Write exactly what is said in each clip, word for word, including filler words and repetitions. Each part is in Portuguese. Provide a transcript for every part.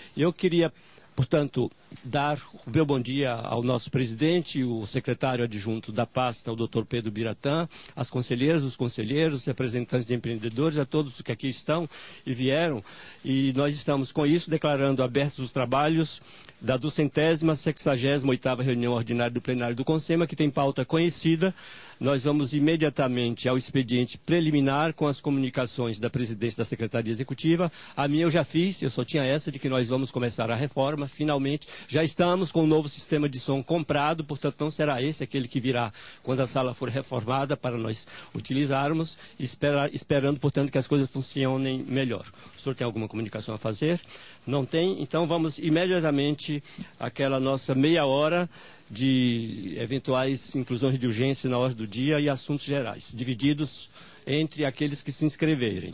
Eu queria, portanto, dar o meu bom dia ao nosso presidente, o secretário adjunto da pasta, o doutor Pedro Biratã, as conselheiras, os conselheiros, os representantes de empreendedores, a todos que aqui estão e vieram. E nós estamos com isso declarando abertos os trabalhos da duzentésima, sexagésima oitava reunião ordinária do plenário do CONSEMA, que tem pauta conhecida. Nós vamos imediatamente ao expediente preliminar com as comunicações da presidência da Secretaria Executiva. A minha eu já fiz, eu só tinha essa de que nós vamos começar a reforma, finalmente. Já estamos com um novo sistema de som comprado, portanto não será esse aquele que virá quando a sala for reformada para nós utilizarmos, esperar, esperando, portanto, que as coisas funcionem melhor. O senhor tem alguma comunicação a fazer? Não tem? Então vamos imediatamente àquela nossa meia hora de eventuais inclusões de urgência na hora do dia e assuntos gerais, divididos entre aqueles que se inscreverem.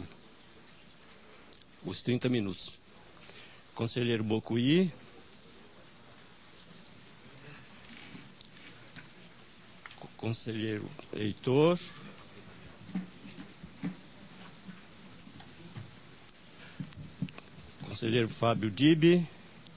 Os trinta minutos. Conselheiro Bocuí. Conselheiro Heitor. Conselheiro Fábio Dibe.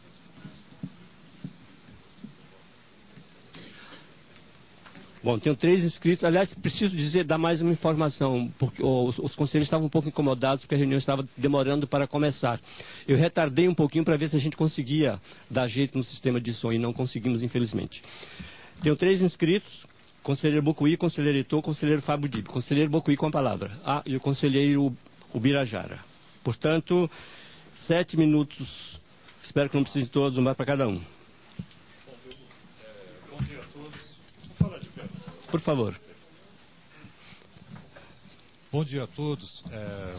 Bom, tenho três inscritos. Aliás, preciso dizer, dar mais uma informação, porque os, os conselheiros estavam um pouco incomodados porque a reunião estava demorando para começar. Eu retardei um pouquinho para ver se a gente conseguia dar jeito no sistema de som e não conseguimos, infelizmente. Tenho três inscritos, conselheiro Bocuí, conselheiro Heitor, conselheiro Fábio Dibe. Conselheiro Bocuí com a palavra. Ah, e o conselheiro Ubirajara. Portanto, sete minutos. Espero que não precise todos, um mais para cada um. Por favor. Bom dia a todos. É...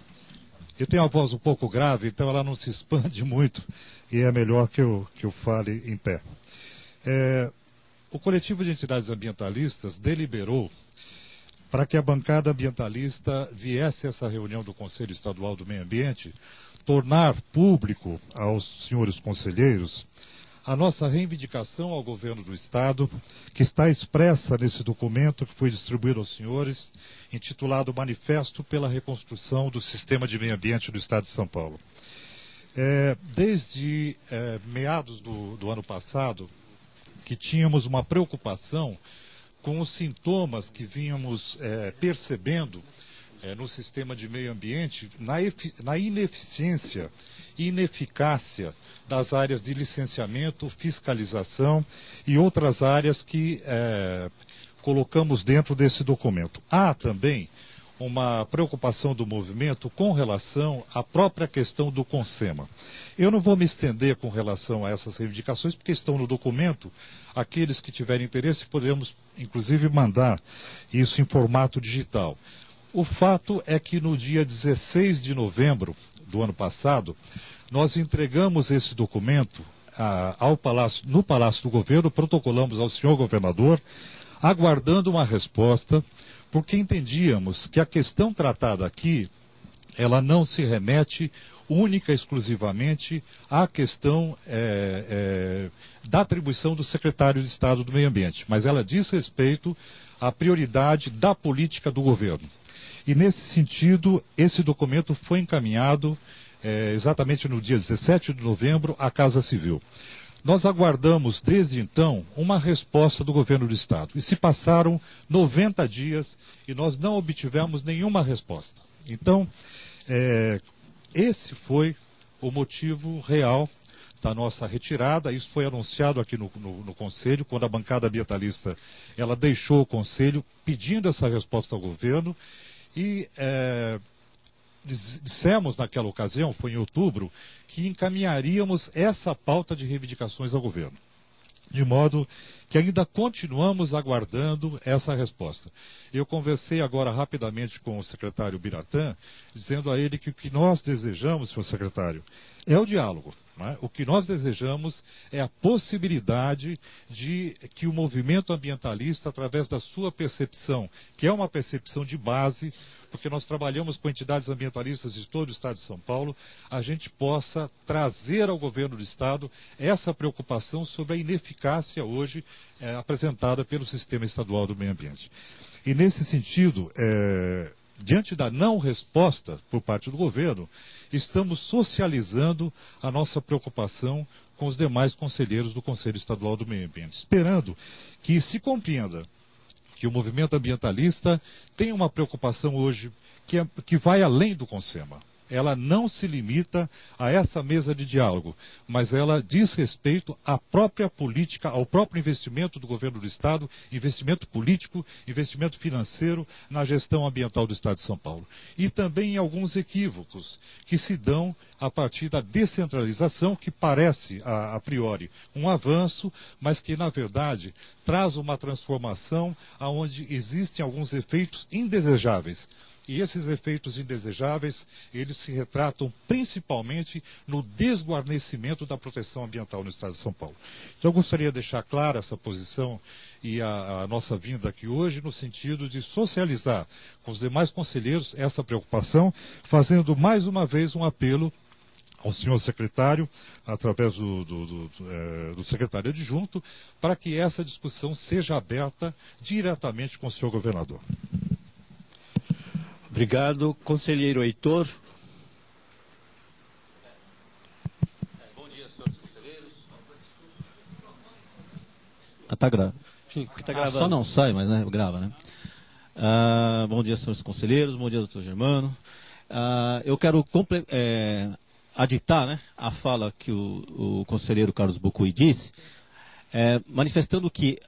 Eu tenho a voz um pouco grave, então ela não se expande muito e é melhor que eu, que eu fale em pé. É... O coletivo de entidades ambientalistas deliberou para que a bancada ambientalista viesse a essa reunião do Conselho Estadual do Meio Ambiente tornar público aos senhores conselheiros a nossa reivindicação ao governo do Estado, que está expressa nesse documento que foi distribuído aos senhores, intitulado Manifesto pela Reconstrução do Sistema de Meio Ambiente do Estado de São Paulo. É, desde é, meados do, do ano passado, que tínhamos uma preocupação com os sintomas que vínhamos é, percebendo é, no sistema de meio ambiente, na, na ineficiência e ineficácia das áreas de licenciamento, fiscalização e outras áreas que é, colocamos dentro desse documento. Há também uma preocupação do movimento com relação à própria questão do CONSEMA. Eu não vou me estender com relação a essas reivindicações, porque estão no documento. Aqueles que tiverem interesse, podemos, inclusive, mandar isso em formato digital. O fato é que no dia dezesseis de novembro do ano passado, nós entregamos esse documento ah, ao Palácio, no Palácio do Governo, protocolamos ao senhor governador, aguardando uma resposta, porque entendíamos que a questão tratada aqui, ela não se remete única e exclusivamente à questão é, é, da atribuição do secretário de Estado do Meio Ambiente, mas ela diz respeito à prioridade da política do governo. E nesse sentido, esse documento foi encaminhado é, exatamente no dia dezessete de novembro à Casa Civil. Nós aguardamos desde então uma resposta do governo do Estado. E se passaram noventa dias e nós não obtivemos nenhuma resposta. Então, é, esse foi o motivo real da nossa retirada. Isso foi anunciado aqui no, no, no Conselho, quando a bancada ambientalista ela deixou o Conselho pedindo essa resposta ao governo. E é, dissemos naquela ocasião, foi em outubro, que encaminharíamos essa pauta de reivindicações ao governo. De modo que ainda continuamos aguardando essa resposta. Eu conversei agora rapidamente com o secretário Biratã, dizendo a ele que o que nós desejamos, senhor secretário, é o diálogo. Né? O que nós desejamos é a possibilidade de que o movimento ambientalista, através da sua percepção, que é uma percepção de base, porque nós trabalhamos com entidades ambientalistas de todo o Estado de São Paulo, a gente possa trazer ao governo do Estado essa preocupação sobre a ineficácia hoje é, apresentada pelo Sistema Estadual do Meio Ambiente. E nesse sentido, é, diante da não resposta por parte do governo, estamos socializando a nossa preocupação com os demais conselheiros do Conselho Estadual do Meio Ambiente, esperando que se compreenda que o movimento ambientalista tem uma preocupação hoje que, é, que vai além do CONSEMA. Ela não se limita a essa mesa de diálogo, mas ela diz respeito à própria política, ao próprio investimento do governo do Estado, investimento político, investimento financeiro na gestão ambiental do Estado de São Paulo. E também em alguns equívocos que se dão a partir da descentralização, que parece, a, a priori, um avanço, mas que, na verdade, traz uma transformação onde existem alguns efeitos indesejáveis. E esses efeitos indesejáveis, eles se retratam principalmente no desguarnecimento da proteção ambiental no Estado de São Paulo. Então eu gostaria de deixar clara essa posição e a, a nossa vinda aqui hoje no sentido de socializar com os demais conselheiros essa preocupação, fazendo mais uma vez um apelo ao senhor secretário, através do, do, do, é, do secretário adjunto, para que essa discussão seja aberta diretamente com o senhor governador. Obrigado. Conselheiro Heitor. Bom dia, senhores conselheiros. Ah, tá gra... Sim, tá ah, gravando. só não sai, mas né, grava, né? Ah, bom dia, senhores conselheiros. Bom dia, doutor Germano. Ah, eu quero comple... é, aditar, né, a fala que o, o conselheiro Carlos Bucuí disse, é, manifestando que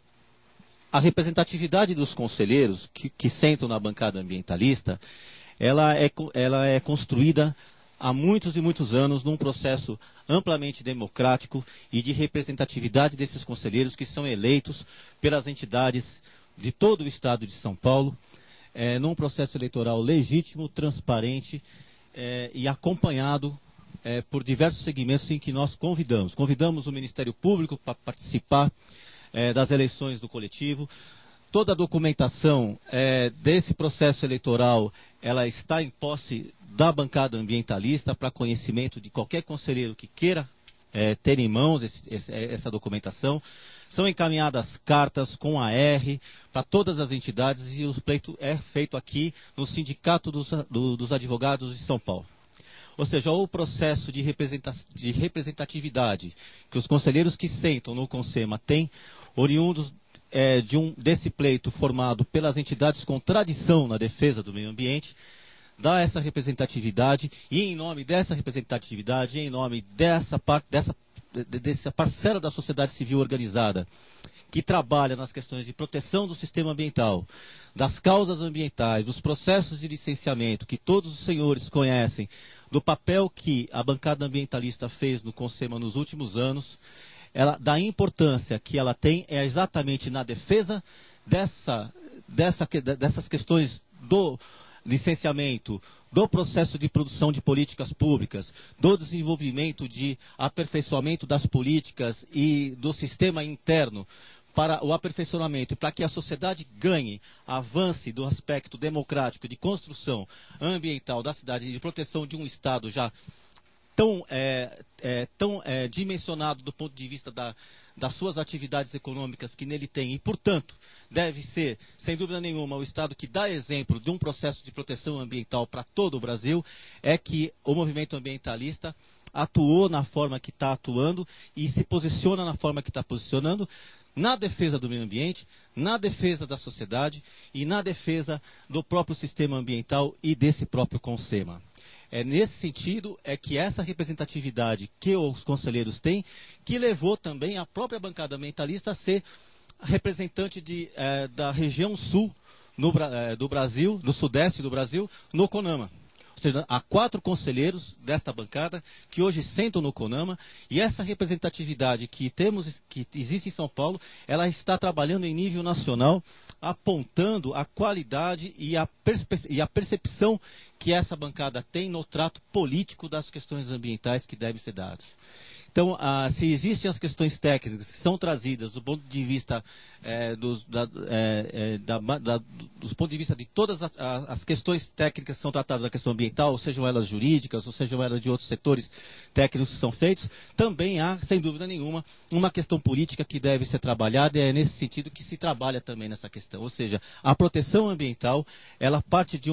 a representatividade dos conselheiros que, que sentam na bancada ambientalista, ela é, ela é construída há muitos e muitos anos num processo amplamente democrático e de representatividade desses conselheiros que são eleitos pelas entidades de todo o estado de São Paulo, é, num processo eleitoral legítimo, transparente é, e acompanhado é, por diversos segmentos em que nós convidamos. Convidamos o Ministério Público para participar É, das eleições do coletivo. Toda a documentação é, desse processo eleitoral, ela está em posse da bancada ambientalista para conhecimento de qualquer conselheiro que queira é, ter em mãos esse, esse, essa documentação. São encaminhadas cartas com a R para todas as entidades e o pleito é feito aqui no Sindicato dos, do, dos Advogados de São Paulo. Ou seja, o processo de, representa de representatividade que os conselheiros que sentam no CONSEMA têm, oriundos é, de um, desse pleito formado pelas entidades com tradição na defesa do meio ambiente, dá essa representatividade e em nome dessa representatividade, em nome dessa, par, dessa, dessa parcela da sociedade civil organizada que trabalha nas questões de proteção do sistema ambiental, das causas ambientais, dos processos de licenciamento que todos os senhores conhecem, do papel que a bancada ambientalista fez no CONSEMA nos últimos anos, ela, da importância que ela tem é exatamente na defesa dessa, dessa, dessas questões do licenciamento, do processo de produção de políticas públicas, do desenvolvimento de aperfeiçoamento das políticas e do sistema interno para o aperfeiçoamento e para que a sociedade ganhe, avance do aspecto democrático de construção ambiental da cidade e de proteção de um Estado já tão, é, é, tão é, dimensionado do ponto de vista da, das suas atividades econômicas que nele tem e, portanto, deve ser, sem dúvida nenhuma, o Estado que dá exemplo de um processo de proteção ambiental para todo o Brasil, é que o movimento ambientalista atuou na forma que está atuando e se posiciona na forma que está posicionando, na defesa do meio ambiente, na defesa da sociedade e na defesa do próprio sistema ambiental e desse próprio CONSEMA. É nesse sentido é que essa representatividade que os conselheiros têm, que levou também a própria bancada ambientalista a ser representante de, eh, da região sul no, eh, do Brasil, do sudeste do Brasil, no CONAMA. Ou seja, há quatro conselheiros desta bancada que hoje sentam no CONAMA e essa representatividade que temos, que existe em São Paulo, ela está trabalhando em nível nacional, apontando a qualidade e a, e a percepção que essa bancada tem no trato político das questões ambientais que devem ser dadas. Então, ah, se existem as questões técnicas que são trazidas do ponto de vista é, dos, da, é, da, da, dos ponto de vista de todas as, as questões técnicas que são tratadas da questão ambiental, ou sejam elas jurídicas, ou sejam elas de outros setores técnicos que são feitos, também há, sem dúvida nenhuma, uma questão política que deve ser trabalhada e é nesse sentido que se trabalha também nessa questão. Ou seja, a proteção ambiental, ela parte de uma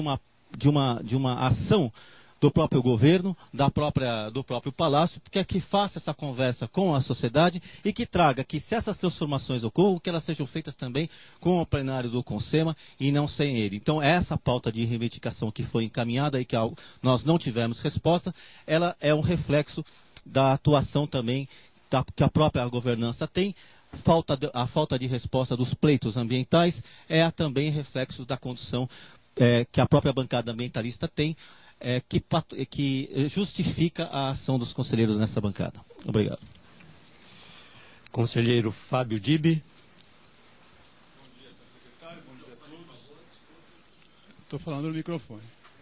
de uma, de uma ação do próprio governo, da própria, do próprio Palácio, que é que faça essa conversa com a sociedade e que traga que, se essas transformações ocorram, que elas sejam feitas também com o plenário do CONSEMA e não sem ele. Então, essa pauta de reivindicação que foi encaminhada e que nós não tivemos resposta, ela é um reflexo da atuação também da, que a própria governança tem. Falta de, a falta de resposta dos pleitos ambientais é também reflexo da condição é, que a própria bancada ambientalista tem, É, que, que justifica a ação dos conselheiros nessa bancada. Obrigado. Conselheiro Fábio Dibi. Bom dia, senhor secretário. Bom dia a todos. Estou falando no microfone.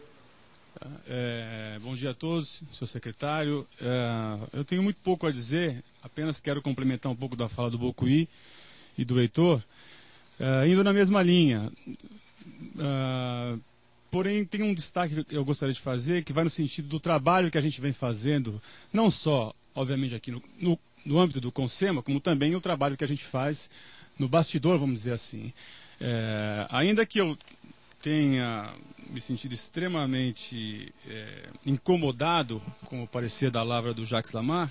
É, bom dia a todos, senhor secretário. É, eu tenho muito pouco a dizer, apenas quero complementar um pouco da fala do Bocuí e do Heitor, é, indo na mesma linha. É, Porém, tem um destaque que eu gostaria de fazer, que vai no sentido do trabalho que a gente vem fazendo, não só, obviamente, aqui no, no, no âmbito do CONSEMA, como também o trabalho que a gente faz no bastidor, vamos dizer assim. É, ainda que eu tenha me sentido extremamente é, incomodado com o parecer da lavra do Jacques Lamar,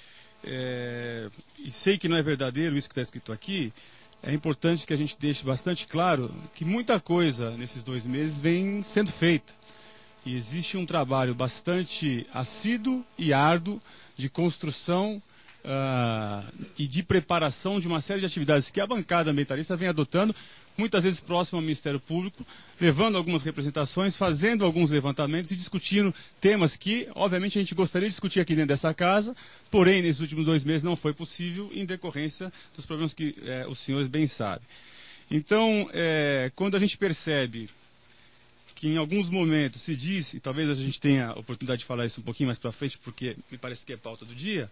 é, e sei que não é verdadeiro isso que está escrito aqui, é importante que a gente deixe bastante claro que muita coisa nesses dois meses vem sendo feita. E existe um trabalho bastante assíduo e árduo de construção uh, e de preparação de uma série de atividades que a bancada ambientalista vem adotando, muitas vezes próximo ao Ministério Público, levando algumas representações, fazendo alguns levantamentos e discutindo temas que, obviamente, a gente gostaria de discutir aqui dentro dessa casa, porém, nesses últimos dois meses não foi possível, em decorrência dos problemas que eh, os senhores bem sabem. Então, eh, quando a gente percebe que em alguns momentos se diz, e talvez a gente tenha a oportunidade de falar isso um pouquinho mais para frente, porque me parece que é pauta do dia,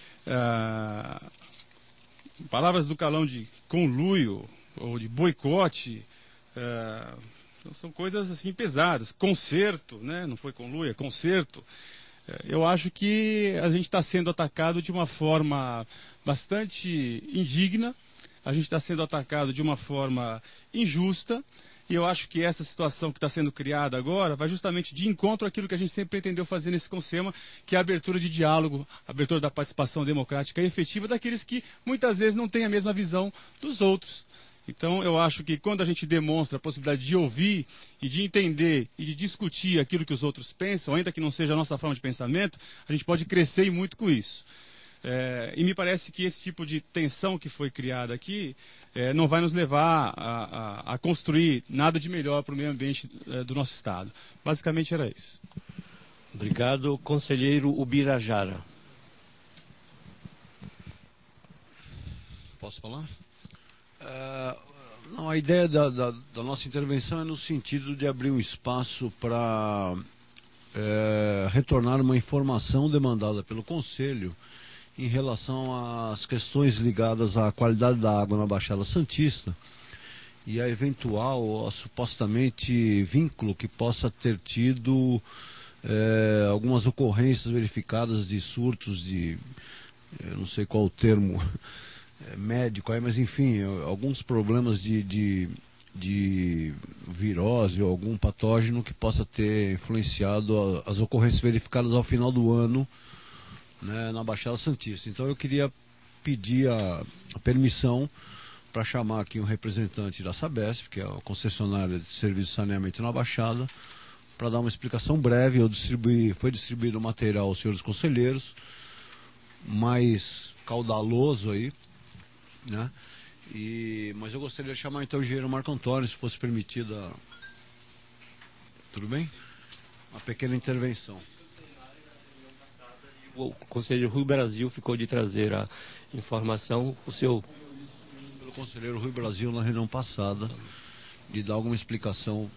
ah, palavras do calão de conluio, ou de boicote, é, são coisas assim pesadas. Conserto, né? Não foi conluio, é conserto. É, eu acho que a gente está sendo atacado de uma forma bastante indigna, a gente está sendo atacado de uma forma injusta, e eu acho que essa situação que está sendo criada agora vai justamente de encontro àquilo que a gente sempre pretendeu fazer nesse CONSEMA, que é a abertura de diálogo, a abertura da participação democrática e efetiva daqueles que muitas vezes não têm a mesma visão dos outros. Então, eu acho que quando a gente demonstra a possibilidade de ouvir e de entender e de discutir aquilo que os outros pensam, ainda que não seja a nossa forma de pensamento, a gente pode crescer e muito com isso. É, e me parece que esse tipo de tensão que foi criada aqui é, não vai nos levar a, a, a construir nada de melhor para o meio ambiente é, do nosso Estado. Basicamente era isso. Obrigado. Conselheiro Ubirajara. Posso falar? Uh, não, a ideia da, da, da nossa intervenção é no sentido de abrir um espaço para é, retornar uma informação demandada pelo Conselho em relação às questões ligadas à qualidade da água na Baixada Santista e a eventual, a, supostamente, vínculo que possa ter tido é, algumas ocorrências verificadas de surtos de, eu não sei qual o termo médico, aí, mas enfim, alguns problemas de, de, de virose ou algum patógeno que possa ter influenciado a, as ocorrências verificadas ao final do ano, né, na Baixada Santista. Então eu queria pedir a, a permissão para chamar aqui um representante da Sabesp, que é a concessionária de serviço de saneamento na Baixada, para dar uma explicação breve. Eu distribuí, foi distribuído o material aos senhores conselheiros, mais caudaloso aí, né? E, mas eu gostaria de chamar então o engenheiro Marco Antônio, se fosse permitida, tudo bem? Uma pequena intervenção. O conselheiro Rui Brasil ficou de trazer a informação, o seu... Pelo conselheiro Rui Brasil na reunião passada, de dar alguma explicação.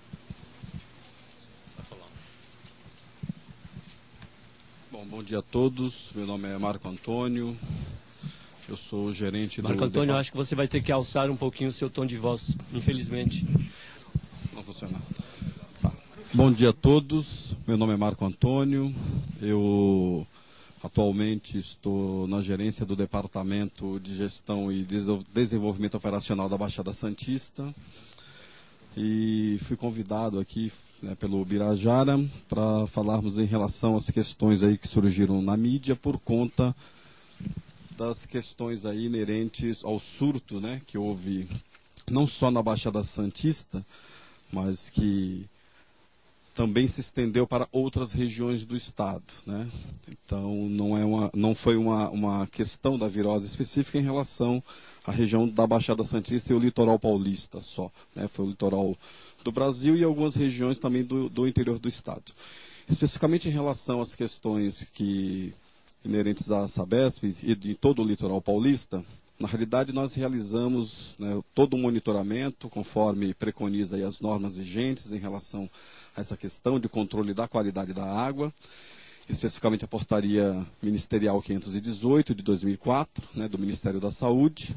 Bom, bom dia a todos, meu nome é Marco Antônio. Eu sou o gerente do... Marco Antônio, eu acho que você vai ter que alçar um pouquinho o seu tom de voz, infelizmente. Não funciona. Tá. Bom dia a todos, meu nome é Marco Antônio. Eu atualmente estou na gerência do Departamento de Gestão e Desenvolvimento Operacional da Baixada Santista. e fui convidado aqui, né, pelo Birajara para falarmos em relação às questões aí que surgiram na mídia por conta das questões aí inerentes ao surto, né, que houve não só na Baixada Santista, mas que também se estendeu para outras regiões do estado, né? Então não, é uma, não foi uma, uma questão da virose específica em relação à região da Baixada Santista e o litoral paulista só, né? Foi o litoral do Brasil e algumas regiões também do, do interior do estado. Especificamente em relação às questões que, inerentes à Sabesp e de todo o litoral paulista, na realidade nós realizamos, né, todo um monitoramento conforme preconiza aí as normas vigentes em relação a essa questão de controle da qualidade da água, especificamente a portaria ministerial quinhentos e dezoito de dois mil e quatro, né, do Ministério da Saúde.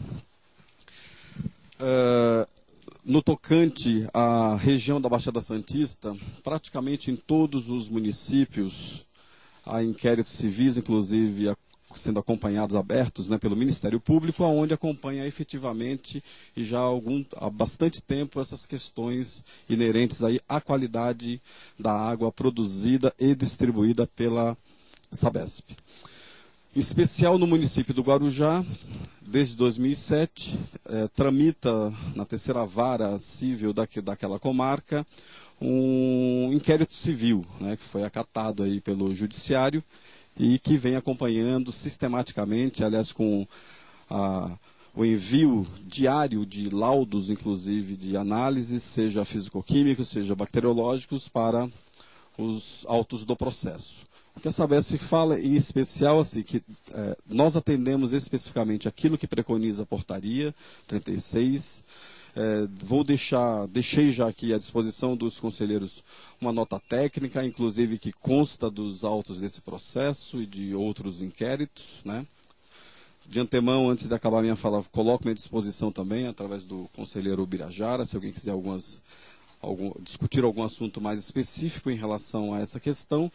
Uh, no tocante à região da Baixada Santista, praticamente em todos os municípios há inquéritos civis, inclusive a sendo acompanhados, abertos, né, pelo Ministério Público, onde acompanha efetivamente e já há, algum, há bastante tempo essas questões inerentes aí à qualidade da água produzida e distribuída pela Sabesp. Em especial no município do Guarujá, desde dois mil e sete, eh, tramita na terceira vara civil daqui, daquela comarca um inquérito civil, né, que foi acatado aí pelo Judiciário, e que vem acompanhando sistematicamente, aliás, com a, o envio diário de laudos, inclusive de análise, seja físico-químicos, seja bacteriológicos, para os autos do processo. O que a Sabesp fala, em especial, assim, que é, nós atendemos especificamente aquilo que preconiza a portaria trinta e seis. É, vou deixar, deixei já aqui à disposição dos conselheiros uma nota técnica, inclusive que consta dos autos desse processo e de outros inquéritos, né? De antemão, antes de acabar a minha fala, coloco-me à disposição também, através do conselheiro Birajara, se alguém quiser algumas, algum, discutir algum assunto mais específico em relação a essa questão.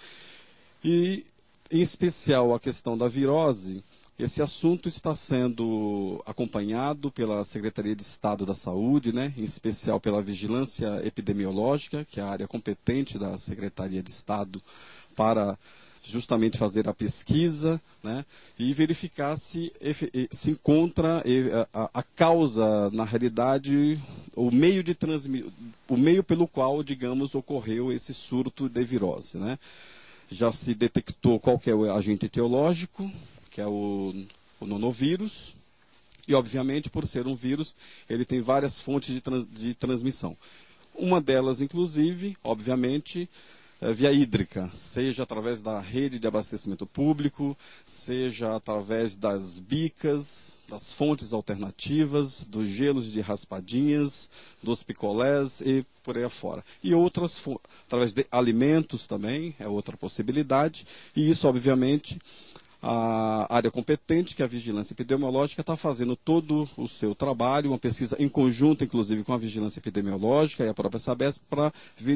E, em especial, a questão da virose. Esse assunto está sendo acompanhado pela Secretaria de Estado da Saúde, né, em especial pela Vigilância Epidemiológica, que é a área competente da Secretaria de Estado para justamente fazer a pesquisa, né, e verificar se se encontra a, a causa, na realidade, o meio, de transmi o meio pelo qual, digamos, ocorreu esse surto de virose, né. Já se detectou qual que é o agente etiológico, que é o, o nonovírus, e obviamente, por ser um vírus, ele tem várias fontes de, trans, de transmissão. Uma delas, inclusive, obviamente, é via hídrica, seja através da rede de abastecimento público, seja através das bicas, das fontes alternativas, dos gelos de raspadinhas, dos picolés e por aí afora. E outras, através de alimentos também, é outra possibilidade, e isso, obviamente, a área competente, que é a Vigilância Epidemiológica, está fazendo todo o seu trabalho, uma pesquisa em conjunto, inclusive, com a Vigilância Epidemiológica e a própria Sabesp, para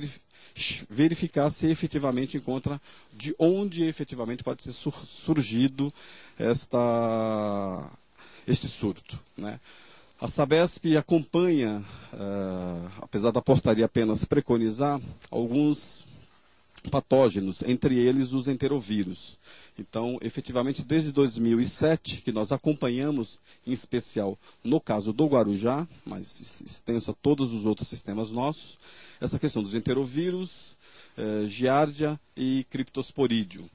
verificar se efetivamente encontra de onde efetivamente pode ter surgido esta, este surto, né? A Sabesp acompanha, uh, apesar da portaria apenas preconizar, alguns patógenos, entre eles os enterovírus. Então, efetivamente, desde dois mil e sete, que nós acompanhamos, em especial no caso do Guarujá, mas extenso a todos os outros sistemas nossos, essa questão dos enterovírus, eh, giardia e criptosporídeo.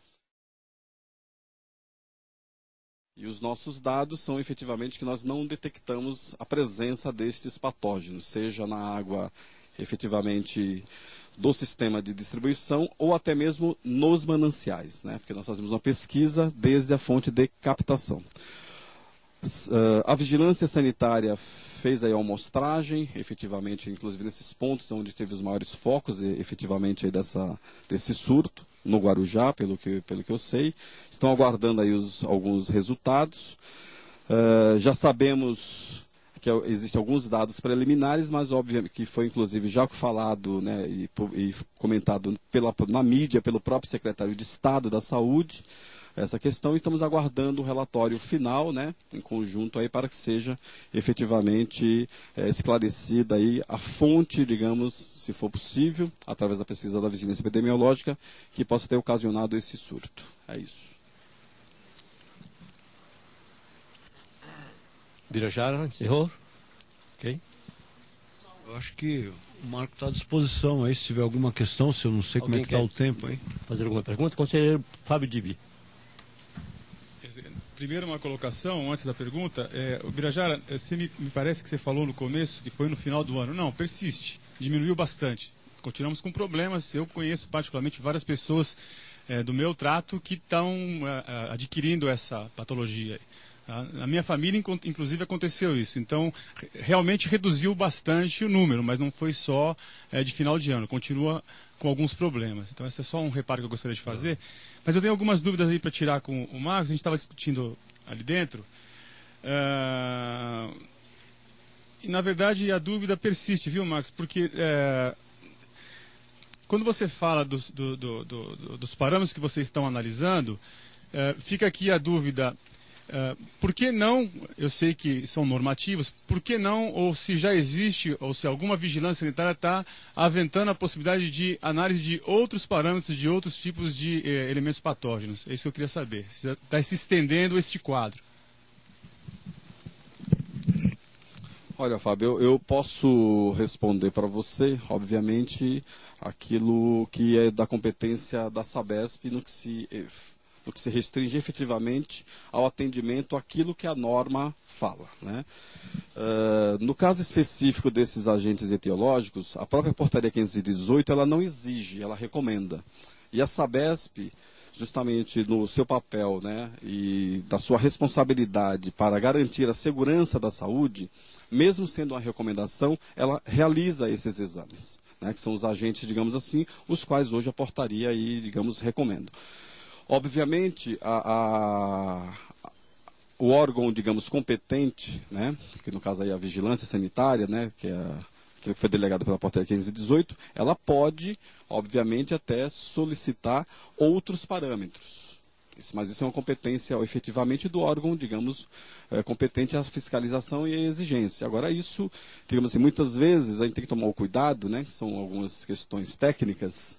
E os nossos dados são efetivamente que nós não detectamos a presença destes patógenos, seja na água efetivamente do sistema de distribuição ou até mesmo nos mananciais, né? Porque nós fazemos uma pesquisa desde a fonte de captação. Uh, a vigilância sanitária fez aí a amostragem, efetivamente, inclusive nesses pontos onde teve os maiores focos, efetivamente, aí dessa, desse surto, no Guarujá, pelo que, pelo que eu sei. Estão aguardando aí os, alguns resultados. Uh, já sabemos que existem alguns dados preliminares, mas obviamente que foi inclusive já falado, né, e, e comentado pela, na mídia pelo próprio secretário de Estado da Saúde, essa questão e estamos aguardando o relatório final, né, em conjunto aí para que seja efetivamente é, esclarecida aí a fonte, digamos, se for possível, através da pesquisa da vigilância epidemiológica, que possa ter ocasionado esse surto. É isso. Birajara, encerrou? Ok. Eu acho que o Marco está à disposição aí, se tiver alguma questão, se eu não sei como é que está o tempo aí. Fazer alguma pergunta? Conselheiro Fábio Dibi. Primeiro uma colocação, antes da pergunta, é, o Birajara, você me, me parece que você falou no começo que foi no final do ano. Não, persiste, diminuiu bastante. Continuamos com problemas, eu conheço particularmente várias pessoas é, do meu trato que estão é, adquirindo essa patologia aí. Na minha família, inclusive, aconteceu isso. Então, realmente reduziu bastante o número, mas não foi só é, de final de ano. Continua com alguns problemas. Então, esse é só um reparo que eu gostaria de fazer. Mas eu tenho algumas dúvidas aí para tirar com o Marcos. A gente estava discutindo ali dentro. Uh... E, na verdade, a dúvida persiste, viu, Marcos? Porque é... quando você fala dos, do, do, do, dos parâmetros que vocês estão analisando, é... fica aqui a dúvida... Uh, por que não, eu sei que são normativos, por que não, ou se já existe, ou se alguma vigilância sanitária está aventando a possibilidade de análise de outros parâmetros, de outros tipos de eh, elementos patógenos? É isso que eu queria saber. Se está se estendendo este quadro. Olha, Fábio, eu, eu posso responder para você, obviamente, aquilo que é da competência da Sabesp no que se... no que se restringe efetivamente ao atendimento àquilo que a norma fala, né? Uh, no caso específico desses agentes etiológicos, a própria portaria quinhentos e dezoito, ela não exige, ela recomenda. E a Sabesp, justamente no seu papel, né, e da sua responsabilidade para garantir a segurança da saúde, mesmo sendo uma recomendação, ela realiza esses exames, né, que são os agentes, digamos assim, os quais hoje a portaria aí, digamos, recomenda. Obviamente, a, a, o órgão, digamos, competente, né, que no caso aí é a vigilância sanitária, né, que, é, que foi delegada pela portaria quinhentos e dezoito, ela pode, obviamente, até solicitar outros parâmetros. Isso, mas isso é uma competência efetivamente do órgão, digamos, é, competente à fiscalização e à exigência. Agora, isso, digamos assim, muitas vezes a gente tem que tomar o cuidado, né, que são algumas questões técnicas,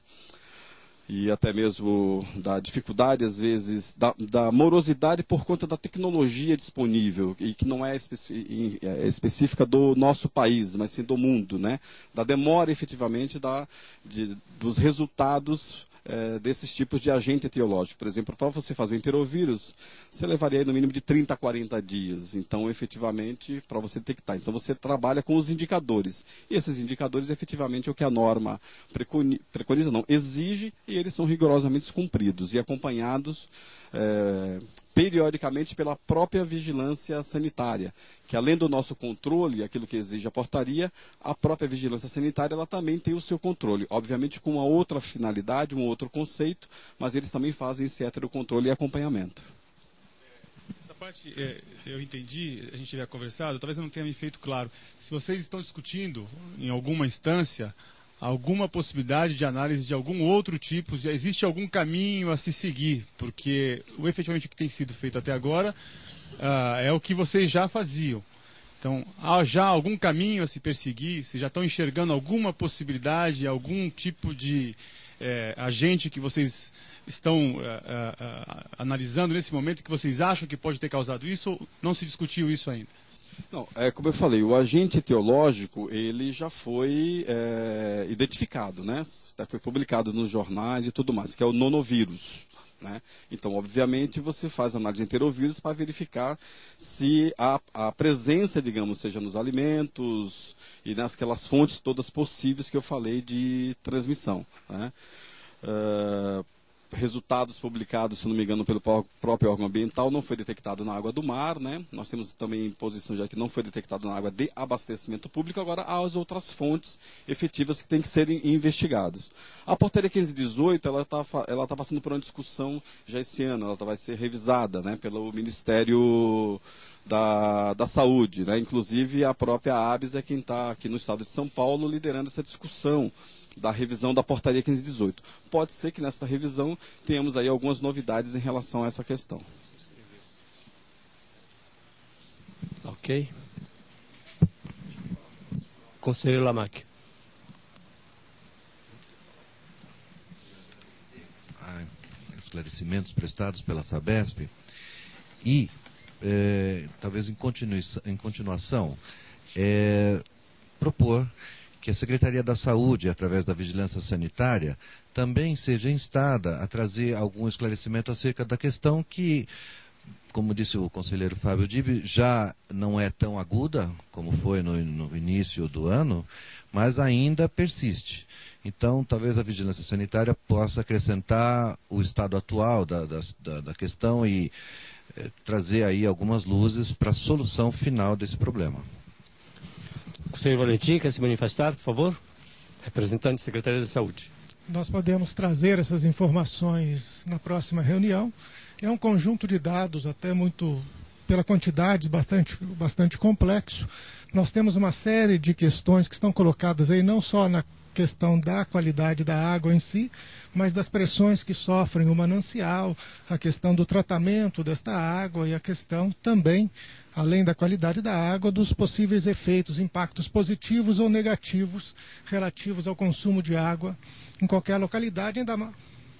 e até mesmo da dificuldade, às vezes, da, da morosidade por conta da tecnologia disponível, e que não é, especi é específica do nosso país, mas sim do mundo, né? Da demora, efetivamente, da, de, dos resultados é, desses tipos de agente etiológico. Por exemplo, para você fazer o enterovírus, você levaria aí no mínimo de trinta a quarenta dias. Então, efetivamente, para você detectar. Então, você trabalha com os indicadores. E esses indicadores, efetivamente, é o que a norma preconiza, não, exige, e eles são rigorosamente cumpridos e acompanhados é, periodicamente pela própria vigilância sanitária, que além do nosso controle, aquilo que exige a portaria, a própria vigilância sanitária ela também tem o seu controle, obviamente com uma outra finalidade, um outro conceito, mas eles também fazem esse heterocontrole e acompanhamento. Essa parte é, eu entendi, a gente tiver conversado, talvez eu não tenha me feito claro. Se vocês estão discutindo em alguma instância alguma possibilidade de análise de algum outro tipo, já existe algum caminho a se seguir, porque o efetivamente o que tem sido feito até agora uh, é o que vocês já faziam. Então, há já algum caminho a se perseguir? Vocês já estão enxergando alguma possibilidade, algum tipo de eh, agente que vocês estão uh, uh, uh, analisando nesse momento que vocês acham que pode ter causado isso, ou não se discutiu isso ainda? Não, é como eu falei, o agente etiológico, ele já foi é, identificado, né? Foi publicado nos jornais e tudo mais, que é o nonovírus, né? Então, obviamente, você faz análise de enterovírus para verificar se a, a presença, digamos, seja nos alimentos e nasquelas fontes todas possíveis que eu falei de transmissão, né? Uh, resultados publicados, se não me engano, pelo próprio órgão ambiental, não foi detectado na água do mar, né? Nós temos também posição já que não foi detectado na água de abastecimento público, agora há as outras fontes efetivas que têm que serem investigadas. A portaria quinhentos e dezoito, ela está ela tá passando por uma discussão já esse ano, ela vai ser revisada, né, pelo Ministério da, da Saúde, né? Inclusive a própria ABS é quem está aqui no estado de São Paulo liderando essa discussão, da revisão da portaria quinhentos e dezoito. Pode ser que nessa revisão tenhamos aí algumas novidades em relação a essa questão. Ok. Conselheiro Lamaque. Ah, esclarecimentos prestados pela Sabesp e, é, talvez em, continu em continuação, é, propor que a Secretaria da Saúde, através da Vigilância Sanitária, também seja instada a trazer algum esclarecimento acerca da questão que, como disse o conselheiro Fábio Dib, já não é tão aguda como foi no, no início do ano, mas ainda persiste. Então, talvez a Vigilância Sanitária possa acrescentar o estado atual da, da, da questão e eh, trazer aí algumas luzes para a solução final desse problema. Conselheiro Valentim, quer se manifestar, por favor? Representante da Secretaria da Saúde. Nós podemos trazer essas informações na próxima reunião. É um conjunto de dados até muito, pela quantidade, bastante, bastante complexo. Nós temos uma série de questões que estão colocadas aí, não só na questão da qualidade da água em si, mas das pressões que sofrem o manancial, a questão do tratamento desta água e a questão também, além da qualidade da água, dos possíveis efeitos, impactos positivos ou negativos relativos ao consumo de água em qualquer localidade, ainda mais.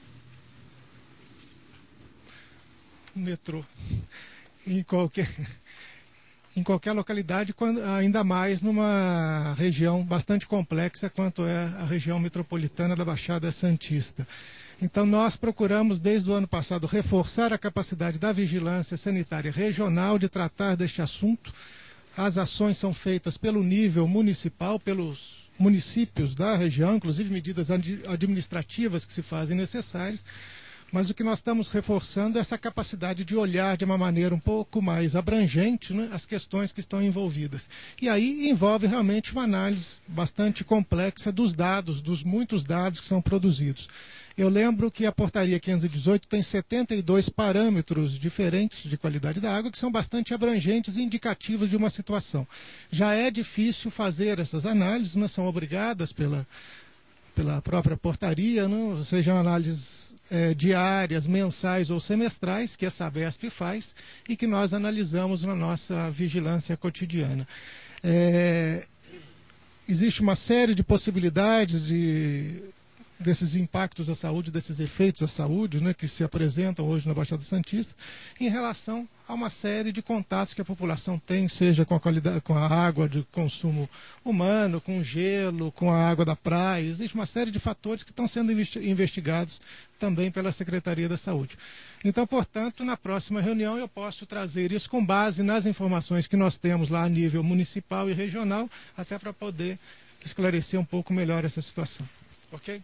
Metrô. Em qualquer, em qualquer localidade, quando, ainda mais numa região bastante complexa quanto é a região metropolitana da Baixada Santista. Então nós procuramos desde o ano passado reforçar a capacidade da vigilância sanitária regional de tratar deste assunto. As ações são feitas pelo nível municipal, pelos municípios da região, inclusive medidas administrativas que se fazem necessárias. Mas o que nós estamos reforçando é essa capacidade de olhar de uma maneira um pouco mais abrangente, né, as questões que estão envolvidas. E aí envolve realmente uma análise bastante complexa dos dados, dos muitos dados que são produzidos. Eu lembro que a portaria quinhentos e dezoito tem setenta e dois parâmetros diferentes de qualidade da água que são bastante abrangentes e indicativos de uma situação. Já é difícil fazer essas análises, não são obrigadas pela, pela própria portaria, não, sejam análises É, diárias, mensais ou semestrais, que a Sabesp faz e que nós analisamos na nossa vigilância cotidiana. É, existe uma série de possibilidades de, desses impactos à saúde, desses efeitos à saúde, né, que se apresentam hoje na Baixada Santista, em relação a uma série de contatos que a população tem, seja com a, qualidade, com a água de consumo humano, com o gelo, com a água da praia. Existe uma série de fatores que estão sendo investigados também pela Secretaria da Saúde. Então, portanto, na próxima reunião eu posso trazer isso com base nas informações que nós temos lá a nível municipal e regional, até para poder esclarecer um pouco melhor essa situação. Ok?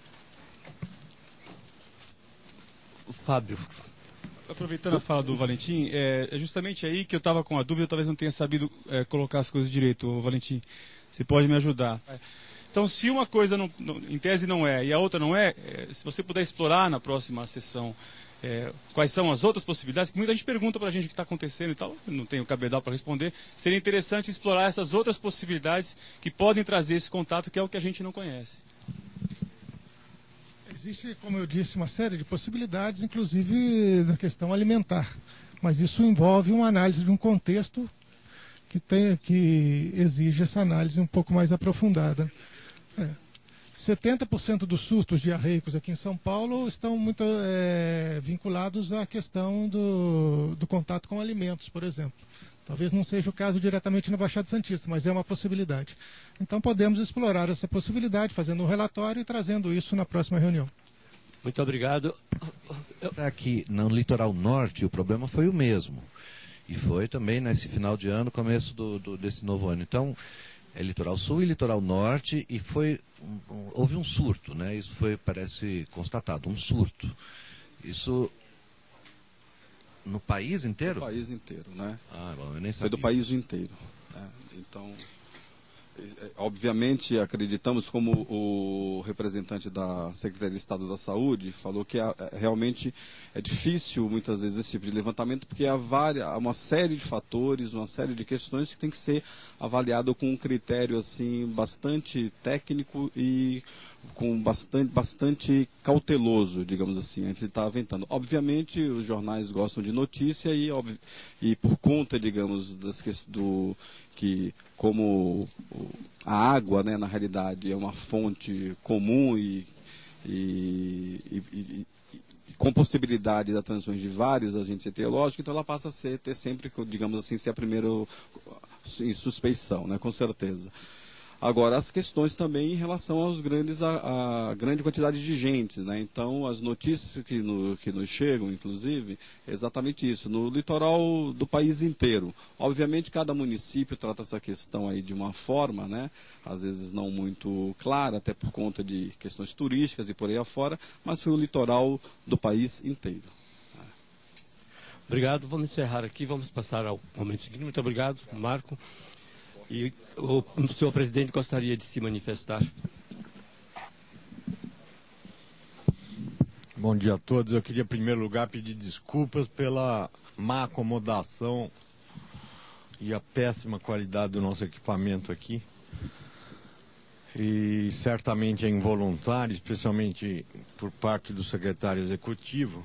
Fábio. Aproveitando a fala do Valentim, é, é justamente aí que eu estava com a dúvida, talvez não tenha sabido é, colocar as coisas direito, Valentim. Você pode me ajudar. Então, se uma coisa não, não, em tese não é e a outra não é, é, se você puder explorar na próxima sessão é, quais são as outras possibilidades, que muita gente pergunta para a gente o que está acontecendo e tal, não tenho cabedal para responder, seria interessante explorar essas outras possibilidades que podem trazer esse contato, que é o que a gente não conhece. Existe, como eu disse, uma série de possibilidades, inclusive da questão alimentar. Mas isso envolve uma análise de um contexto que, tem, que exige essa análise um pouco mais aprofundada. É. setenta por cento dos surtos diarreicos aqui em São Paulo estão muito é, vinculados à questão do, do contato com alimentos, por exemplo. Talvez não seja o caso diretamente na Baixada Santista, mas é uma possibilidade. Então podemos explorar essa possibilidade, fazendo um relatório e trazendo isso na próxima reunião. Muito obrigado. Aqui no litoral norte o problema foi o mesmo. E foi também nesse final de ano, começo do, do, desse novo ano. Então, é litoral sul e litoral norte, e foi um, um, houve um surto, né? Isso foi, parece, constatado, um surto. Isso no país inteiro? No país inteiro, né? Ah, bom, eu nem sabia. Foi do país inteiro. Né? Então, obviamente, acreditamos, como o representante da Secretaria de Estado da Saúde falou, que é, realmente é difícil, muitas vezes, esse tipo de levantamento, porque há, várias, há uma série de fatores, uma série de questões que tem que ser avaliado com um critério assim, bastante técnico e com bastante, bastante cauteloso, digamos assim, antes de estar aventando. Obviamente, os jornais gostam de notícia e, e por conta, digamos, das questões do que como a água, né, na realidade, é uma fonte comum e, e, e, e, e com possibilidade das transmissões de vários agentes meteorológicos, então ela passa a ser, ter sempre, digamos assim, ser a primeira em suspeição, né, com certeza. Agora, as questões também em relação aos grandes, a, a grande quantidade de gente, né? Então, as notícias que, no, que nos chegam, inclusive, é exatamente isso, no litoral do país inteiro. Obviamente, cada município trata essa questão aí de uma forma, né? Às vezes não muito clara, até por conta de questões turísticas e por aí afora, mas foi o litoral do país inteiro. Obrigado, vamos encerrar aqui, vamos passar ao momento seguinte. Muito obrigado, Marco. E o, o senhor presidente gostaria de se manifestar. Bom dia a todos. Eu queria, em primeiro lugar, pedir desculpas pela má acomodação e a péssima qualidade do nosso equipamento aqui. E certamente é involuntário, especialmente por parte do secretário executivo.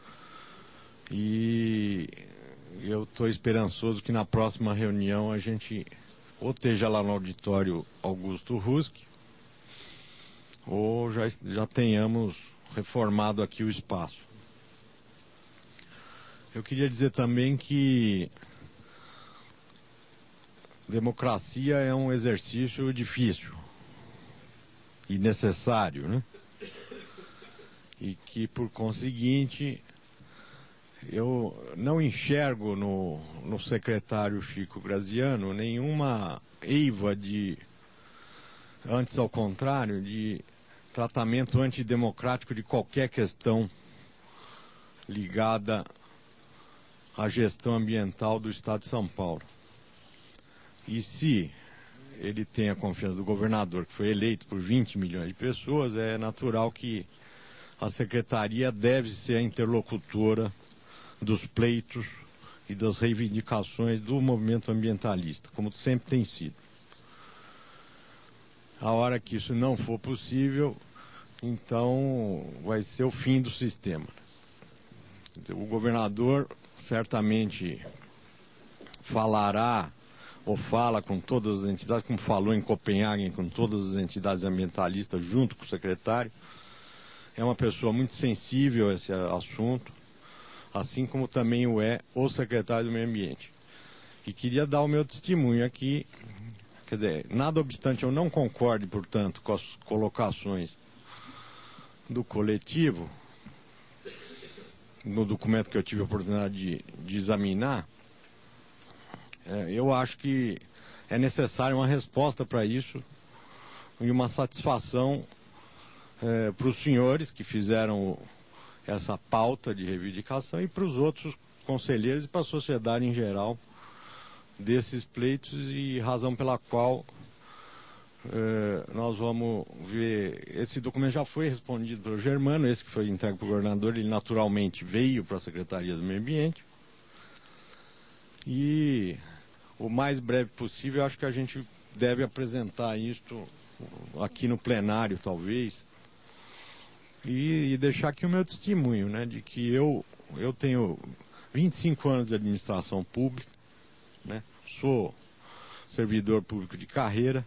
E eu estou esperançoso que na próxima reunião a gente ou esteja lá no auditório Augusto Ruski, ou já, já tenhamos reformado aqui o espaço. Eu queria dizer também que democracia é um exercício difícil e necessário, né? E que, por conseguinte, eu não enxergo no, no secretário Chico Graziano nenhuma eiva de, antes ao contrário, de tratamento antidemocrático de qualquer questão ligada à gestão ambiental do Estado de São Paulo. E se ele tem a confiança do governador, que foi eleito por vinte milhões de pessoas, é natural que a secretaria deve ser a interlocutora dos pleitos e das reivindicações do movimento ambientalista, como sempre tem sido. A hora que isso não for possível, então vai ser o fim do sistema. O governador certamente falará ou fala com todas as entidades, como falou em Copenhague, com todas as entidades ambientalistas junto com o secretário. É uma pessoa muito sensível a esse assunto, assim como também o é o secretário do Meio Ambiente. E queria dar o meu testemunho aqui, quer dizer, nada obstante eu não concorde, portanto, com as colocações do coletivo, no documento que eu tive a oportunidade de, de examinar, é, eu acho que é necessária uma resposta para isso e uma satisfação é, para os senhores que fizeram essa pauta de reivindicação e para os outros conselheiros e para a sociedade em geral desses pleitos, e razão pela qual eh, nós vamos ver. Esse documento já foi respondido pelo Germano, esse que foi entregue para o governador, ele naturalmente veio para a Secretaria do Meio Ambiente, e o mais breve possível eu acho que a gente deve apresentar isto aqui no plenário, talvez. E, e deixar aqui o meu testemunho, né, de que eu, eu tenho vinte e cinco anos de administração pública, né, sou servidor público de carreira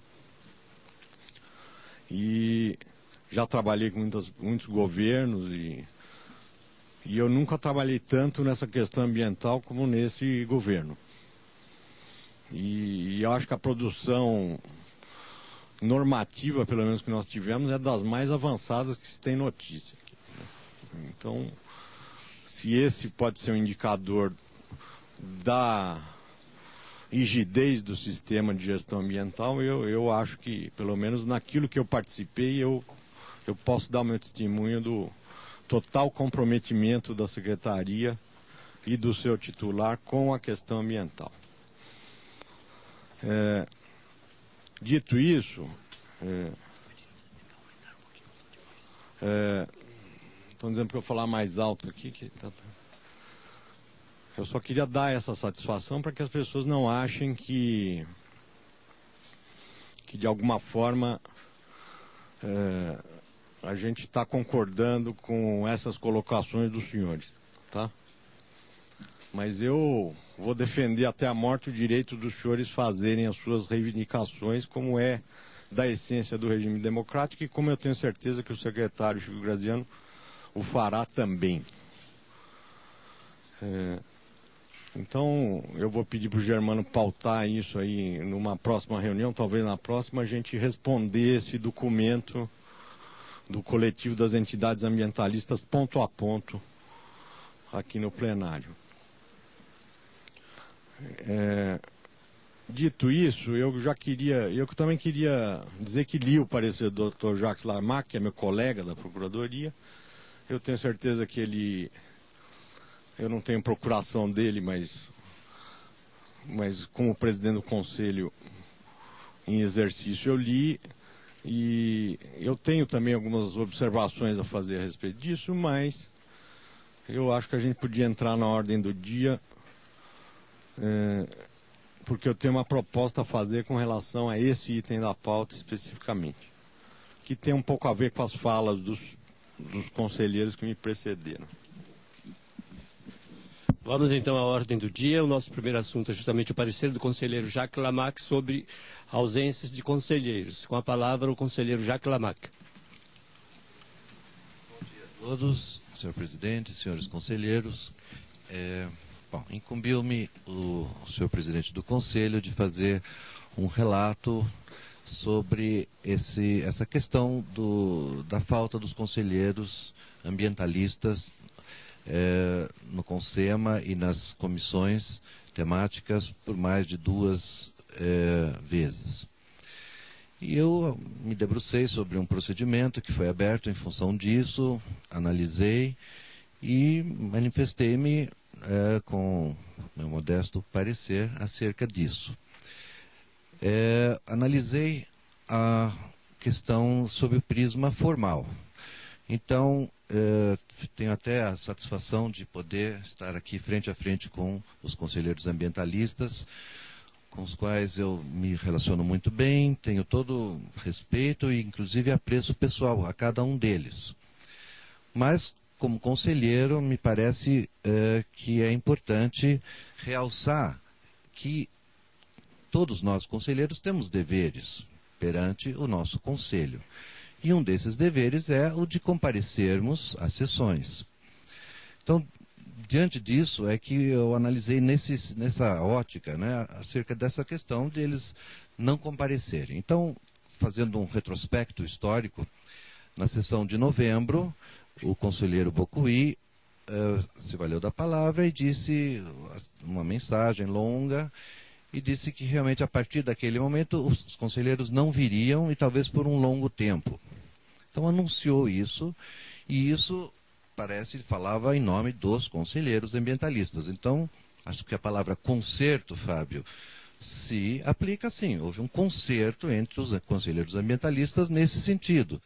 e já trabalhei com muitas, muitos governos e, e eu nunca trabalhei tanto nessa questão ambiental como nesse governo. E, e eu acho que a produção normativa, pelo menos que nós tivemos, é das mais avançadas que se tem notícia. Então, se esse pode ser um indicador da rigidez do sistema de gestão ambiental, eu, eu acho que, pelo menos naquilo que eu participei, eu, eu posso dar o meu testemunho do total comprometimento da Secretaria e do seu titular com a questão ambiental. É, dito isso, é, é, estão dizendo para eu falar mais alto aqui, que tá, eu só queria dar essa satisfação para que as pessoas não achem que, que de alguma forma, é, a gente está concordando com essas colocações dos senhores, tá? Mas eu vou defender até a morte o direito dos senhores fazerem as suas reivindicações, como é da essência do regime democrático, e como eu tenho certeza que o secretário Chico Graziano o fará também. É, então, eu vou pedir para o Germano pautar isso aí numa próxima reunião, talvez na próxima a gente responder esse documento do coletivo das entidades ambientalistas ponto a ponto aqui no plenário. É, dito isso, eu já queria, eu também queria dizer que li o parecer do doutor Jacques Lamarck, que é meu colega da Procuradoria. Eu tenho certeza que ele, eu não tenho procuração dele, mas, mas como presidente do Conselho em exercício eu li, e eu tenho também algumas observações a fazer a respeito disso, mas eu acho que a gente podia entrar na ordem do dia, é, porque eu tenho uma proposta a fazer com relação a esse item da pauta especificamente, que tem um pouco a ver com as falas dos, dos conselheiros que me precederam. Vamos então à ordem do dia. O nosso primeiro assunto é justamente o parecer do conselheiro Jacques Lamarck sobre ausências de conselheiros. Com a palavra o conselheiro Jacques Lamarck. Bom dia a todos, senhor presidente, senhores conselheiros. É, bom, incumbiu-me o, o senhor presidente do conselho de fazer um relato sobre esse, essa questão do, da falta dos conselheiros ambientalistas É, no CONSEMA e nas comissões temáticas por mais de duas é, vezes. E eu me debrucei sobre um procedimento que foi aberto em função disso, analisei e manifestei-me é, com meu modesto parecer acerca disso. É, analisei a questão sob o prisma formal. Então, eh, tenho até a satisfação de poder estar aqui frente a frente com os conselheiros ambientalistas, com os quais eu me relaciono muito bem, tenho todo respeito e inclusive apreço pessoal a cada um deles. Mas, como conselheiro, me parece eh, que é importante realçar que todos nós conselheiros temos deveres perante o nosso conselho. E um desses deveres é o de comparecermos às sessões. Então, diante disso, é que eu analisei nesse, nessa ótica, né, acerca dessa questão de eles não comparecerem. Então, fazendo um retrospecto histórico, na sessão de novembro, o conselheiro Bocuí uh, se valeu da palavra e disse uma mensagem longa, e disse que realmente a partir daquele momento os conselheiros não viriam e talvez por um longo tempo. Então anunciou isso, e isso parece falava em nome dos conselheiros ambientalistas. Então, acho que a palavra concerto, Fábio, se aplica sim. Houve um concerto entre os conselheiros ambientalistas nesse sentido.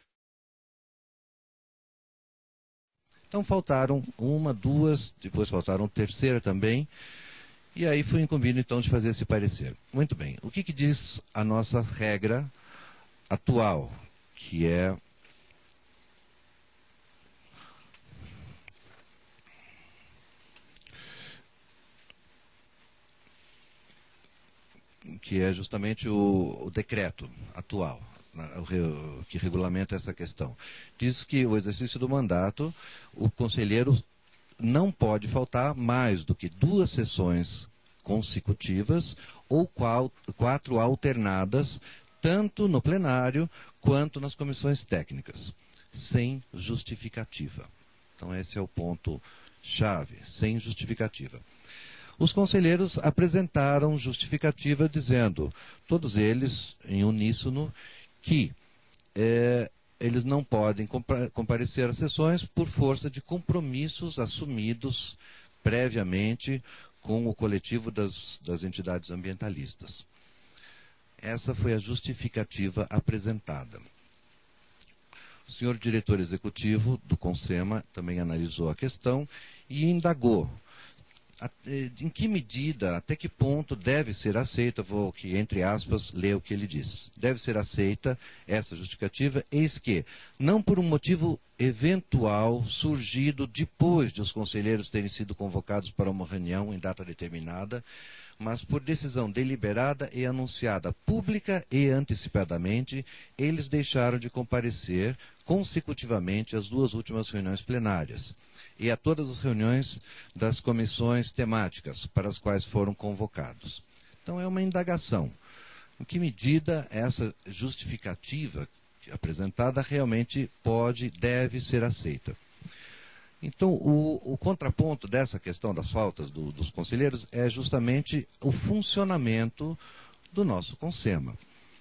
Então faltaram uma, duas, depois faltaram terceira também. E aí fui incumbido, então, de fazer esse parecer. Muito bem. O que, que diz a nossa regra atual, que é que é justamente o, o decreto atual, o, que regulamenta essa questão. Diz que o exercício do mandato, o conselheiro não pode faltar mais do que duas sessões consecutivas ou quatro alternadas, tanto no plenário quanto nas comissões técnicas, sem justificativa. Então esse é o ponto chave, sem justificativa. Os conselheiros apresentaram justificativa dizendo, todos eles em uníssono, que é, eles não podem comparecer às sessões por força de compromissos assumidos previamente com o coletivo das, das entidades ambientalistas. Essa foi a justificativa apresentada. O senhor diretor executivo do CONSEMA também analisou a questão e indagou em que medida, até que ponto deve ser aceita, vou aqui, entre aspas, ler o que ele diz. Deve ser aceita essa justificativa, eis que, não por um motivo eventual surgido depois de os conselheiros terem sido convocados para uma reunião em data determinada, mas por decisão deliberada e anunciada pública e antecipadamente, eles deixaram de comparecer consecutivamente às duas últimas reuniões plenárias e a todas as reuniões das comissões temáticas para as quais foram convocados. Então é uma indagação. Em que medida essa justificativa apresentada realmente pode, deve ser aceita? Então, o, o contraponto dessa questão das faltas do, dos conselheiros é justamente o funcionamento do nosso CONSEMA.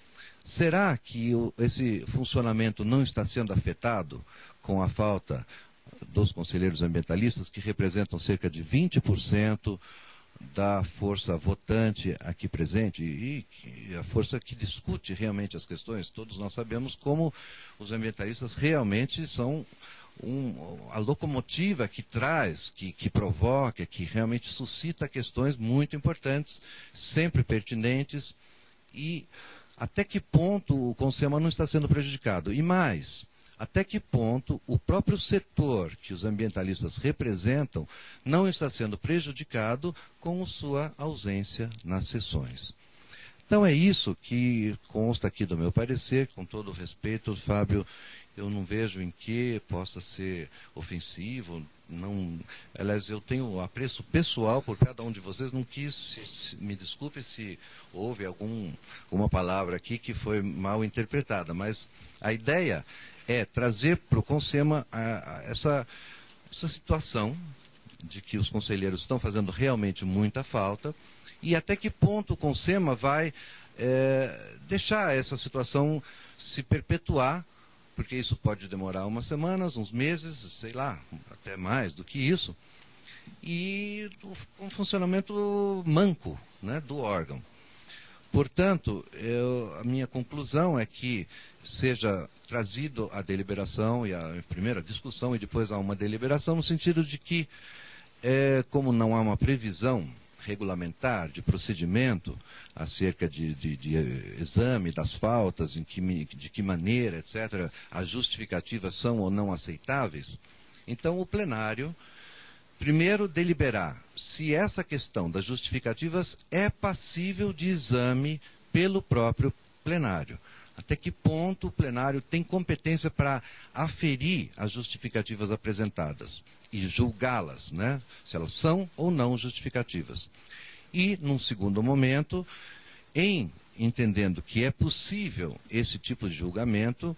Será que o, esse funcionamento não está sendo afetado com a falta dos conselheiros ambientalistas, que representam cerca de vinte por cento da força votante aqui presente e, e a força que discute realmente as questões? Todos nós sabemos como os ambientalistas realmente são um, a locomotiva que traz, que, que provoca, que realmente suscita questões muito importantes, sempre pertinentes, e até que ponto o CONSEMA não está sendo prejudicado? E mais, até que ponto o próprio setor que os ambientalistas representam não está sendo prejudicado com sua ausência nas sessões? Então é isso que consta aqui do meu parecer, com todo o respeito, Fábio. Eu não vejo em que possa ser ofensivo. Não, aliás, eu tenho apreço pessoal por cada um de vocês. Não quis, se, se, me desculpe se houve algum, alguma palavra aqui que foi mal interpretada, mas a ideia é trazer para o CONSEMA a, a, essa, essa situação de que os conselheiros estão fazendo realmente muita falta e até que ponto o CONSEMA vai é, deixar essa situação se perpetuar, porque isso pode demorar umas semanas, uns meses, sei lá, até mais do que isso, e um funcionamento manco, né, do órgão. Portanto, eu, a minha conclusão é que seja trazido a deliberação e a primeira discussão e depois há uma deliberação, no sentido de que, é, como não há uma previsão regulamentar de procedimento acerca de, de, de exame das faltas, em que, de que maneira, etcétera, as justificativas são ou não aceitáveis, então o plenário primeiro deliberar se essa questão das justificativas é passível de exame pelo próprio plenário. Até que ponto o plenário tem competência para aferir as justificativas apresentadas e julgá-las, né? Se elas são ou não justificativas. E, num segundo momento, em entendendo que é possível esse tipo de julgamento,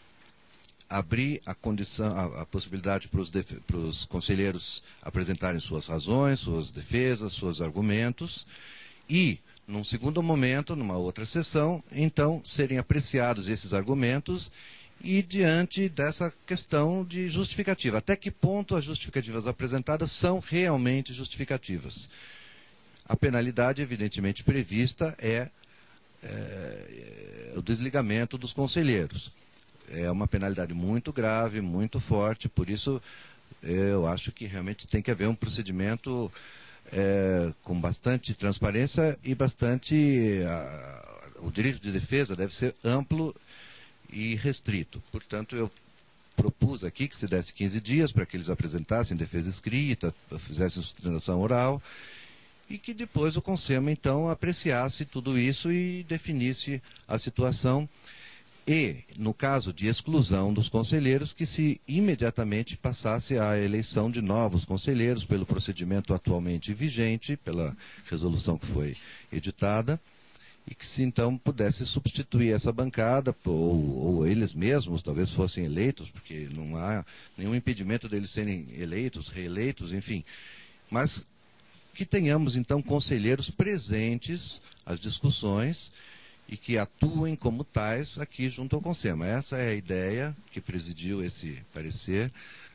abrir a condição, a, a possibilidade para os, para os conselheiros apresentarem suas razões, suas defesas, seus argumentos, e, num segundo momento, numa outra sessão, então, serem apreciados esses argumentos e diante dessa questão de justificativa. Até que ponto as justificativas apresentadas são realmente justificativas? A penalidade, evidentemente prevista, é, é o desligamento dos conselheiros. É uma penalidade muito grave, muito forte, por isso eu acho que realmente tem que haver um procedimento é, com bastante transparência e bastante... A, o direito de defesa deve ser amplo e restrito. Portanto, eu propus aqui que se desse quinze dias para que eles apresentassem defesa escrita, fizessem sustentação oral, e que depois o CONSEMA, então, apreciasse tudo isso e definisse a situação. E, no caso de exclusão dos conselheiros, que se imediatamente passasse a eleição de novos conselheiros pelo procedimento atualmente vigente, pela resolução que foi editada, e que se então pudesse substituir essa bancada, ou, ou eles mesmos talvez fossem eleitos, porque não há nenhum impedimento deles serem eleitos, reeleitos, enfim. Mas que tenhamos então conselheiros presentes às discussões, e que atuem como tais aqui junto ao CONSEMA. Essa é a ideia que presidiu esse parecer.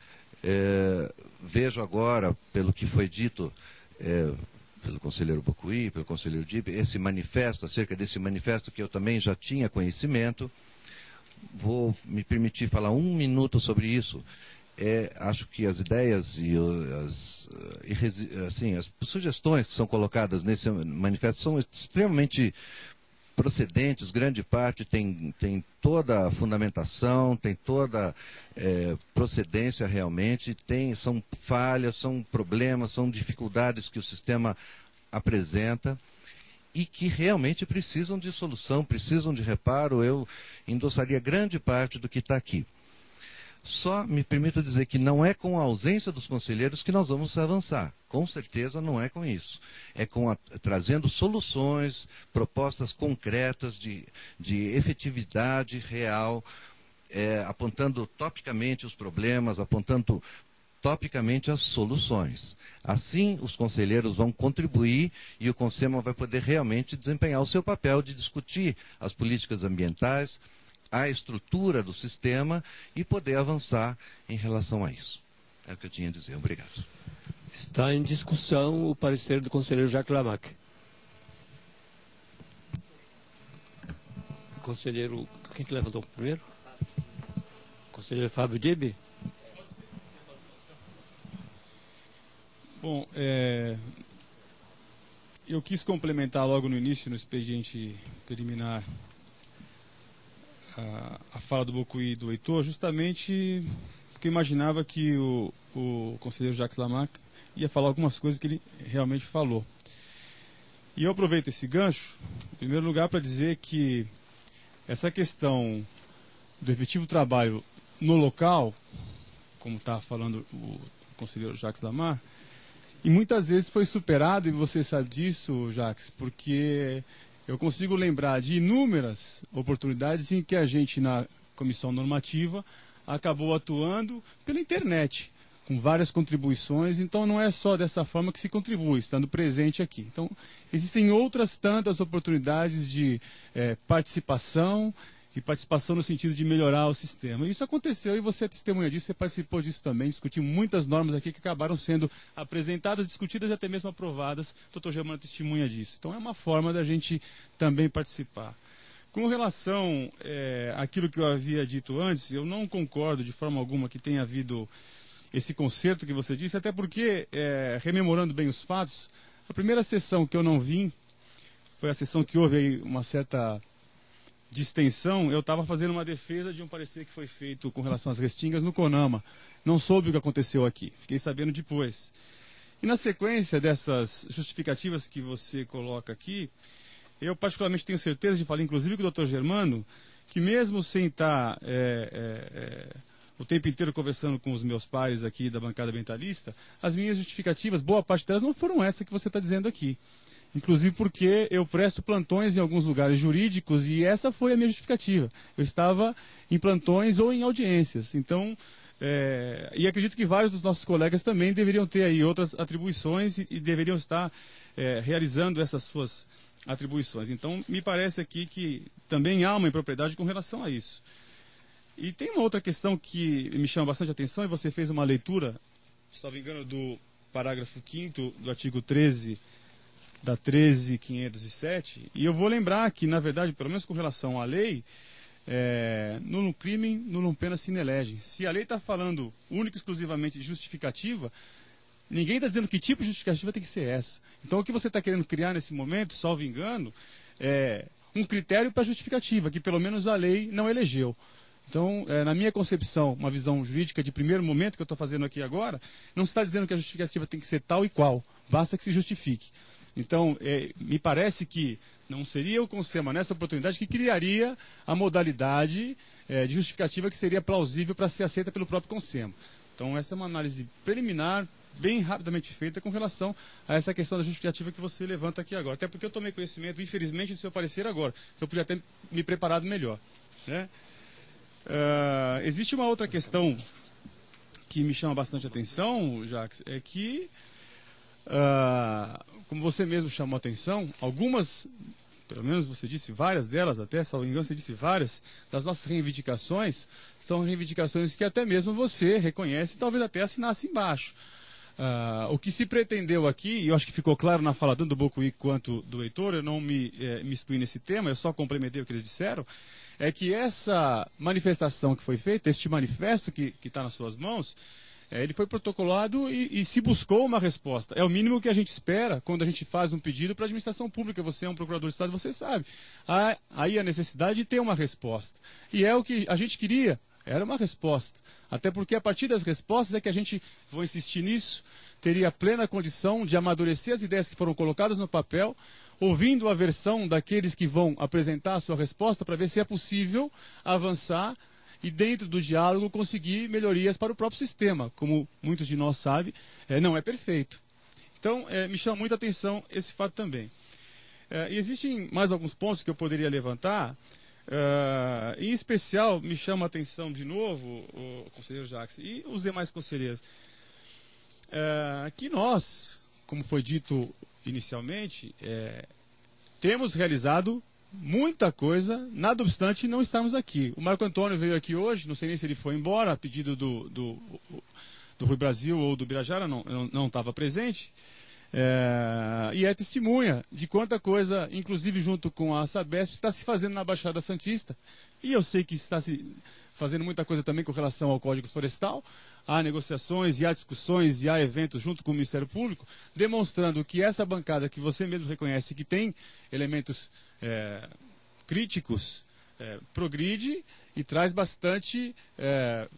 É, vejo agora, pelo que foi dito é, pelo conselheiro Bocuí, pelo conselheiro Dib, esse manifesto, acerca desse manifesto que eu também já tinha conhecimento. Vou me permitir falar um minuto sobre isso. é, acho que as ideias e as, assim, as sugestões que são colocadas nesse manifesto são extremamente procedentes, grande parte tem, tem toda a fundamentação, tem toda é, procedência realmente, tem, são falhas, são problemas, são dificuldades que o sistema apresenta e que realmente precisam de solução, precisam de reparo. Eu endossaria grande parte do que está aqui. Só me permito dizer que não é com a ausência dos conselheiros que nós vamos avançar. Com certeza não é com isso. É com a, trazendo soluções, propostas concretas de, de efetividade real, é, apontando topicamente os problemas, apontando topicamente as soluções. Assim, os conselheiros vão contribuir e o CONSEMA vai poder realmente desempenhar o seu papel de discutir as políticas ambientais, a estrutura do sistema e poder avançar em relação a isso. É o que eu tinha a dizer. Obrigado. Está em discussão o parecer do conselheiro Jacques Lamaque. Conselheiro, quem que levantou primeiro? Conselheiro Fábio Dibe? Bom, é, eu quis complementar logo no início, no expediente preliminar, a, a fala do Bocuí e do Heitor, justamente porque eu imaginava que o, o conselheiro Jacques Lamaque ia falar algumas coisas que ele realmente falou. E eu aproveito esse gancho, em primeiro lugar, para dizer que essa questão do efetivo trabalho no local, como está falando o conselheiro Jacques Lamaque, e muitas vezes foi superado, e você sabe disso, Jacques, porque eu consigo lembrar de inúmeras oportunidades em que a gente, na comissão normativa, acabou atuando pela internet, com várias contribuições. Então não é só dessa forma que se contribui, estando presente aqui. Então existem outras tantas oportunidades de é, participação, e participação no sentido de melhorar o sistema. Isso aconteceu e você é testemunha disso, você participou disso também, discutiu muitas normas aqui que acabaram sendo apresentadas, discutidas e até mesmo aprovadas. O doutor Germano testemunha disso. Então é uma forma da gente também participar. Com relação é, àquilo que eu havia dito antes, eu não concordo de forma alguma que tenha havido esse concerto que você disse, até porque, é, rememorando bem os fatos, a primeira sessão que eu não vim foi a sessão que houve aí uma certa de extensão. Eu estava fazendo uma defesa de um parecer que foi feito com relação às restingas no CONAMA. Não soube o que aconteceu aqui, fiquei sabendo depois. E na sequência dessas justificativas que você coloca aqui, eu particularmente tenho certeza de falar, inclusive com o doutor Germano, que mesmo sem estar é, é, é, o tempo inteiro conversando com os meus pares aqui da bancada ambientalista, as minhas justificativas, boa parte delas não foram essa que você está dizendo aqui. Inclusive porque eu presto plantões em alguns lugares jurídicos e essa foi a minha justificativa. Eu estava em plantões ou em audiências. Então, é, e acredito que vários dos nossos colegas também deveriam ter aí outras atribuições e, e deveriam estar é, realizando essas suas atribuições. Então, me parece aqui que também há uma impropriedade com relação a isso. E tem uma outra questão que me chama bastante atenção, e você fez uma leitura, se não me engano, do parágrafo quinto do artigo treze da treze mil quinhentos e sete, e eu vou lembrar que, na verdade, pelo menos com relação à lei, é, nullum crimen, nullum pena sine lege. Se a lei está falando única e exclusivamente de justificativa, ninguém está dizendo que tipo de justificativa tem que ser essa. Então, o que você está querendo criar nesse momento, salvo engano, é um critério para justificativa, que pelo menos a lei não elegeu. Então, é, na minha concepção, uma visão jurídica de primeiro momento que eu estou fazendo aqui agora, não se está dizendo que a justificativa tem que ser tal e qual, basta que se justifique. Então, é, me parece que não seria o CONSEMA, nessa oportunidade, que criaria a modalidade é, de justificativa que seria plausível para ser aceita pelo próprio CONSEMA. Então, essa é uma análise preliminar, bem rapidamente feita, com relação a essa questão da justificativa que você levanta aqui agora. Até porque eu tomei conhecimento, infelizmente, do seu parecer agora. Se eu podia ter me preparado melhor. Né? Uh, existe uma outra questão que me chama bastante atenção, Jacques, é que Uh, como você mesmo chamou a atenção, algumas, pelo menos você disse várias delas, até, salvo engano, você disse várias, das nossas reivindicações, são reivindicações que até mesmo você reconhece e talvez até assinasse embaixo. Uh, o que se pretendeu aqui, e eu acho que ficou claro na fala tanto do Bocuí quanto do Heitor, eu não me, eh, me excluí nesse tema, eu só complementei o que eles disseram, é que essa manifestação que foi feita, este manifesto que está nas suas mãos, é, ele foi protocolado e, e se buscou uma resposta. É o mínimo que a gente espera quando a gente faz um pedido para a administração pública. Você é um procurador de Estado, você sabe. Há, aí a necessidade de ter uma resposta. E é o que a gente queria, era uma resposta. Até porque a partir das respostas é que a gente, vou insistir nisso, teria plena condição de amadurecer as ideias que foram colocadas no papel, ouvindo a versão daqueles que vão apresentar a sua resposta para ver se é possível avançar e dentro do diálogo conseguir melhorias para o próprio sistema. Como muitos de nós sabem, é, não é perfeito. Então, é, me chama muita atenção esse fato também. É, e existem mais alguns pontos que eu poderia levantar. Uh, em especial, me chama a atenção de novo, o conselheiro Jacques e os demais conselheiros, uh, que nós, como foi dito inicialmente, é, temos realizado muita coisa, nada obstante não estarmos aqui. O Marco Antônio veio aqui hoje, não sei nem se ele foi embora, a pedido do, do, do Rui Brasil ou do Birajara, não estava presente. É, e é testemunha de quanta coisa, inclusive junto com a Sabesp, está se fazendo na Baixada Santista. E eu sei que está se fazendo muita coisa também com relação ao Código Florestal. Há negociações e há discussões e há eventos junto com o Ministério Público, demonstrando que essa bancada que você mesmo reconhece que tem elementos é, críticos, é, progride e traz bastante é,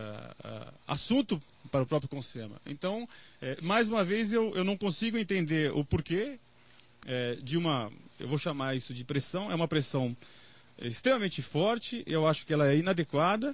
é, é, assunto para o próprio Consema. Então, é, mais uma vez, eu, eu não consigo entender o porquê é, de uma, eu vou chamar isso de pressão, é uma pressão extremamente forte, eu acho que ela é inadequada,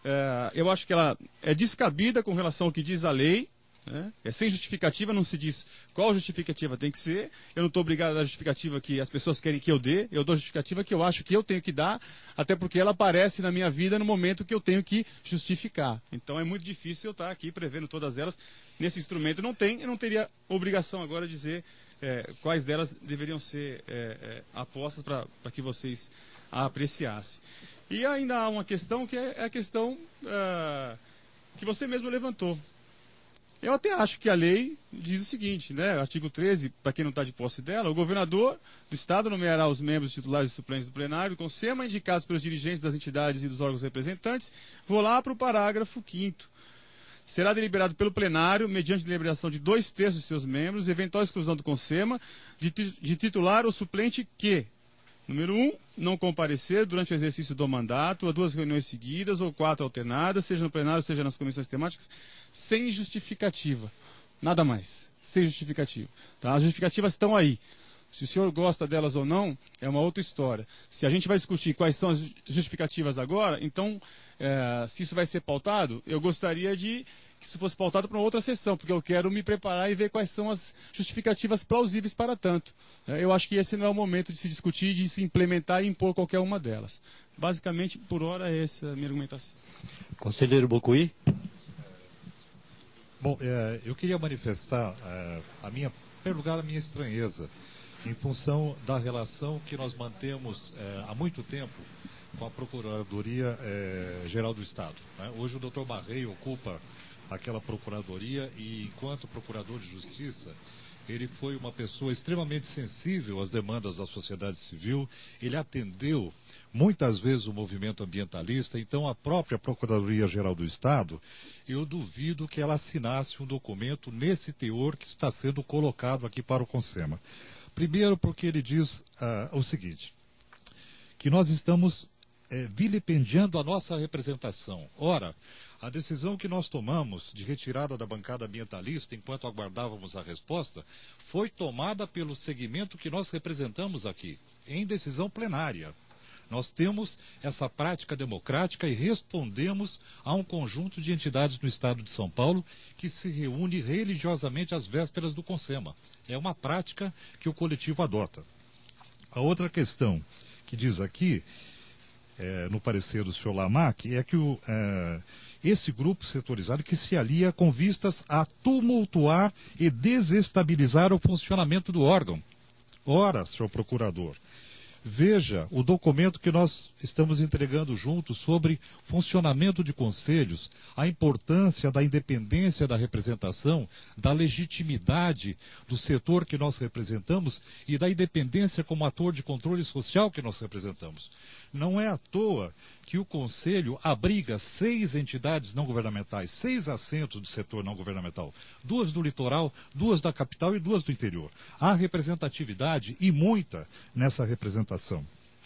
é, eu acho que ela é descabida com relação ao que diz a lei, né? É sem justificativa, não se diz qual justificativa tem que ser, eu não estou obrigado a dar a justificativa que as pessoas querem que eu dê, eu dou a justificativa que eu acho que eu tenho que dar, até porque ela aparece na minha vida no momento que eu tenho que justificar. Então é muito difícil eu estar aqui prevendo todas elas nesse instrumento. Não tem, eu não teria obrigação agora de dizer é, quais delas deveriam ser é, é, apostas para que vocês a apreciassem. E ainda há uma questão que é a questão uh, que você mesmo levantou. Eu até acho que a lei diz o seguinte, né? Artigo treze, para quem não está de posse dela, o governador do Estado nomeará os membros titulares e suplentes do plenário do Consema, indicados pelos dirigentes das entidades e dos órgãos representantes. Vou lá para o parágrafo quinto. Será deliberado pelo plenário, mediante deliberação de dois terços de seus membros, eventual exclusão do Consema, de, de titular ou suplente que, número um, não comparecer durante o exercício do mandato a duas reuniões seguidas ou quatro alternadas, seja no plenário, seja nas comissões temáticas, sem justificativa. Nada mais. Sem justificativa. Tá? As justificativas estão aí. Se o senhor gosta delas ou não, é uma outra história. Se a gente vai discutir quais são as justificativas agora, então, é, se isso vai ser pautado, eu gostaria de que isso fosse pautado para uma outra sessão, porque eu quero me preparar e ver quais são as justificativas plausíveis para tanto. É, eu acho que esse não é o momento de se discutir, de se implementar e impor qualquer uma delas. Basicamente, por hora, essa é a minha argumentação. Conselheiro Bocuí. Bom, é, eu queria manifestar é, a minha, em primeiro lugar, a minha estranheza em função da relação que nós mantemos é, há muito tempo com a Procuradoria é, Geral do Estado. Né? Hoje o doutor Marrei ocupa aquela Procuradoria e, enquanto Procurador de Justiça, ele foi uma pessoa extremamente sensível às demandas da sociedade civil, ele atendeu muitas vezes o movimento ambientalista, então a própria Procuradoria-Geral do Estado, eu duvido que ela assinasse um documento nesse teor que está sendo colocado aqui para o Consema. Primeiro porque ele diz ah, o seguinte, que nós estamos é, vilipendiando a nossa representação. Ora, a decisão que nós tomamos de retirada da bancada ambientalista, enquanto aguardávamos a resposta, foi tomada pelo segmento que nós representamos aqui, em decisão plenária. Nós temos essa prática democrática e respondemos a um conjunto de entidades do Estado de São Paulo que se reúne religiosamente às vésperas do Consema. É uma prática que o coletivo adota. A outra questão que diz aqui, é, no parecer do senhor Lamac, é que o, é, esse grupo setorizado que se alia com vistas a tumultuar e desestabilizar o funcionamento do órgão. Ora, senhor procurador, veja o documento que nós estamos entregando juntos sobre funcionamento de conselhos, a importância da independência da representação, da legitimidade do setor que nós representamos e da independência como ator de controle social que nós representamos. Não é à toa que o Conselho abriga seis entidades não governamentais, seis assentos do setor não governamental, duas do litoral, duas da capital e duas do interior. Há representatividade e muita nessa representação.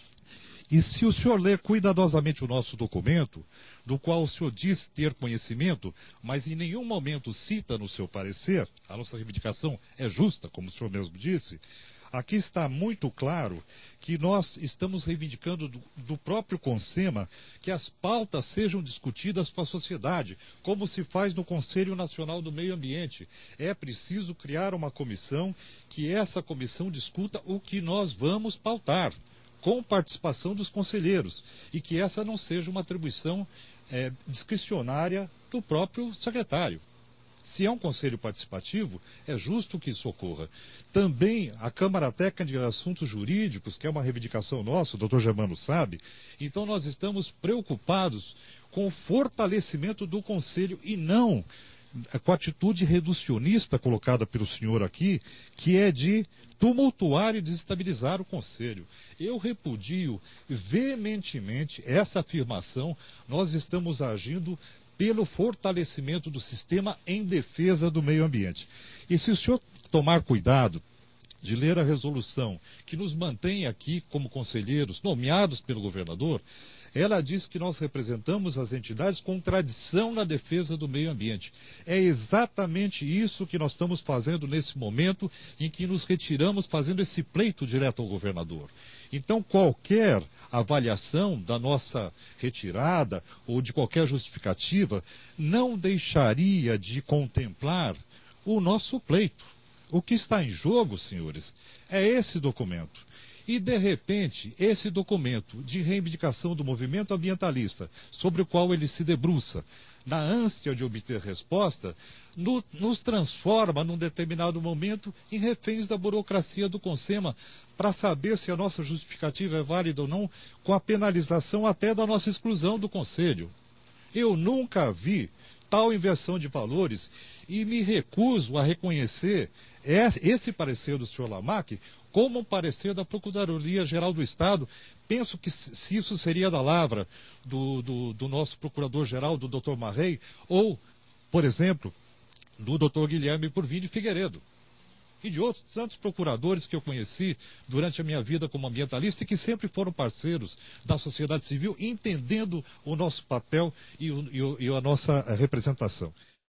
E se o senhor ler cuidadosamente o nosso documento, do qual o senhor diz ter conhecimento, mas em nenhum momento cita no seu parecer, a nossa reivindicação é justa, como o senhor mesmo disse, aqui está muito claro que nós estamos reivindicando do, do próprio CONSEMA que as pautas sejam discutidas com a sociedade, como se faz no Conselho Nacional do Meio Ambiente. É preciso criar uma comissão, que essa comissão discuta o que nós vamos pautar, com participação dos conselheiros, e que essa não seja uma atribuição é, discricionária do próprio secretário. Se é um conselho participativo, é justo que isso ocorra. Também a Câmara Técnica de Assuntos Jurídicos, que é uma reivindicação nossa, o doutor Germano sabe, então nós estamos preocupados com o fortalecimento do conselho e não com a atitude reducionista colocada pelo senhor aqui, que é de tumultuar e desestabilizar o Conselho. Eu repudio veementemente essa afirmação. Nós estamos agindo pelo fortalecimento do sistema em defesa do meio ambiente. E se o senhor tomar cuidado de ler a resolução que nos mantém aqui como conselheiros nomeados pelo governador, ela diz que nós representamos as entidades com tradição na defesa do meio ambiente. É exatamente isso que nós estamos fazendo nesse momento em que nos retiramos fazendo esse pleito direto ao governador. Então, qualquer avaliação da nossa retirada ou de qualquer justificativa não deixaria de contemplar o nosso pleito. O que está em jogo, senhores, é esse documento. E, de repente, esse documento de reivindicação do movimento ambientalista, sobre o qual ele se debruça, na ânsia de obter resposta, no, nos transforma, num determinado momento, em reféns da burocracia do CONSEMA, para saber se a nossa justificativa é válida ou não, com a penalização até da nossa exclusão do Conselho. Eu nunca vi tal inversão de valores e me recuso a reconhecer esse parecer do senhor Lamaque como um parecer da Procuradoria-Geral do Estado. Penso que se isso seria da lavra do, do, do nosso Procurador-Geral, do doutor Marrei, ou, por exemplo, do doutor Guilherme Purvim de Figueiredo, e de outros tantos procuradores que eu conheci durante a minha vida como ambientalista e que sempre foram parceiros da sociedade civil, entendendo o nosso papel e, o, e, o, e a nossa representação.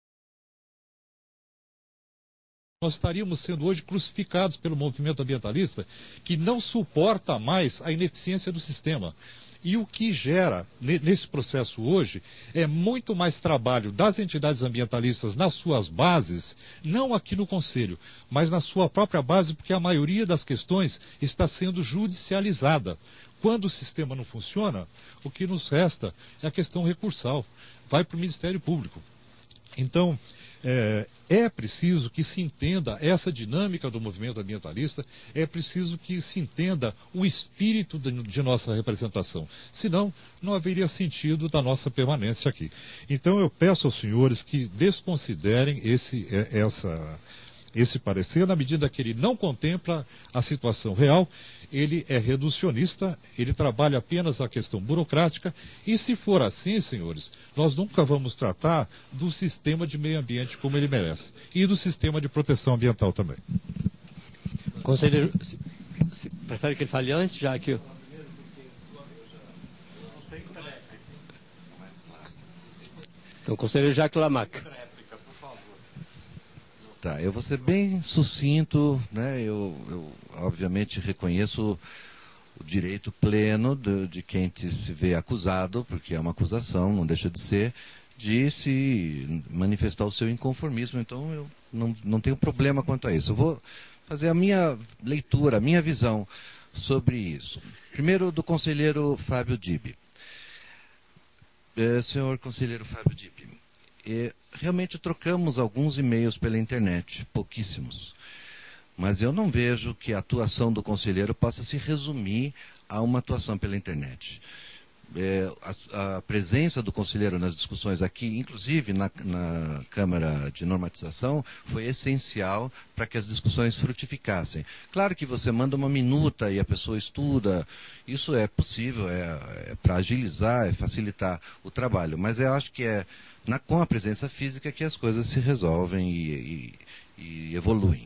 Nós estaríamos sendo hoje crucificados pelo movimento ambientalista, que não suporta mais a ineficiência do sistema. E o que gera nesse processo hoje é muito mais trabalho das entidades ambientalistas nas suas bases, não aqui no Conselho, mas na sua própria base, porque a maioria das questões está sendo judicializada. Quando o sistema não funciona, o que nos resta é a questão recursal. Vai para o Ministério Público. Então, é, é preciso que se entenda essa dinâmica do movimento ambientalista, é preciso que se entenda o espírito de, de nossa representação. Senão, não haveria sentido da nossa permanência aqui. Então, eu peço aos senhores que desconsiderem esse, essa, esse parecer, na medida que ele não contempla a situação real. Ele é reducionista, ele trabalha apenas a questão burocrática, e se for assim, senhores, nós nunca vamos tratar do sistema de meio ambiente como ele merece, e do sistema de proteção ambiental também. Conselheiro, se, se prefere que ele fale antes, já que... Então, conselheiro Jacques Lamaque. Tá, eu vou ser bem sucinto, né? Eu, eu obviamente reconheço o direito pleno de, de quem te, se vê acusado, porque é uma acusação, não deixa de ser, de se manifestar o seu inconformismo. Então eu não, não tenho problema quanto a isso. Eu vou fazer a minha leitura, a minha visão sobre isso. Primeiro, do conselheiro Fábio Dib. É, senhor conselheiro Fábio Dib, é, realmente trocamos alguns e-mails pela internet, pouquíssimos. Mas eu não vejo que a atuação do conselheiro possa se resumir a uma atuação pela internet. É, a, a presença do conselheiro nas discussões aqui, inclusive na, na Câmara de Normatização, foi essencial para que as discussões frutificassem. Claro que você manda uma minuta e a pessoa estuda, isso é possível, é, é para agilizar, é facilitar o trabalho, mas eu acho que é na, com a presença física que as coisas se resolvem e, e, e evoluem.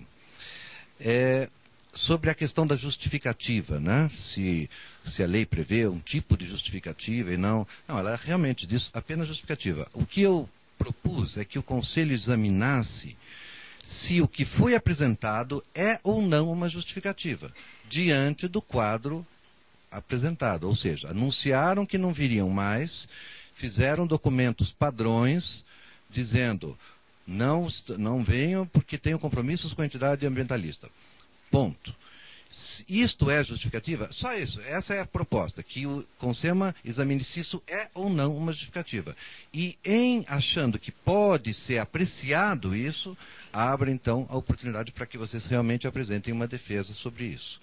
É, sobre a questão da justificativa, né? se, se a lei prevê um tipo de justificativa e não... Não, ela realmente diz apenas justificativa. O que eu propus é que o Conselho examinasse se o que foi apresentado é ou não uma justificativa, diante do quadro apresentado. Ou seja, anunciaram que não viriam mais, fizeram documentos padrões, dizendo, não, não venham porque tenho compromissos com a entidade ambientalista. Ponto. Isto é justificativa? Só isso. Essa é a proposta, que o CONSEMA examine se isso é ou não uma justificativa. E em achando que pode ser apreciado isso, abre então a oportunidade para que vocês realmente apresentem uma defesa sobre isso.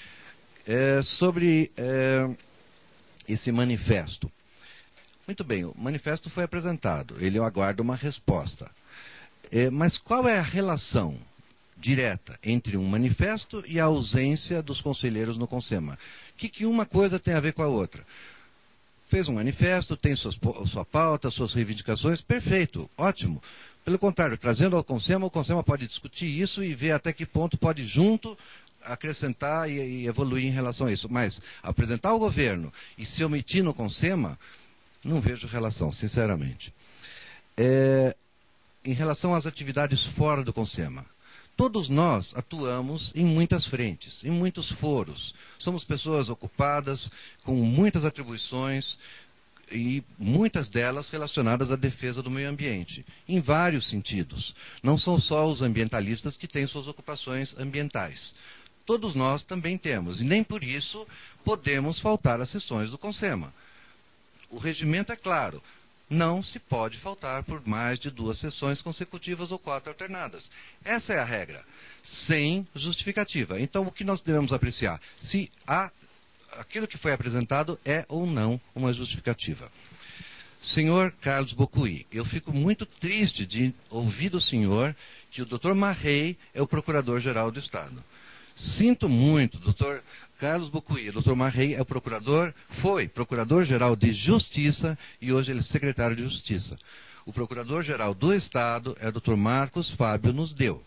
É, sobre é, esse manifesto. Muito bem, o manifesto foi apresentado. Ele aguarda uma resposta. É, mas qual é a relação direta entre um manifesto e a ausência dos conselheiros no CONSEMA? O que, que uma coisa tem a ver com a outra? Fez um manifesto, tem suas, sua pauta, suas reivindicações, perfeito, ótimo. Pelo contrário, trazendo ao CONSEMA, o CONSEMA pode discutir isso e ver até que ponto pode junto acrescentar e, e evoluir em relação a isso. Mas apresentar ao governo e se omitir no CONSEMA, não vejo relação, sinceramente. É, em relação às atividades fora do CONSEMA, todos nós atuamos em muitas frentes, em muitos foros. Somos pessoas ocupadas, com muitas atribuições, e muitas delas relacionadas à defesa do meio ambiente, em vários sentidos. Não são só os ambientalistas que têm suas ocupações ambientais. Todos nós também temos, e nem por isso podemos faltar às sessões do CONSEMA. O regimento é claro. Não se pode faltar por mais de duas sessões consecutivas ou quatro alternadas. Essa é a regra, sem justificativa. Então, o que nós devemos apreciar? Se há, aquilo que foi apresentado é ou não uma justificativa. Senhor Carlos Bocuí, eu fico muito triste de ouvir do senhor que o doutor Marrei é o Procurador-Geral do Estado. Sinto muito, doutor Carlos Bocuí, doutor Marrei é o procurador, foi Procurador-Geral de Justiça e hoje ele é secretário de Justiça. O Procurador-Geral do Estado é o doutor Marcos Fábio Nusdeu.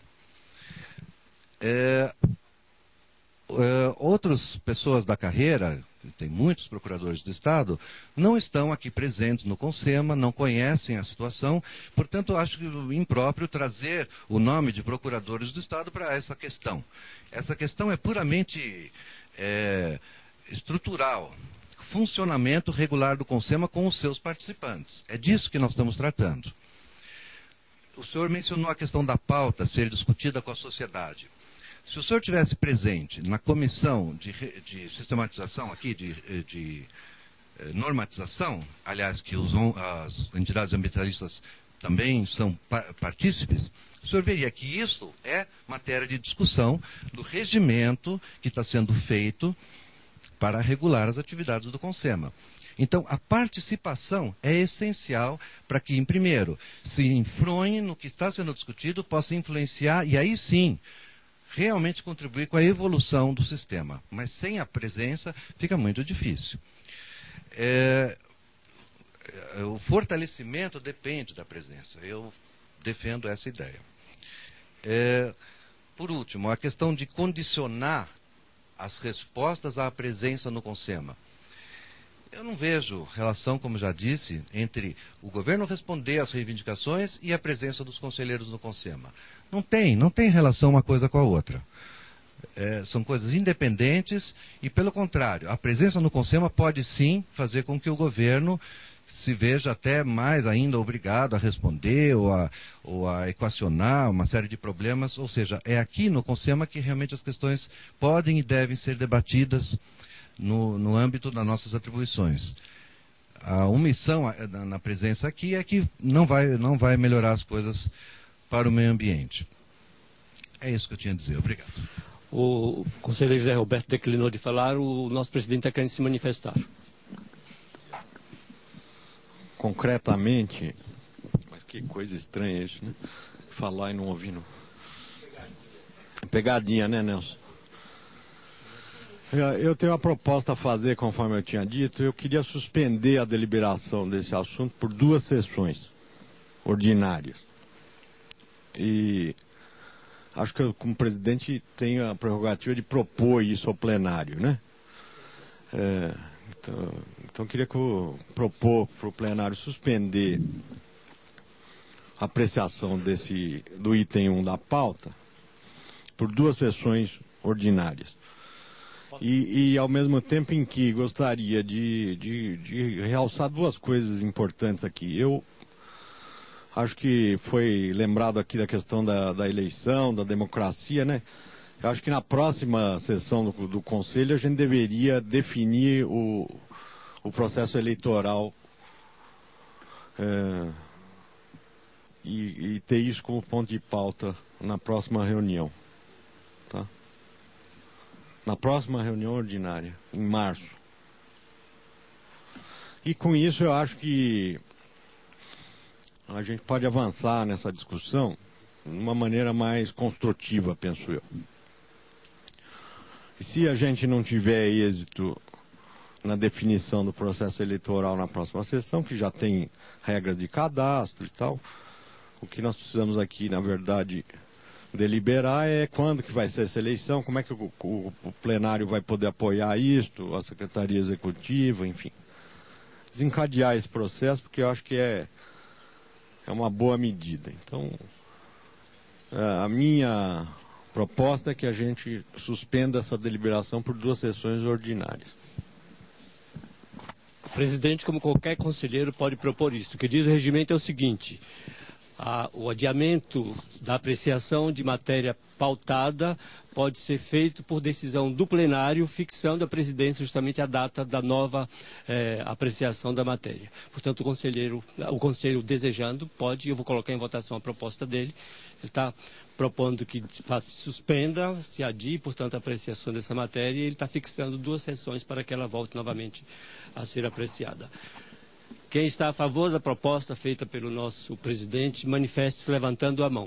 É, é, outras pessoas da carreira, tem muitos procuradores do Estado, não estão aqui presentes no CONSEMA, não conhecem a situação, portanto, acho impróprio trazer o nome de procuradores do Estado para essa questão. Essa questão é puramente é, estrutural, funcionamento regular do CONSEMA com os seus participantes. É disso que nós estamos tratando. O senhor mencionou a questão da pauta ser discutida com a sociedade. Se o senhor tivesse presente na comissão de, de sistematização aqui, de, de, de normatização, aliás, que os, as entidades ambientalistas também são partícipes, o senhor veria que isso é matéria de discussão do regimento que está sendo feito para regular as atividades do CONSEMA. Então, a participação é essencial para que, em primeiro, se enfronhe no que está sendo discutido, possa influenciar e aí sim realmente contribuir com a evolução do sistema. Mas sem a presença fica muito difícil. É, o fortalecimento depende da presença. Eu defendo essa ideia. É, por último, a questão de condicionar as respostas à presença no CONSEMA. Eu não vejo relação, como já disse, entre o governo responder às reivindicações e a presença dos conselheiros no CONSEMA. Não tem, não tem relação uma coisa com a outra. É, são coisas independentes e, pelo contrário, a presença no CONSEMA pode sim fazer com que o governo se veja até mais ainda obrigado a responder ou a, ou a equacionar uma série de problemas. Ou seja, é aqui no CONSEMA que realmente as questões podem e devem ser debatidas no, no âmbito das nossas atribuições. A omissão na, na presença aqui é que não vai, não vai melhorar as coisas para o meio ambiente. É isso que eu tinha a dizer. Obrigado. O conselheiro José Roberto declinou de falar, o nosso presidente está querendo se manifestar. concretamente, mas que coisa estranha isso, né? Falar e não ouvir. Não. Pegadinha, né, Nelson? Eu tenho uma proposta a fazer, conforme eu tinha dito. Eu queria suspender a deliberação desse assunto por duas sessões ordinárias. E acho que eu, como presidente, tenho a prerrogativa de propor isso ao plenário, né? É, então, então, eu queria que eu propor para o plenário suspender a apreciação desse, do item um da pauta por duas sessões ordinárias. E, e ao mesmo tempo em que gostaria de, de, de realçar duas coisas importantes aqui. Eu acho que foi lembrado aqui da questão da, da eleição, da democracia, né? Eu acho que na próxima sessão do, do Conselho a gente deveria definir o, o processo eleitoral é, e, e ter isso como ponto de pauta na próxima reunião. Tá? Na próxima reunião ordinária, em março. E com isso eu acho que a gente pode avançar nessa discussão de uma maneira mais construtiva, penso eu. E se a gente não tiver êxito na definição do processo eleitoral na próxima sessão, que já tem regras de cadastro e tal, o que nós precisamos aqui, na verdade, deliberar é quando que vai ser essa eleição, como é que o, o, o plenário vai poder apoiar isto, a Secretaria Executiva, enfim. Desencadear esse processo, porque eu acho que é, é uma boa medida. Então, a minha proposta é que a gente suspenda essa deliberação por duas sessões ordinárias. O presidente, como qualquer conselheiro, pode propor isso. O que diz o regimento é o seguinte: a, o adiamento da apreciação de matéria pautada pode ser feito por decisão do plenário, fixando a presidência justamente a data da nova eh, apreciação da matéria. Portanto, o conselheiro, o conselho desejando, pode, eu vou colocar em votação a proposta dele. Ele está propondo que faça, suspenda, se adie, portanto, a apreciação dessa matéria, e ele está fixando duas sessões para que ela volte novamente a ser apreciada. Quem está a favor da proposta feita pelo nosso presidente, manifeste-se levantando a mão.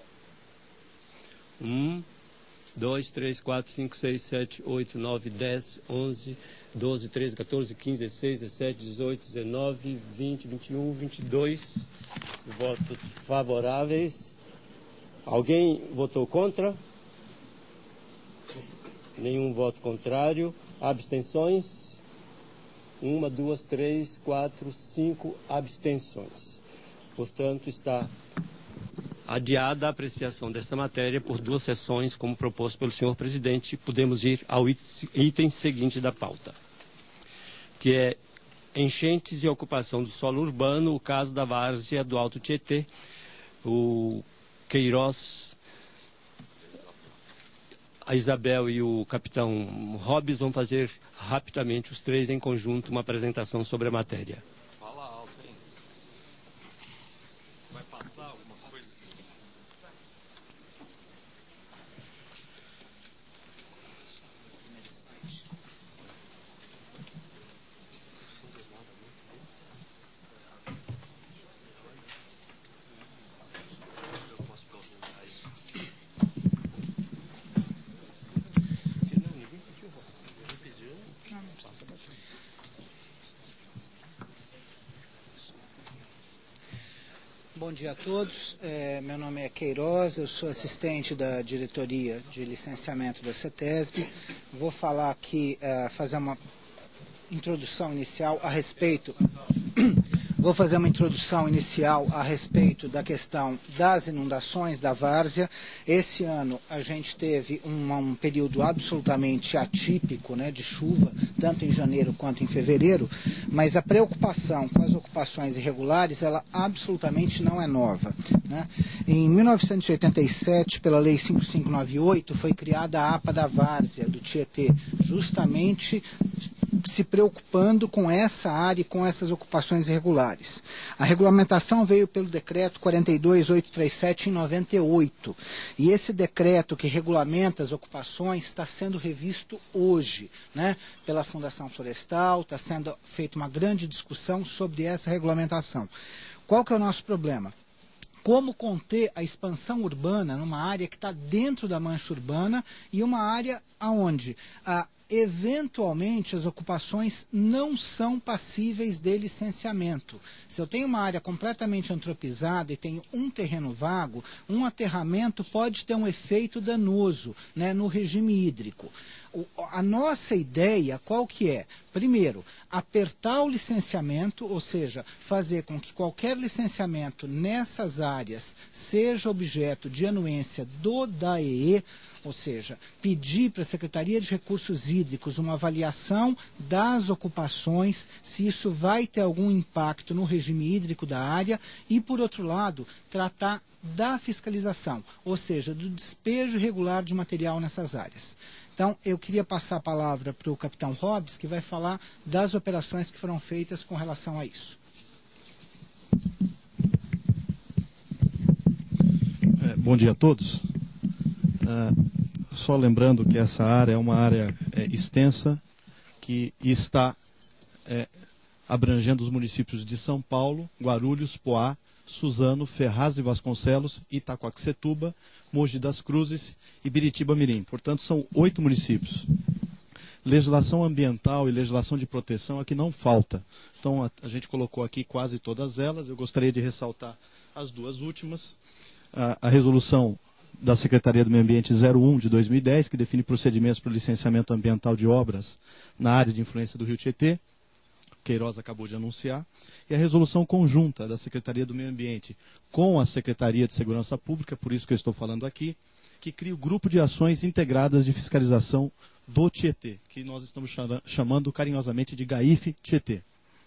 Um, dois, três, quatro, cinco, seis, sete, oito, nove, dez, onze, doze, treze, quatorze, quinze, dezesseis, dezessete, dezoito, dezenove, vinte, vinte e um, vinte e dois votos favoráveis. Alguém votou contra? Nenhum voto contrário. Abstenções? Uma, duas, três, quatro, cinco abstenções. Portanto, está adiada a apreciação desta matéria por duas sessões, como proposto pelo senhor presidente. Podemos ir ao item seguinte da pauta, que é enchentes e ocupação do solo urbano, o caso da várzea do Alto Tietê. O Queiroz, a Isabel e o capitão Hobbes vão fazer rapidamente, os três em conjunto, uma apresentação sobre a matéria. Fala alto, hein? Vai passar alguma coisa? Bom dia a todos, é, meu nome é Queiroz, eu sou assistente da diretoria de licenciamento da CETESB. Vou falar aqui, é, fazer uma introdução inicial a respeito, vou fazer uma introdução inicial a respeito da questão das inundações da várzea. Esse ano a gente teve um, um período absolutamente atípico, né, de chuva, tanto em janeiro quanto em fevereiro, mas a preocupação com as ocupações irregulares, ela absolutamente não é nova, né? Em mil novecentos e oitenta e sete, pela Lei cinco mil quinhentos e noventa e oito, foi criada a APA da Várzea, do Tietê, justamente se preocupando com essa área e com essas ocupações irregulares. A regulamentação veio pelo decreto quarenta e dois mil oitocentos e trinta e sete em noventa e oito. E esse decreto que regulamenta as ocupações está sendo revisto hoje, né, pela Fundação Florestal, está sendo feita uma grande discussão sobre essa regulamentação. Qual que é o nosso problema? Como conter a expansão urbana numa área que está dentro da mancha urbana e uma área onde, ah, eventualmente, as ocupações não são passíveis de licenciamento. Se eu tenho uma área completamente antropizada e tenho um terreno vago, um aterramento pode ter um efeito danoso, né, no regime hídrico. O, a nossa ideia, qual que é? Primeiro, apertar o licenciamento, ou seja, fazer com que qualquer licenciamento nessas áreas seja objeto de anuência do D A E E, ou seja, pedir para a Secretaria de Recursos Hídricos uma avaliação das ocupações, se isso vai ter algum impacto no regime hídrico da área, e, por outro lado, tratar da fiscalização, ou seja, do despejo irregular de material nessas áreas. Então, eu queria passar a palavra para o capitão Hobbs, que vai falar das operações que foram feitas com relação a isso. É, bom dia a todos. Uh, só lembrando que essa área é uma área é, extensa, que está é, abrangendo os municípios de São Paulo, Guarulhos, Poá, Suzano, Ferraz de Vasconcelos, Itacoaxetuba, Mogi das Cruzes e Biritiba-Mirim. Portanto, são oito municípios. Legislação ambiental e legislação de proteção aqui não falta. Então, a, a gente colocou aqui quase todas elas. Eu gostaria de ressaltar as duas últimas. A, a resolução da Secretaria do Meio Ambiente zero um de dois mil e dez, que define procedimentos para o licenciamento ambiental de obras na área de influência do Rio Tietê. Queiroz acabou de anunciar, e a resolução conjunta da Secretaria do Meio Ambiente com a Secretaria de Segurança Pública, por isso que eu estou falando aqui, que cria o Grupo de Ações Integradas de Fiscalização do Tietê, que nós estamos chamando carinhosamente de GAIF Tietê.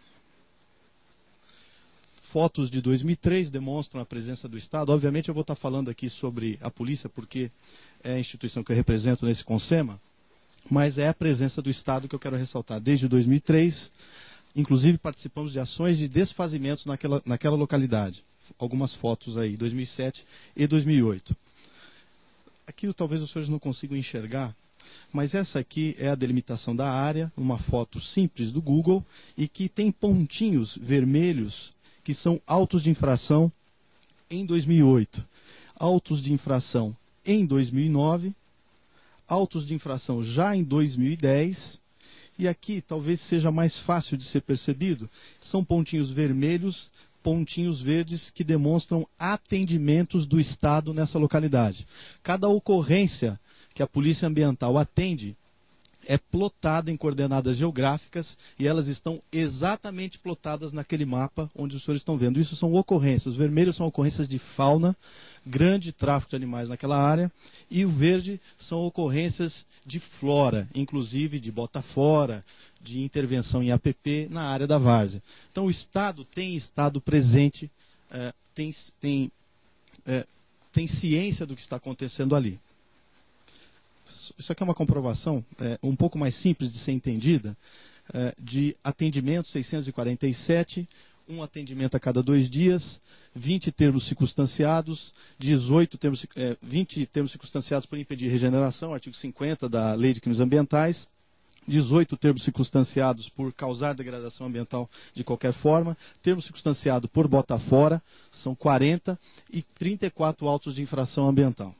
Fotos de dois mil e três demonstram a presença do Estado. Obviamente eu vou estar falando aqui sobre a polícia, porque é a instituição que eu represento nesse CONSEMA, mas é a presença do Estado que eu quero ressaltar. Desde dois mil e três... Inclusive, participamos de ações de desfazimentos naquela, naquela localidade. Algumas fotos aí, dois mil e sete e dois mil e oito. Aqui talvez os senhores não consigam enxergar, mas essa aqui é a delimitação da área, uma foto simples do Google, e que tem pontinhos vermelhos que são autos de infração em dois mil e oito, autos de infração em dois mil e nove, autos de infração já em dois mil e dez... E aqui, talvez seja mais fácil de ser percebido, são pontinhos vermelhos, pontinhos verdes que demonstram atendimentos do Estado nessa localidade. Cada ocorrência que a Polícia Ambiental atende é plotada em coordenadas geográficas e elas estão exatamente plotadas naquele mapa onde os senhores estão vendo. Isso são ocorrências. Os vermelhos são ocorrências de fauna, grande tráfico de animais naquela área, e o verde são ocorrências de flora, inclusive de bota fora, de intervenção em A P P na área da várzea. Então o Estado tem estado presente, é, tem, tem, é, tem ciência do que está acontecendo ali. Isso aqui é uma comprovação é, um pouco mais simples de ser entendida, é, de atendimento seiscentos e quarenta e sete, um atendimento a cada dois dias, vinte termos circunstanciados, dezoito termos, é, vinte termos circunstanciados por impedir regeneração, artigo cinquenta da Lei de Crimes Ambientais, dezoito termos circunstanciados por causar degradação ambiental de qualquer forma, termos circunstanciado por bota fora, são quarenta, e trinta e quatro autos de infração ambiental.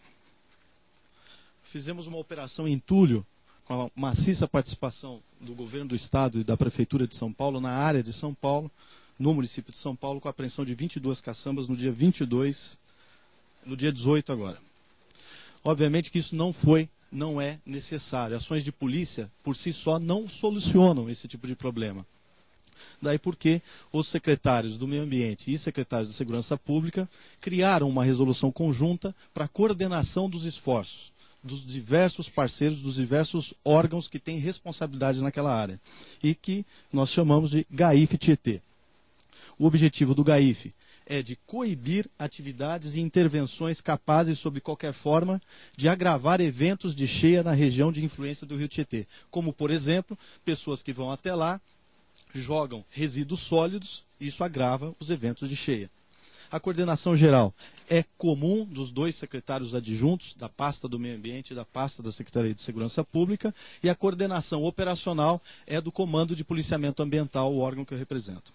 Fizemos uma operação em entulho, com a maciça participação do governo do Estado e da Prefeitura de São Paulo, na área de São Paulo, no município de São Paulo, com a apreensão de vinte e duas caçambas no dia vinte e dois, no dia dezoito agora. Obviamente que isso não foi, não é necessário. Ações de polícia, por si só, não solucionam esse tipo de problema. Daí porque os secretários do Meio Ambiente e secretários da Segurança Pública criaram uma resolução conjunta para a coordenação dos esforços dos diversos parceiros, dos diversos órgãos que têm responsabilidade naquela área, e que nós chamamos de GAIF Tietê. O objetivo do GAIF é de coibir atividades e intervenções capazes, sob qualquer forma, de agravar eventos de cheia na região de influência do Rio Tietê. Como, por exemplo, pessoas que vão até lá, jogam resíduos sólidos, isso agrava os eventos de cheia. A coordenação geral é comum dos dois secretários adjuntos, da pasta do meio ambiente e da pasta da Secretaria de Segurança Pública, e a coordenação operacional é do Comando de Policiamento Ambiental, o órgão que eu represento.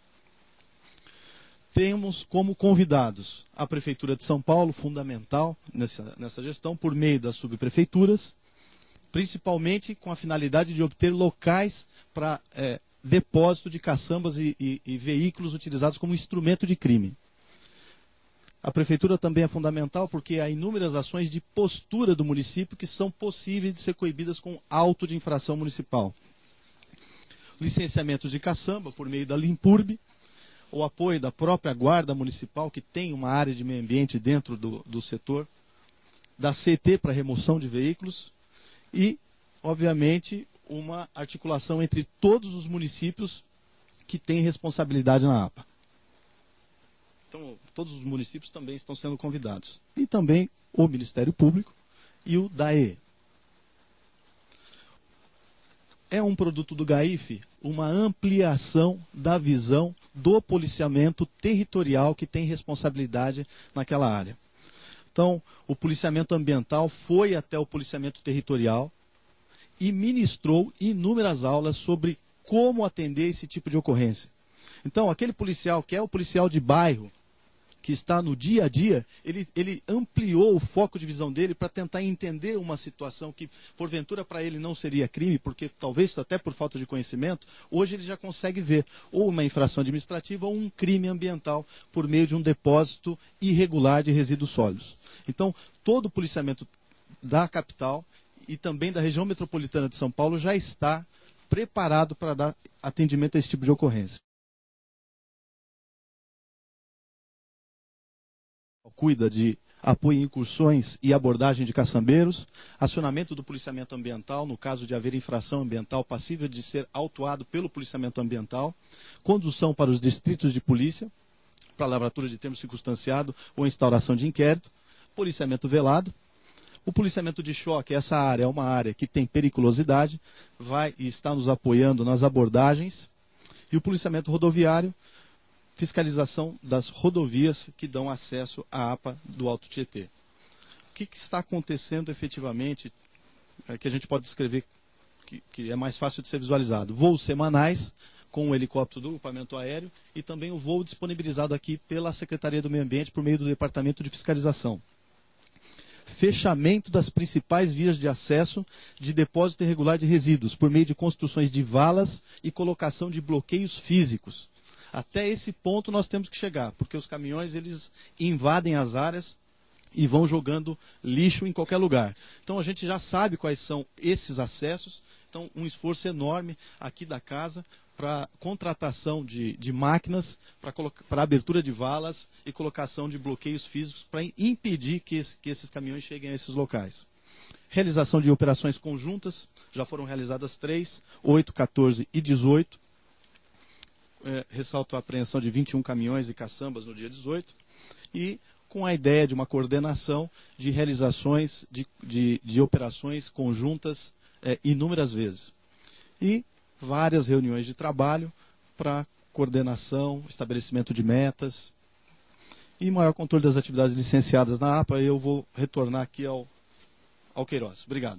Temos como convidados a Prefeitura de São Paulo, fundamental nessa, nessa gestão, por meio das subprefeituras, principalmente com a finalidade de obter locais para é, depósito de caçambas e, e, e veículos utilizados como instrumento de crime. A Prefeitura também é fundamental porque há inúmeras ações de postura do município que são possíveis de ser coibidas com auto de infração municipal. Licenciamentos de caçamba por meio da Limpurb, o apoio da própria Guarda Municipal, que tem uma área de meio ambiente dentro do, do setor, da C T para remoção de veículos e, obviamente, uma articulação entre todos os municípios que têm responsabilidade na A P A. Então, todos os municípios também estão sendo convidados. E também o Ministério Público e o D A E. É um produto do GAIF uma ampliação da visão do policiamento territorial que tem responsabilidade naquela área. Então, o policiamento ambiental foi até o policiamento territorial e ministrou inúmeras aulas sobre como atender esse tipo de ocorrência. Então, aquele policial que é o policial de bairro, que está no dia a dia, ele, ele ampliou o foco de visão dele para tentar entender uma situação que, porventura, para ele não seria crime, porque talvez até por falta de conhecimento, hoje ele já consegue ver ou uma infração administrativa ou um crime ambiental por meio de um depósito irregular de resíduos sólidos. Então, todo o policiamento da capital e também da região metropolitana de São Paulo já está preparado para dar atendimento a esse tipo de ocorrência. Cuida de apoio em incursões e abordagem de caçambeiros, acionamento do policiamento ambiental, no caso de haver infração ambiental passível de ser autuado pelo policiamento ambiental, condução para os distritos de polícia, para a lavratura de termo circunstanciado ou instauração de inquérito, policiamento velado. O policiamento de choque, essa área é uma área que tem periculosidade, vai e está nos apoiando nas abordagens, e o policiamento rodoviário, fiscalização das rodovias que dão acesso à A P A do Alto Tietê. O que, que está acontecendo efetivamente, é, que a gente pode descrever, que, que é mais fácil de ser visualizado? Voos semanais com o helicóptero do grupamento aéreo e também o voo disponibilizado aqui pela Secretaria do Meio Ambiente por meio do Departamento de Fiscalização. Fechamento das principais vias de acesso de depósito irregular de resíduos por meio de construções de valas e colocação de bloqueios físicos. Até esse ponto nós temos que chegar, porque os caminhões eles invadem as áreas e vão jogando lixo em qualquer lugar. Então a gente já sabe quais são esses acessos, então um esforço enorme aqui da casa para contratação de, de máquinas, para abertura de valas e colocação de bloqueios físicos para impedir que, esse, que esses caminhões cheguem a esses locais. Realização de operações conjuntas, já foram realizadas três, oito, quatorze e dezoito. É, ressalto a apreensão de vinte e um caminhões e caçambas no dia dezoito, e com a ideia de uma coordenação de realizações de, de, de operações conjuntas é, inúmeras vezes. E várias reuniões de trabalho para coordenação, estabelecimento de metas e maior controle das atividades licenciadas na A P A. Eu vou retornar aqui ao, ao Queiroz. Obrigado.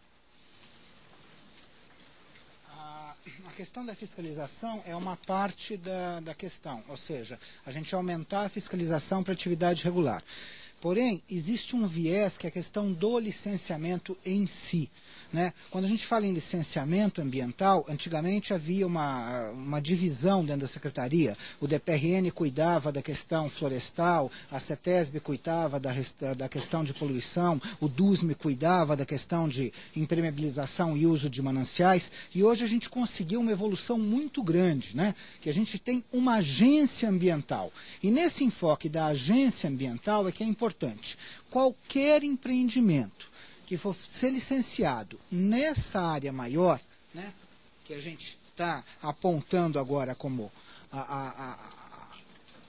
A questão da fiscalização é uma parte da, da questão, ou seja, a gente aumentar a fiscalização para atividade regular. Porém, existe um viés que é a questão do licenciamento em si. Né? Quando a gente fala em licenciamento ambiental, antigamente havia uma, uma divisão dentro da secretaria. O D P R N cuidava da questão florestal, a CETESB cuidava da, da questão de poluição, o DUSME cuidava da questão de impermeabilização e uso de mananciais, e hoje a gente conseguiu uma evolução muito grande, né? Que a gente tem uma agência ambiental. E nesse enfoque da agência ambiental é que é importante. Qualquer empreendimento que for ser licenciado nessa área maior, né, que a gente está apontando agora como a, a, a,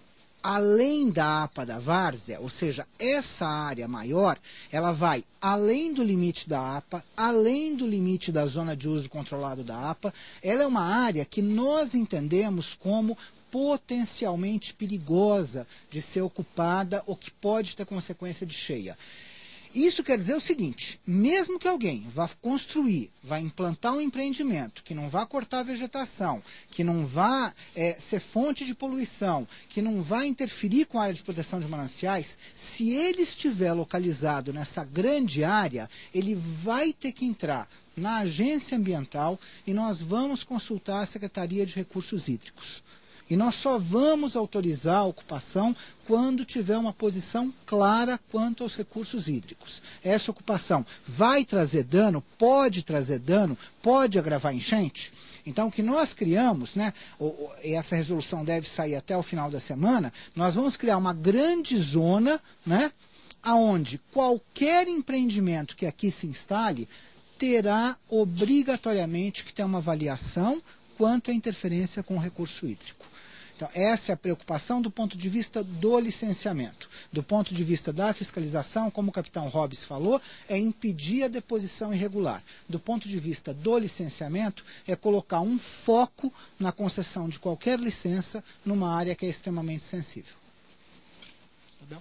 além da APA da várzea, ou seja, essa área maior, ela vai além do limite da APA, além do limite da zona de uso controlado da APA. Ela é uma área que nós entendemos como potencialmente perigosa de ser ocupada ou que pode ter consequência de cheia. Isso quer dizer o seguinte, mesmo que alguém vá construir, vá implantar um empreendimento que não vá cortar a vegetação, que não vá é, ser fonte de poluição, que não vá interferir com a área de proteção de mananciais, se ele estiver localizado nessa grande área, ele vai ter que entrar na agência ambiental e nós vamos consultar a Secretaria de Recursos Hídricos. E nós só vamos autorizar a ocupação quando tiver uma posição clara quanto aos recursos hídricos. Essa ocupação vai trazer dano, pode trazer dano, pode agravar enchente? Então, o que nós criamos, né, e essa resolução deve sair até o final da semana, nós vamos criar uma grande zona, né, onde qualquer empreendimento que aqui se instale terá obrigatoriamente que ter uma avaliação quanto à interferência com o recurso hídrico. Então, essa é a preocupação do ponto de vista do licenciamento. Do ponto de vista da fiscalização, como o capitão Hobbes falou, é impedir a deposição irregular. Do ponto de vista do licenciamento, é colocar um foco na concessão de qualquer licença numa área que é extremamente sensível. Isabel?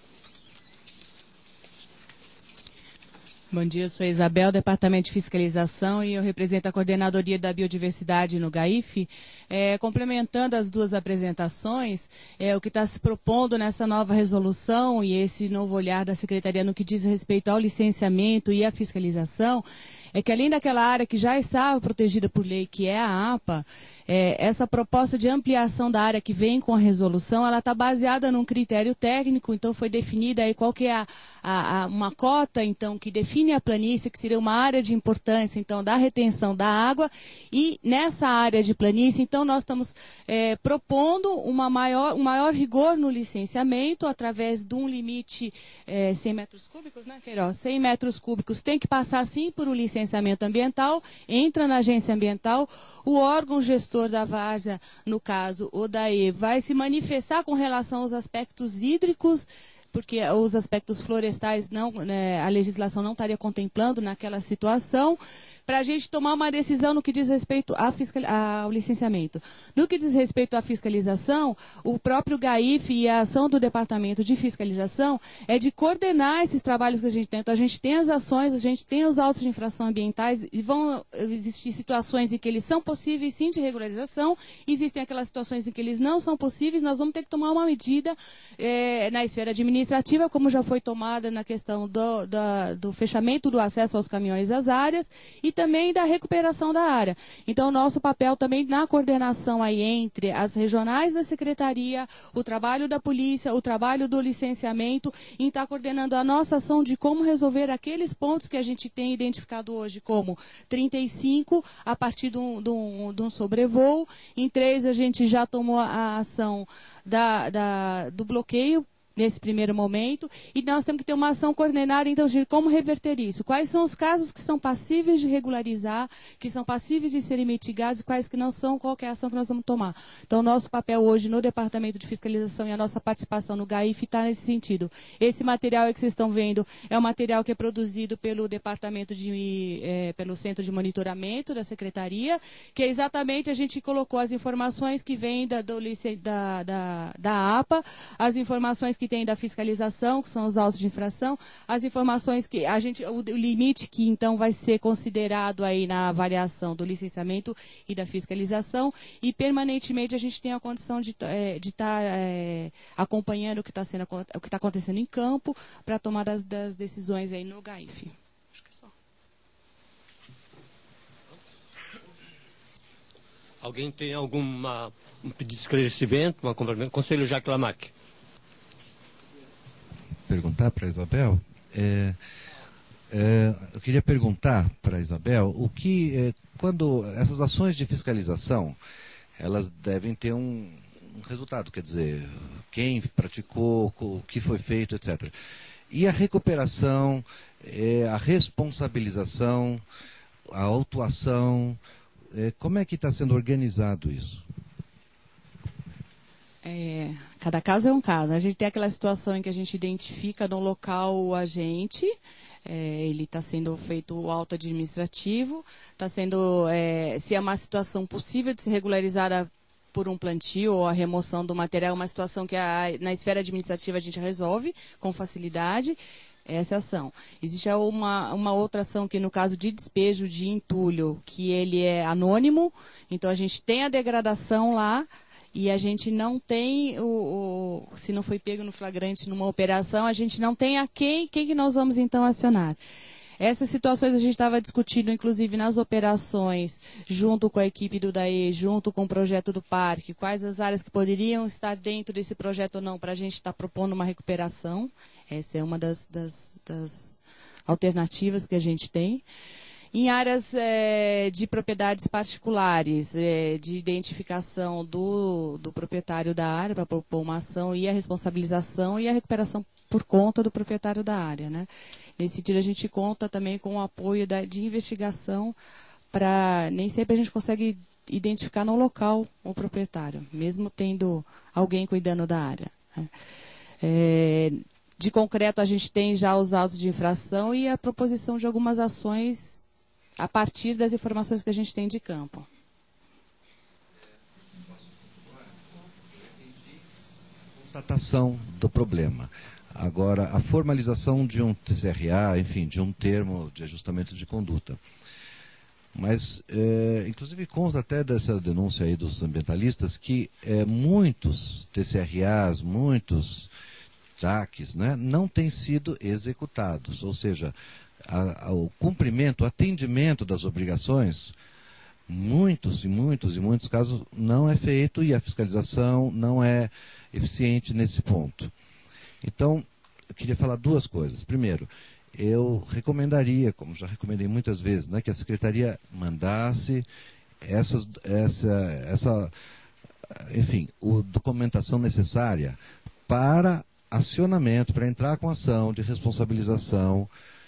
Bom dia, eu sou Isabel, Departamento de Fiscalização, e eu represento a Coordenadoria da Biodiversidade no GAIF. É, complementando as duas apresentações, é, o que está se propondo nessa nova resolução e esse novo olhar da Secretaria no que diz respeito ao licenciamento e à fiscalização, é que além daquela área que já estava protegida por lei, que é a APA, é, essa proposta de ampliação da área que vem com a resolução, ela está baseada num critério técnico, então foi definida aí qual que é a, a, a, uma cota, então, que define a planície, que seria uma área de importância, então, da retenção da água, e nessa área de planície, então, nós estamos é, propondo uma maior, um maior rigor no licenciamento, através de um limite é, cem metros cúbicos, né, Queiroz? cem metros cúbicos tem que passar, sim, por um licenciamento licenciamento ambiental, entra na agência ambiental, o órgão gestor da várzea, no caso o D A E, vai se manifestar com relação aos aspectos hídricos, porque os aspectos florestais, não, né, a legislação não estaria contemplando naquela situação, para a gente tomar uma decisão no que diz respeito à fiscal, ao licenciamento. No que diz respeito à fiscalização, o próprio GAIF e a ação do Departamento de Fiscalização é de coordenar esses trabalhos que a gente tem. Então, a gente tem as ações, a gente tem os autos de infração ambientais, e vão existir situações em que eles são possíveis, sim, de regularização, existem aquelas situações em que eles não são possíveis, nós vamos ter que tomar uma medida é, na esfera administrativa, como já foi tomada na questão do, da, do fechamento do acesso aos caminhões às áreas, e também da recuperação da área. Então, o nosso papel também na coordenação aí entre as regionais da Secretaria, o trabalho da polícia, o trabalho do licenciamento, em estar coordenando a nossa ação de como resolver aqueles pontos que a gente tem identificado hoje como trinta e cinco, a partir de um, de um, de um sobrevoo. Em três, a gente já tomou a ação da, da, do bloqueio, nesse primeiro momento, e nós temos que ter uma ação coordenada, então, de como reverter isso. Quais são os casos que são passíveis de regularizar, que são passíveis de serem mitigados, e quais que não são, qual que é a ação que nós vamos tomar. Então, o nosso papel hoje no Departamento de Fiscalização e a nossa participação no GAIF está nesse sentido. Esse material que vocês estão vendo é um material que é produzido pelo Departamento de, é, pelo Centro de Monitoramento da Secretaria, que é exatamente, a gente colocou as informações que vêm da, do, da, da, da APA, as informações que que tem da fiscalização, que são os autos de infração, as informações que a gente, o, o limite que então vai ser considerado aí na avaliação do licenciamento e da fiscalização, e permanentemente a gente tem a condição de é, de estar tá, é, acompanhando o que está sendo, o que está acontecendo em campo, para tomar das, das decisões aí no GAIF. Acho que é só. Alguém tem alguma um pedido de esclarecimento, uma complemento? Conselheiro Jacques Lamarck. Perguntar para a Isabel, é, é, eu queria perguntar para a Isabel o que, é, quando essas ações de fiscalização, elas devem ter um, um resultado, quer dizer, quem praticou, o que foi feito, etcétera. E a recuperação, é, a responsabilização, a autuação, é, como é que está sendo organizado isso? É, Cada caso é um caso. A gente tem aquela situação em que a gente identifica no local o agente, é, ele está sendo feito o auto administrativo, está sendo, é, se é uma situação possível de ser regularizada por um plantio ou a remoção do material, é uma situação que a, na esfera administrativa a gente resolve com facilidade, essa é a ação. Existe uma, uma outra ação que no caso de despejo de entulho, que ele é anônimo, então a gente tem a degradação lá, e a gente não tem, o, o, se não foi pego no flagrante numa operação, a gente não tem a quem, quem que nós vamos então acionar. Essas situações a gente estava discutindo, inclusive, nas operações, junto com a equipe do D A E, junto com o projeto do parque, quais as áreas que poderiam estar dentro desse projeto ou não, para a gente estar propondo uma recuperação. Essa é uma das, das, das alternativas que a gente tem. Em áreas é, de propriedades particulares, é, de identificação do, do proprietário da área para propor uma ação e a responsabilização e a recuperação por conta do proprietário da área, né? Nesse sentido, a gente conta também com o apoio da, de investigação para... Nem sempre a gente consegue identificar no local o proprietário, mesmo tendo alguém cuidando da área, né? É, de concreto, a gente tem já os autos de infração e a proposição de algumas ações a partir das informações que a gente tem de campo. Constatação do problema. Agora, a formalização de um T C R A, enfim, de um termo de ajustamento de conduta. Mas, é, inclusive, consta até dessa denúncia aí dos ambientalistas que é, muitos T C R As, muitos T A Cs, né, não têm sido executados, ou seja, A, a, o cumprimento, o atendimento das obrigações, muitos e muitos e muitos casos não é feito e a fiscalização não é eficiente nesse ponto. Então, eu queria falar duas coisas. Primeiro, eu recomendaria, como já recomendei muitas vezes, né, que a Secretaria mandasse essas, essa, essa, enfim, a documentação necessária para acionamento, para entrar com ação de responsabilização,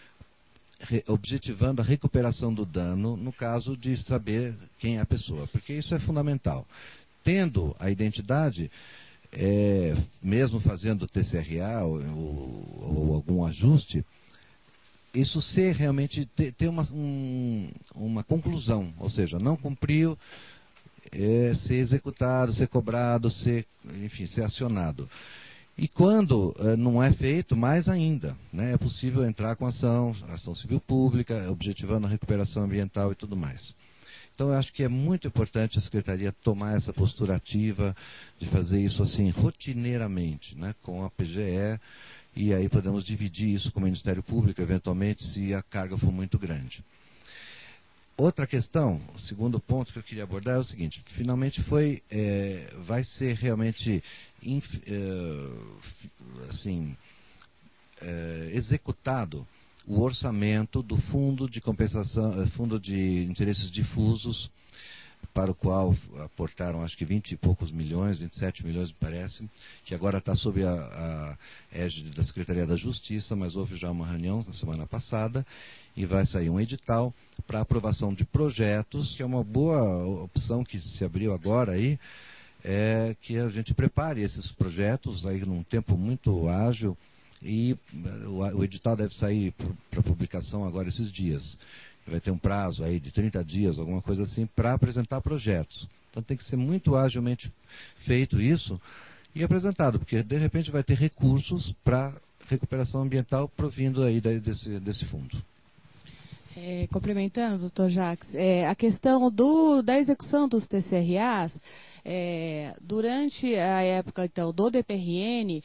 objetivando a recuperação do dano, no caso de saber quem é a pessoa, porque isso é fundamental. Tendo a identidade, é, mesmo fazendo T C R A ou, ou, ou algum ajuste, isso ser realmente, ter, ter uma, um, uma conclusão, ou seja, não cumpriu, é, ser executado, ser cobrado, ser, enfim, ser acionado. E quando eh, não é feito, mais ainda, né, é possível entrar com ação, ação civil pública, objetivando a recuperação ambiental e tudo mais. Então, eu acho que é muito importante a Secretaria tomar essa postura ativa, de fazer isso assim, rotineiramente, né, com a P G E, e aí podemos dividir isso com o Ministério Público, eventualmente, se a carga for muito grande. Outra questão, o segundo ponto que eu queria abordar é o seguinte, finalmente foi, é, vai ser realmente inf, é, assim, é, executado o orçamento do Fundo de Compensação, Fundo de Interesses Difusos, para o qual aportaram acho que vinte e poucos milhões, vinte e sete milhões me parece, que agora está sob a, a égide da Secretaria da Justiça, mas houve já uma reunião na semana passada, e vai sair um edital para aprovação de projetos, que é uma boa opção que se abriu agora aí, é que a gente prepare esses projetos aí num tempo muito ágil, e o, o edital deve sair para publicação agora esses dias. Vai ter um prazo aí de trinta dias, alguma coisa assim, para apresentar projetos. Então tem que ser muito agilmente feito isso e apresentado, porque de repente vai ter recursos para recuperação ambiental provindo aí desse, desse fundo. É, complementando, doutor Jacques, é, a questão do, da execução dos T C R As, é, durante a época então, do D P R N,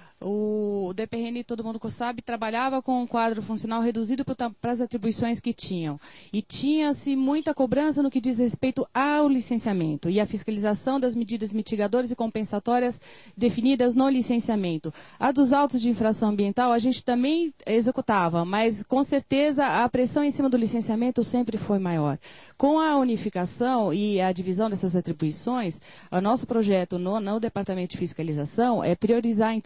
o D P R N, todo mundo sabe, trabalhava com um quadro funcional reduzido para as atribuições que tinham. E tinha-se muita cobrança no que diz respeito ao licenciamento e à fiscalização das medidas mitigadoras e compensatórias definidas no licenciamento. A dos autos de infração ambiental a gente também executava, mas com certeza a pressão em cima do licenciamento sempre foi maior. Com a unificação e a divisão dessas atribuições, o nosso projeto no, no Departamento de Fiscalização é priorizar então agora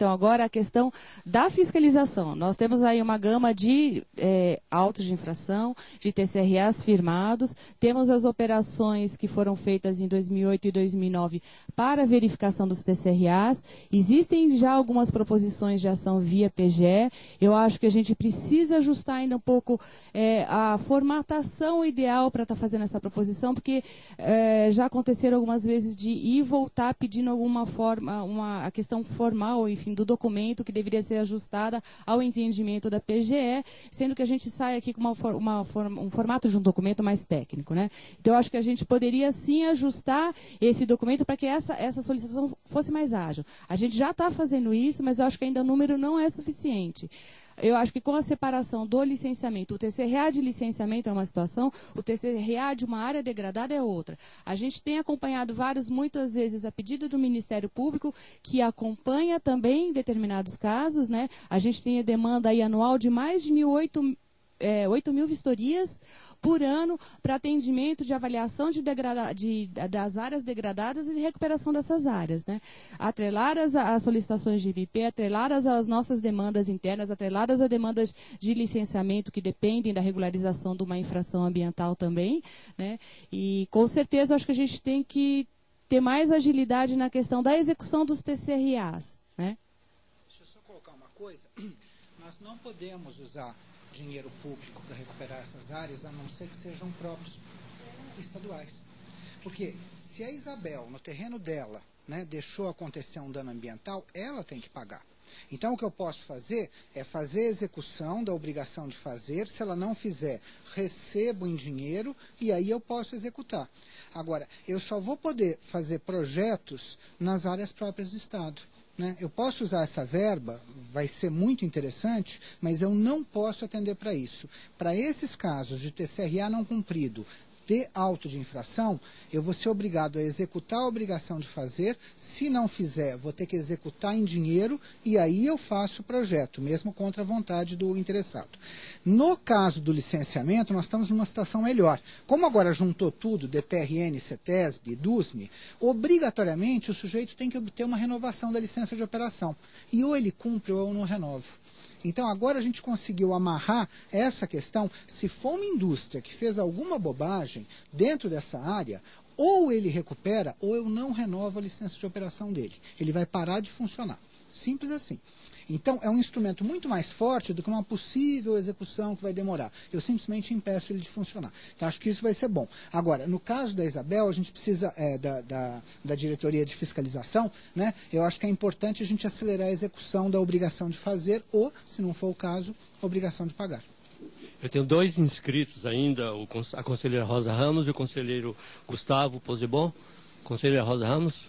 a questão da fiscalização. Nós temos aí uma gama de é, autos de infração, de T C R As firmados, temos as operações que foram feitas em dois mil e oito e dois mil e nove para a verificação dos T C R As, existem já algumas proposições de ação via P G E, eu acho que a gente precisa ajustar ainda um pouco é, a formatação ideal para estar tá fazendo essa proposição, porque é, já aconteceram algumas vezes de ir e voltar pedindo alguma forma, uma, a questão formal, enfim, do documento que deveria ser ajustada ao entendimento da P G E, sendo que a gente sai aqui com uma, uma, um formato de um documento mais técnico, né? Então, eu acho que a gente poderia sim ajustar esse documento para que essa, essa solicitação fosse mais ágil. A gente já está fazendo isso, mas eu acho que ainda o número não é suficiente. Eu acho que com a separação do licenciamento, o T C R A de licenciamento é uma situação, o T C R A de uma área degradada é outra. A gente tem acompanhado vários, muitas vezes, a pedido do Ministério Público, que acompanha também determinados casos, né? A gente tem a demanda aí anual de mais de mil, oito, é, oito mil vistorias por ano para atendimento de avaliação de degrada, de, das áreas degradadas e de recuperação dessas áreas, né? Atreladas às solicitações de I M P, atreladas às nossas demandas internas, atreladas a demandas de licenciamento que dependem da regularização de uma infração ambiental também, né? E com certeza acho que a gente tem que ter mais agilidade na questão da execução dos T C R As, né? Deixa eu só colocar uma coisa. Nós não podemos usar dinheiro público para recuperar essas áreas, a não ser que sejam próprios estaduais. Porque se a Isabel, no terreno dela, né, deixou acontecer um dano ambiental, ela tem que pagar. Então, o que eu posso fazer é fazer a execução da obrigação de fazer. Se ela não fizer, recebo em dinheiro e aí eu posso executar. Agora, eu só vou poder fazer projetos nas áreas próprias do Estado. Né? Eu posso usar essa verba, vai ser muito interessante, mas eu não posso atender para isso. Para esses casos de T C R A não cumprido, de auto de infração, eu vou ser obrigado a executar a obrigação de fazer. Se não fizer, vou ter que executar em dinheiro e aí eu faço o projeto, mesmo contra a vontade do interessado. No caso do licenciamento, nós estamos numa situação melhor. Como agora juntou tudo, D T R N, CETESB, DUSME, obrigatoriamente o sujeito tem que obter uma renovação da licença de operação. E ou ele cumpre ou eu não renovo. Então, agora a gente conseguiu amarrar essa questão. Se for uma indústria que fez alguma bobagem dentro dessa área, ou ele recupera, ou eu não renovo a licença de operação dele. Ele vai parar de funcionar. Simples assim. Então, é um instrumento muito mais forte do que uma possível execução que vai demorar. Eu simplesmente impeço ele de funcionar. Então, acho que isso vai ser bom. Agora, no caso da Isabel, a gente precisa, é, da, da, da diretoria de fiscalização, né? Eu acho que é importante a gente acelerar a execução da obrigação de fazer ou, se não for o caso, a obrigação de pagar. Eu tenho dois inscritos ainda, a conselheira Rosa Ramos e o conselheiro Gustavo Pozzebon. Conselheira Rosa Ramos.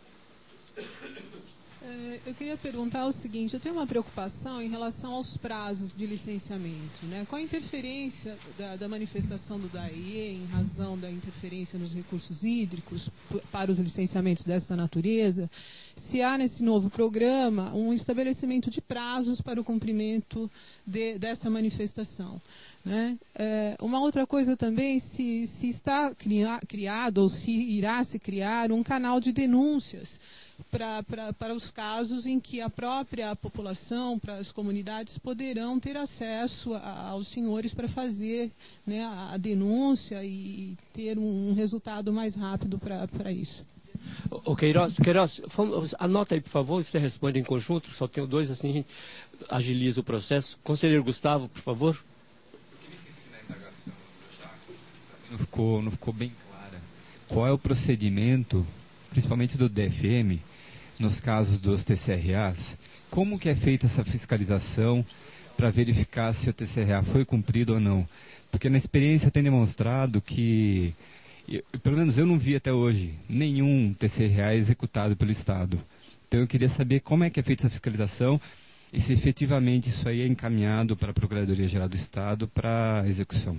Eu queria perguntar o seguinte, eu tenho uma preocupação em relação aos prazos de licenciamento, né? Com a interferência da, da manifestação do D A I E em razão da interferência nos recursos hídricos para os licenciamentos dessa natureza, se há nesse novo programa um estabelecimento de prazos para o cumprimento de, dessa manifestação, né? É, uma outra coisa também, se, se está cria, criado ou se irá se criar um canal de denúncias Pra, pra, para os casos em que a própria população, para as comunidades, poderão ter acesso a, aos senhores para fazer, né, a, a denúncia e ter um, um resultado mais rápido para isso. O Queiroz, Queiroz, anota aí, por favor, você responde em conjunto, só tenho dois, assim a gente agiliza o processo. Conselheiro Gustavo, por favor. Eu queria insistir na indagação do Jacques, não ficou, não ficou bem clara. Qual é o procedimento, principalmente do D F M, nos casos dos T C R As, como que é feita essa fiscalização para verificar se o T C R A foi cumprido ou não? Porque na experiência tem demonstrado que, eu, pelo menos eu não vi até hoje, nenhum T C R A executado pelo Estado. Então eu queria saber como é que é feita essa fiscalização e se efetivamente isso aí é encaminhado para a Procuradoria-Geral do Estado para execução.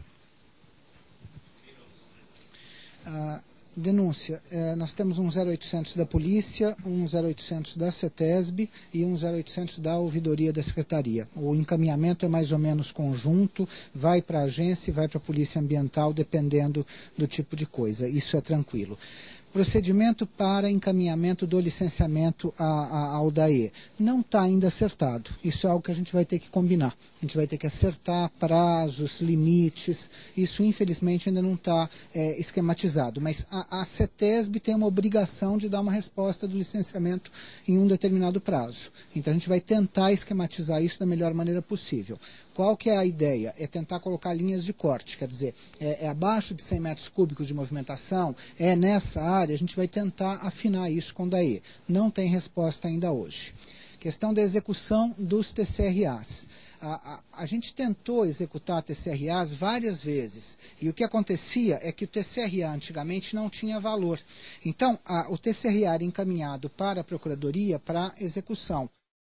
Ah, denúncia. É, nós temos um zero oitocentos da Polícia, um zero oitocentos da CETESB e um zero oitocentos da Ouvidoria da Secretaria. O encaminhamento é mais ou menos conjunto, vai para a agência e vai para a Polícia Ambiental, dependendo do tipo de coisa. Isso é tranquilo. procedimento para encaminhamento do licenciamento a, a, ao D A E. Não está ainda acertado. Isso é algo que a gente vai ter que combinar. A gente vai ter que acertar prazos, limites. Isso, infelizmente, ainda não está é, esquematizado. Mas a, a CETESB tem uma obrigação de dar uma resposta do licenciamento em um determinado prazo. Então, a gente vai tentar esquematizar isso da melhor maneira possível. Qual que é a ideia? É tentar colocar linhas de corte, quer dizer, é, é abaixo de cem metros cúbicos de movimentação, é nessa área, a gente vai tentar afinar isso com o D A E. Não tem resposta ainda hoje. Questão da execução dos T C R As. A, a, a gente tentou executar T C R As várias vezes, e o que acontecia é que o T C R A antigamente não tinha valor. Então, a, o T C R A era encaminhado para a Procuradoria para execução.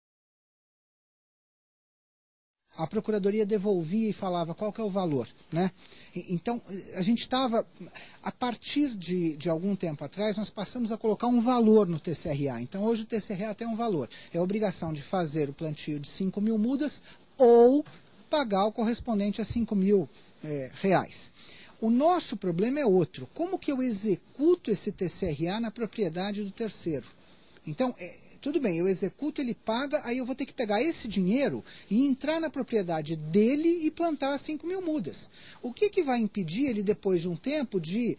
A Procuradoria devolvia e falava qual que é o valor, né? Então, a gente estava, a partir de, de algum tempo atrás, nós passamos a colocar um valor no T C R A. Então, hoje o T C R A tem um valor. É a obrigação de fazer o plantio de cinco mil mudas ou pagar o correspondente a cinco mil é, reais. O nosso problema é outro. Como que eu executo esse T C R A na propriedade do terceiro? Então, é, tudo bem, eu executo, ele paga, aí eu vou ter que pegar esse dinheiro e entrar na propriedade dele e plantar cinco mil mudas. O que, que vai impedir ele, depois de um tempo, de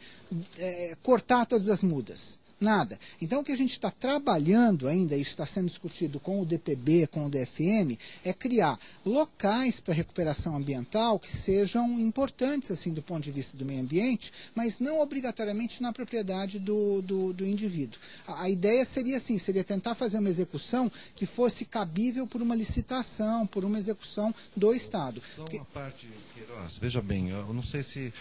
é, cortar todas as mudas? Nada. Então, o que a gente está trabalhando ainda, isso está sendo discutido com o D P B, com o D F M, é criar locais para recuperação ambiental que sejam importantes, assim, do ponto de vista do meio ambiente, mas não obrigatoriamente na propriedade do, do, do indivíduo. A, a ideia seria assim, seria tentar fazer uma execução que fosse cabível por uma licitação, por uma execução do Estado. Só uma parte, Queiroz, veja bem, eu não sei se...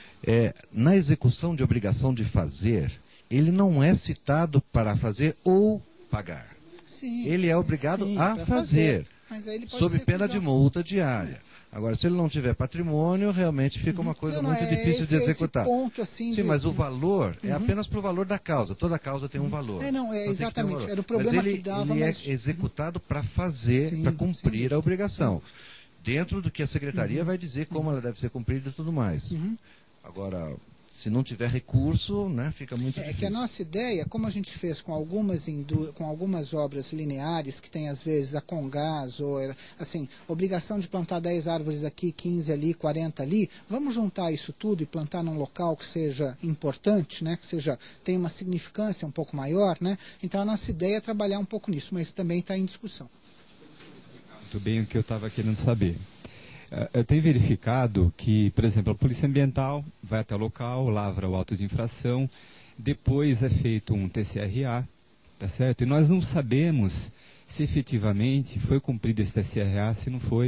É, na execução de obrigação de fazer... ele não é citado para fazer ou pagar. Sim, ele é obrigado sim, a fazer, fazer sob pena de multa diária. Agora, se ele não tiver patrimônio, realmente fica uma coisa não, muito não, é difícil esse, de executar. Ponto, assim, Sim, de... mas o valor uhum. é apenas para o valor da causa. Toda causa tem um valor. É, não, é então, exatamente. Um Era o problema mas ele, que dava. Ele mas... é executado para fazer, para cumprir sim, a obrigação. Sim. Dentro do que a secretaria uhum. vai dizer como ela deve ser cumprida e tudo mais. Uhum. Agora... se não tiver recurso, né, fica muito é difícil. É que a nossa ideia, como a gente fez com algumas, indú com algumas obras lineares, que tem às vezes a Congás, ou assim, obrigação de plantar dez árvores aqui, quinze ali, quarenta ali, vamos juntar isso tudo e plantar num local que seja importante, né, que seja, tenha uma significância um pouco maior, né? Então a nossa ideia é trabalhar um pouco nisso, mas também está em discussão. Muito bem o que eu estava querendo saber. Eu tenho verificado que, por exemplo, a Polícia Ambiental vai até o local, lavra o auto de infração, depois é feito um T C R A, tá certo? E nós não sabemos se efetivamente foi cumprido esse T C R A, se não foi.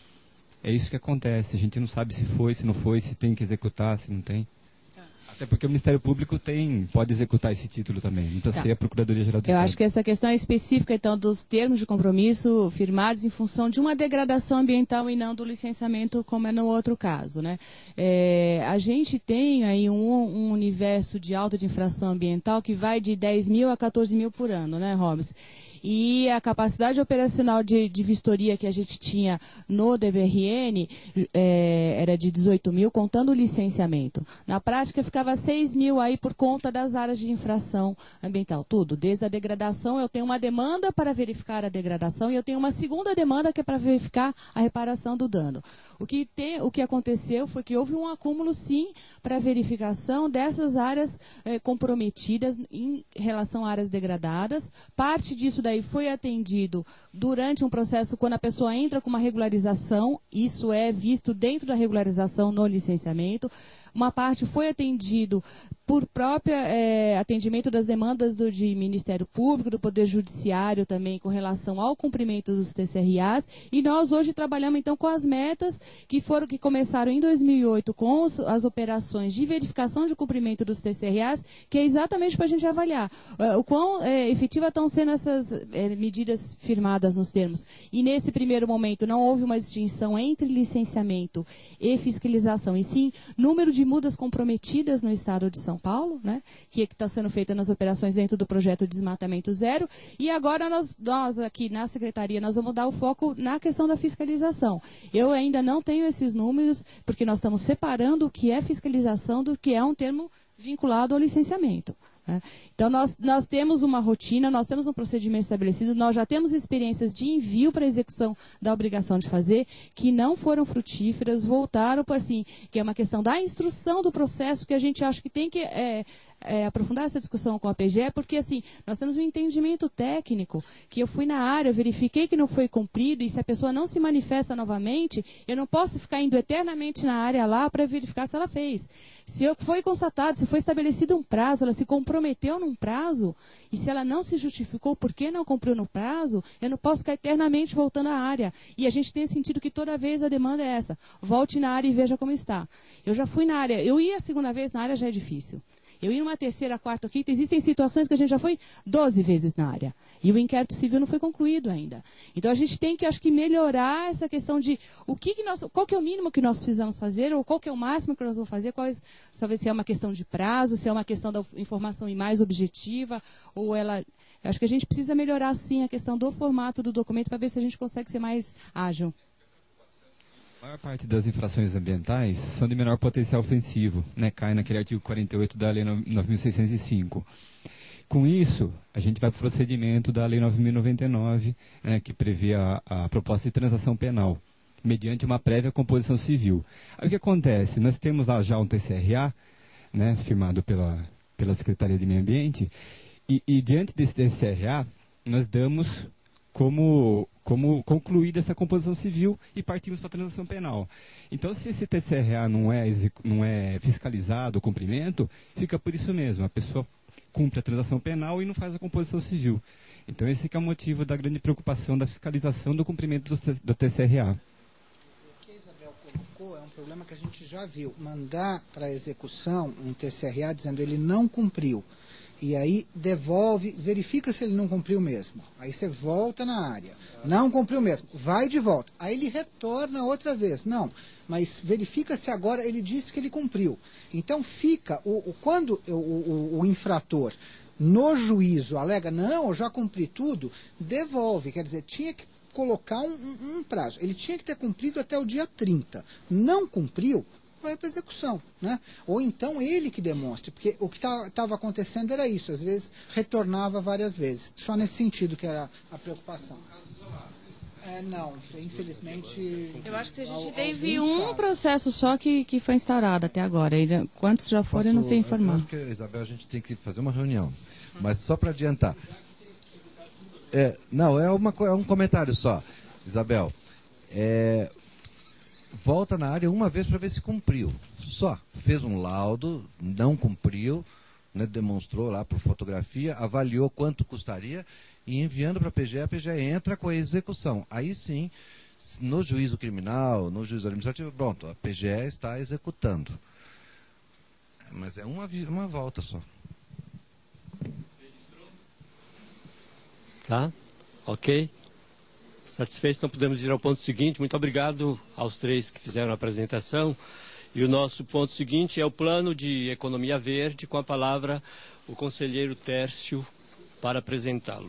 É isso que acontece, a gente não sabe se foi, se não foi, se tem que executar, se não tem. Até porque o Ministério Público tem, pode executar esse título também, não precisa tá. ser a Procuradoria-Geral do Eu Estado. acho que essa questão é específica, então, dos termos de compromisso firmados em função de uma degradação ambiental e não do licenciamento, como é no outro caso, né? É, a gente tem aí um, um universo de auto de infração ambiental que vai de dez mil a quatorze mil por ano, né, Robson? E a capacidade operacional de, de vistoria que a gente tinha no D B R N é, era de dezoito mil, contando o licenciamento. Na prática, ficava seis mil aí por conta das áreas de infração ambiental. Tudo, desde a degradação, eu tenho uma demanda para verificar a degradação e eu tenho uma segunda demanda que é para verificar a reparação do dano. O que, tem, o que aconteceu foi que houve um acúmulo, sim, para verificação dessas áreas é, comprometidas em relação a áreas degradadas. Parte disso daí foi atendido durante um processo quando a pessoa entra com uma regularização, isso é visto dentro da regularização no licenciamento. Uma parte foi atendido por próprio é, atendimento das demandas do de Ministério Público, do Poder Judiciário também com relação ao cumprimento dos T C R As. E nós hoje trabalhamos então com as metas que foram que começaram em dois mil e oito com os, as operações de verificação de cumprimento dos T C R As, que é exatamente para a gente avaliar uh, o quão é, efetivas estão sendo essas é, medidas firmadas nos termos. E nesse primeiro momento não houve uma distinção entre licenciamento e fiscalização, e sim número de mudas comprometidas no estado de São Paulo, né, que está sendo feita nas operações dentro do projeto Desmatamento Zero, e agora nós, nós aqui na Secretaria nós vamos dar o foco na questão da fiscalização. Eu ainda não tenho esses números, porque nós estamos separando o que é fiscalização do que é um termo vinculado ao licenciamento. Né? Então, nós, nós temos uma rotina, nós temos um procedimento estabelecido, nós já temos experiências de envio para execução da obrigação de fazer, que não foram frutíferas, voltaram para assim, que é uma questão da instrução do processo, que a gente acha que tem que é, é, aprofundar essa discussão com a P G E, porque assim, nós temos um entendimento técnico, que eu fui na área, verifiquei que não foi cumprido, e se a pessoa não se manifesta novamente, eu não posso ficar indo eternamente na área lá para verificar se ela fez. Se foi constatado, se foi estabelecido um prazo, ela se comprometeu num prazo, e se ela não se justificou por que não cumpriu no prazo, eu não posso ficar eternamente voltando à área. E a gente tem sentido que toda vez a demanda é essa. Volte na área e veja como está. Eu já fui na área, eu ia a segunda vez na área, já é difícil. Eu ia uma terceira, quarta, quinta, existem situações que a gente já foi doze vezes na área. E o inquérito civil não foi concluído ainda. Então a gente tem que, acho que, melhorar essa questão de o que, que nós, qual que é o mínimo que nós precisamos fazer, ou qual que é o máximo que nós vamos fazer, quais, talvez se é uma questão de prazo, se é uma questão da informação mais objetiva, ou ela. Acho que a gente precisa melhorar, sim, a questão do formato do documento para ver se a gente consegue ser mais ágil. A maior parte das infrações ambientais são de menor potencial ofensivo, né? Cai naquele artigo quarenta e oito da Lei nove mil seiscentos e cinco. Com isso, a gente vai para o procedimento da Lei nove mil e noventa e nove, né, que prevê a, a proposta de transação penal, mediante uma prévia composição civil. Aí o que acontece? Nós temos lá já um T C R A, né, firmado pela, pela Secretaria de Meio Ambiente, e, e diante desse T C R A, nós damos como, como concluída essa composição civil e partimos para a transação penal. Então, se esse T C R A não é, não é fiscalizado, o cumprimento, fica por isso mesmo. A pessoa cumpre a transação penal e não faz a composição civil. Então, esse que é o motivo da grande preocupação da fiscalização do cumprimento do, do T C R A. O que a Isabel colocou é um problema que a gente já viu. Mandar para execução um T C R A dizendo ele não cumpriu. E aí devolve, verifica se ele não cumpriu mesmo. Aí você volta na área. Não cumpriu mesmo. Vai de volta. Aí ele retorna outra vez. Não, mas verifica se agora ele disse que ele cumpriu. Então fica, o, o, quando o, o, o infrator no juízo alega, não, eu já cumpri tudo, devolve. Quer dizer, tinha que colocar um, um, um prazo. Ele tinha que ter cumprido até o dia trinta. Não cumpriu, vai para execução, né? Ou então ele que demonstre, porque o que estava acontecendo era isso, às vezes retornava várias vezes, só nesse sentido que era a preocupação. É, não, infelizmente... Eu acho que a gente teve um processo só que, que foi instaurado até agora, e quantos já foram, eu não sei informar. Eu acho que, Isabel, a gente tem que fazer uma reunião, mas só para adiantar. É, não, é, uma, é um comentário só, Isabel. É... Volta na área uma vez para ver se cumpriu. Só. Fez um laudo, não cumpriu, né, demonstrou lá por fotografia, avaliou quanto custaria e enviando para a P G E, a P G E entra com a execução. Aí sim, no juízo criminal, no juízo administrativo, pronto, a P G E está executando. Mas é uma, uma volta só. Tá? Ok? Satisfeitos, então podemos ir ao ponto seguinte. Muito obrigado aos três que fizeram a apresentação. E o nosso ponto seguinte é o plano de economia verde, com a palavra o conselheiro Tércio para apresentá-lo.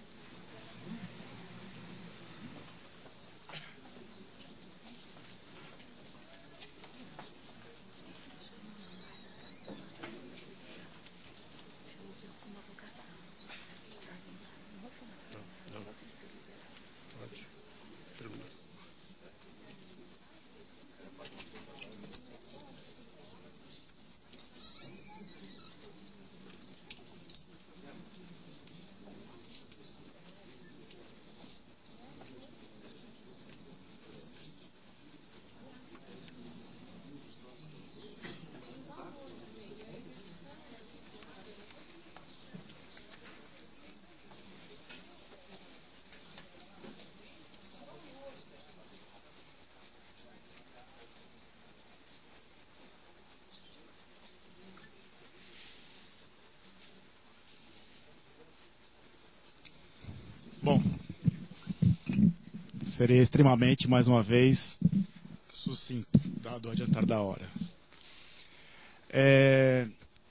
Bom, serei extremamente, mais uma vez, sucinto, dado o adiantar da hora. É,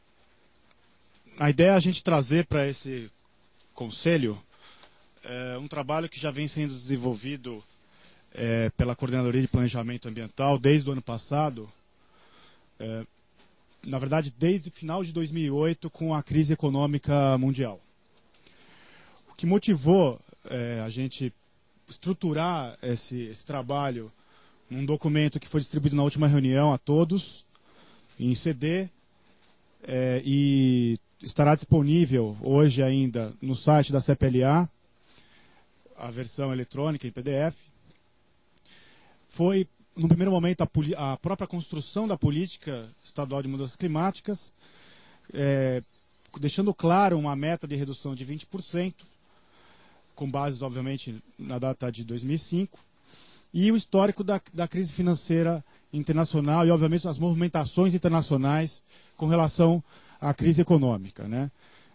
a ideia é a gente trazer para esse conselho é, um trabalho que já vem sendo desenvolvido é, pela Coordenadoria de Planejamento Ambiental desde o ano passado, é, na verdade, desde o final de dois mil e oito, com a crise econômica mundial. O que motivou é, a gente estruturar esse, esse trabalho num documento que foi distribuído na última reunião a todos, em C D, é, e estará disponível hoje ainda no site da C P L A, a versão eletrônica em P D F, foi, no primeiro momento, a, a própria construção da política estadual de mudanças climáticas, é, deixando claro uma meta de redução de vinte por cento, com bases, obviamente, na data de dois mil e cinco, e o histórico da, da crise financeira internacional e, obviamente, as movimentações internacionais com relação à crise econômica, né?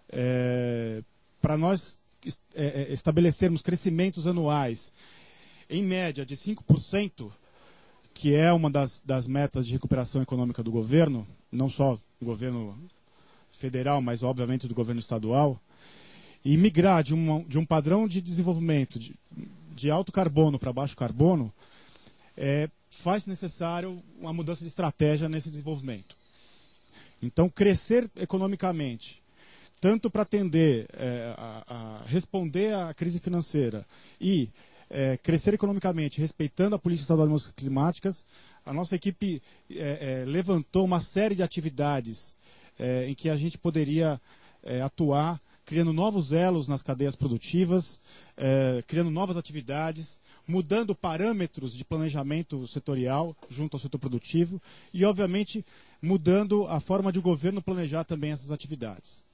É, para nós é, estabelecermos crescimentos anuais, em média, de cinco por cento, que é uma das, das metas de recuperação econômica do governo, não só do governo federal, mas, obviamente, do governo estadual, e migrar de, uma, de um padrão de desenvolvimento de, de alto carbono para baixo carbono, é, faz necessário uma mudança de estratégia nesse desenvolvimento. Então, crescer economicamente, tanto para atender, é, a, a responder à crise financeira e é, crescer economicamente, respeitando a política estadual de mudanças climáticas, a nossa equipe é, é, levantou uma série de atividades é, em que a gente poderia é, atuar, criando novos elos nas cadeias produtivas, eh, criando novas atividades, mudando parâmetros de planejamento setorial junto ao setor produtivo e, obviamente, mudando a forma de o governo planejar também essas atividades.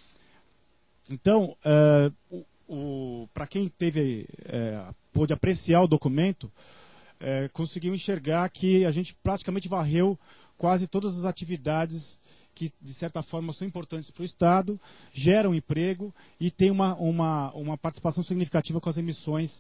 Então, eh, o, o, para quem teve, eh, pôde apreciar o documento, eh, conseguiu enxergar que a gente praticamente varreu quase todas as atividades que, de certa forma, são importantes para o Estado, geram emprego e tem uma, uma, uma participação significativa com as emissões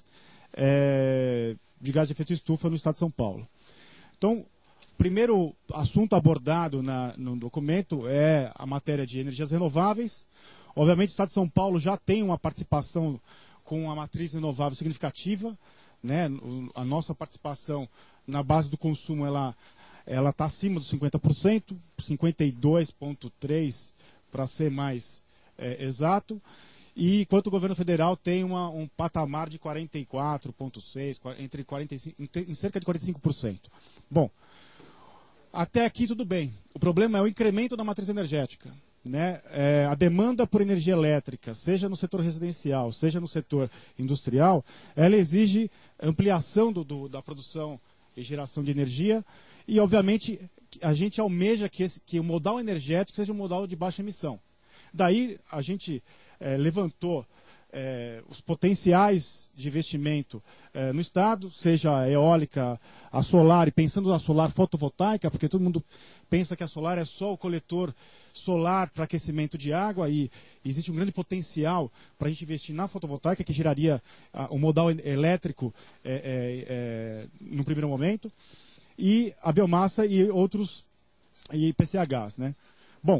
é, de gás de efeito estufa no Estado de São Paulo. Então, o primeiro assunto abordado na, no documento é a matéria de energias renováveis. Obviamente, o Estado de São Paulo já tem uma participação com a matriz renovável significativa, né? A nossa participação na base do consumo, ela ela está acima dos cinquenta por cento, cinquenta e dois vírgula três por cento para ser mais é, exato, e enquanto o governo federal tem uma, um patamar de quarenta e quatro vírgula seis por cento, entre quarenta e cinco, em cerca de quarenta e cinco por cento. Bom, até aqui tudo bem. O problema é o incremento da matriz energética. Né? É, a demanda por energia elétrica, seja no setor residencial, seja no setor industrial, ela exige ampliação do, do, da produção e geração de energia. E, obviamente, a gente almeja que, esse, que o modal energético seja um modal de baixa emissão. Daí, a gente é, levantou é, os potenciais de investimento é, no Estado, seja a eólica, a solar, e pensando na solar fotovoltaica, porque todo mundo pensa que a solar é só o coletor solar para aquecimento de água, e existe um grande potencial para a gente investir na fotovoltaica, que geraria a, o modal elétrico é, é, é, no primeiro momento. E a biomassa e outros e P C Hs, né? Bom,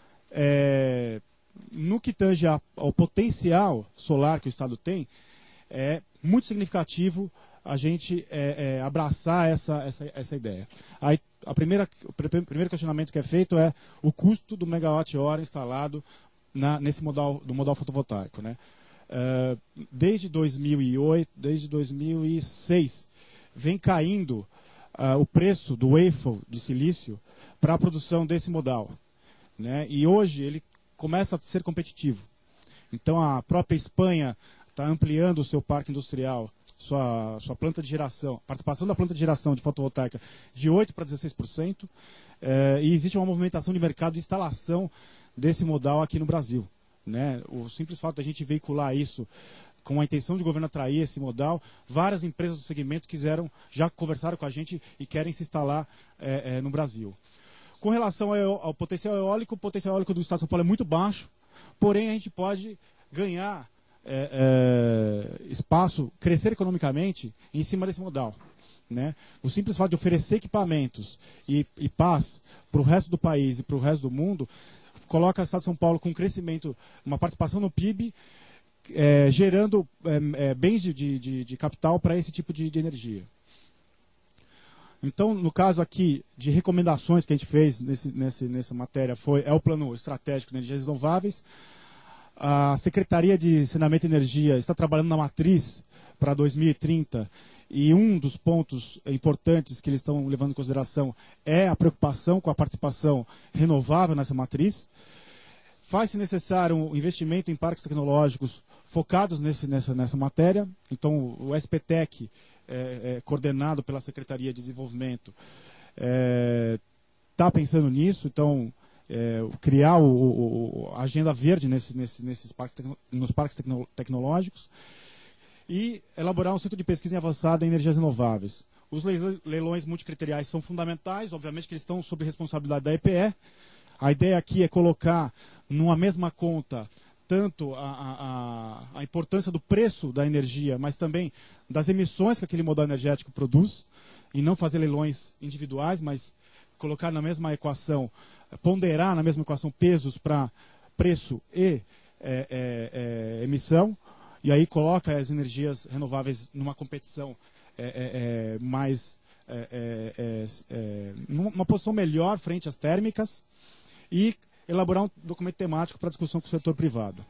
é, no que tange a, ao potencial solar que o Estado tem, é muito significativo a gente é, é, abraçar essa, essa, essa ideia. Aí, a primeira, o primeiro questionamento que é feito é o custo do megawatt-hora instalado na, nesse modal, do modal fotovoltaico, né? É, desde dois mil e oito, desde dois mil e seis, vem caindo Uh, o preço do waffle de silício para a produção desse modal. Né? E hoje ele começa a ser competitivo. Então a própria Espanha está ampliando o seu parque industrial, sua, sua planta de geração, participação da planta de geração de fotovoltaica de oito por cento para dezesseis por cento, uh, e existe uma movimentação de mercado de instalação desse modal aqui no Brasil. Né? O simples fato de a gente veicular isso com a intenção de o governo atrair esse modal, várias empresas do segmento quiseram, já conversaram com a gente e querem se instalar é, é, no Brasil. Com relação ao, ao potencial eólico, o potencial eólico do Estado de São Paulo é muito baixo, porém a gente pode ganhar é, é, espaço, crescer economicamente em cima desse modal. Né? O simples fato de oferecer equipamentos e, e paz para o resto do país e para o resto do mundo, coloca o Estado de São Paulo com crescimento, uma participação no P I B, É, gerando é, é, bens de, de, de capital para esse tipo de, de energia. Então, no caso aqui de recomendações que a gente fez nesse, nesse, nessa matéria, foi, é o Plano Estratégico de Energias Renováveis. A Secretaria de Saneamento e Energia está trabalhando na matriz para dois mil e trinta e um dos pontos importantes que eles estão levando em consideração é a preocupação com a participação renovável nessa matriz. Faz-se necessário um investimento em parques tecnológicos focados nesse, nessa, nessa matéria. Então, o S P T E C, é, é, coordenado pela Secretaria de Desenvolvimento, está é, pensando nisso. Então, é, criar o, o, a agenda verde nesse, nesse, nesses parques, nos parques tecno, tecnológicos e elaborar um centro de pesquisa avançada em energias renováveis. Os leilões multicriteriais são fundamentais, obviamente que eles estão sob responsabilidade da E P E. A ideia aqui é colocar numa mesma conta tanto a, a, a importância do preço da energia, mas também das emissões que aquele modal energético produz, e não fazer leilões individuais, mas colocar na mesma equação, ponderar na mesma equação pesos para preço e é, é, é, emissão, e aí coloca as energias renováveis numa competição é, é, é, mais, é, é, é, numa posição melhor frente às térmicas, e elaborar um documento temático para discussão com o setor privado.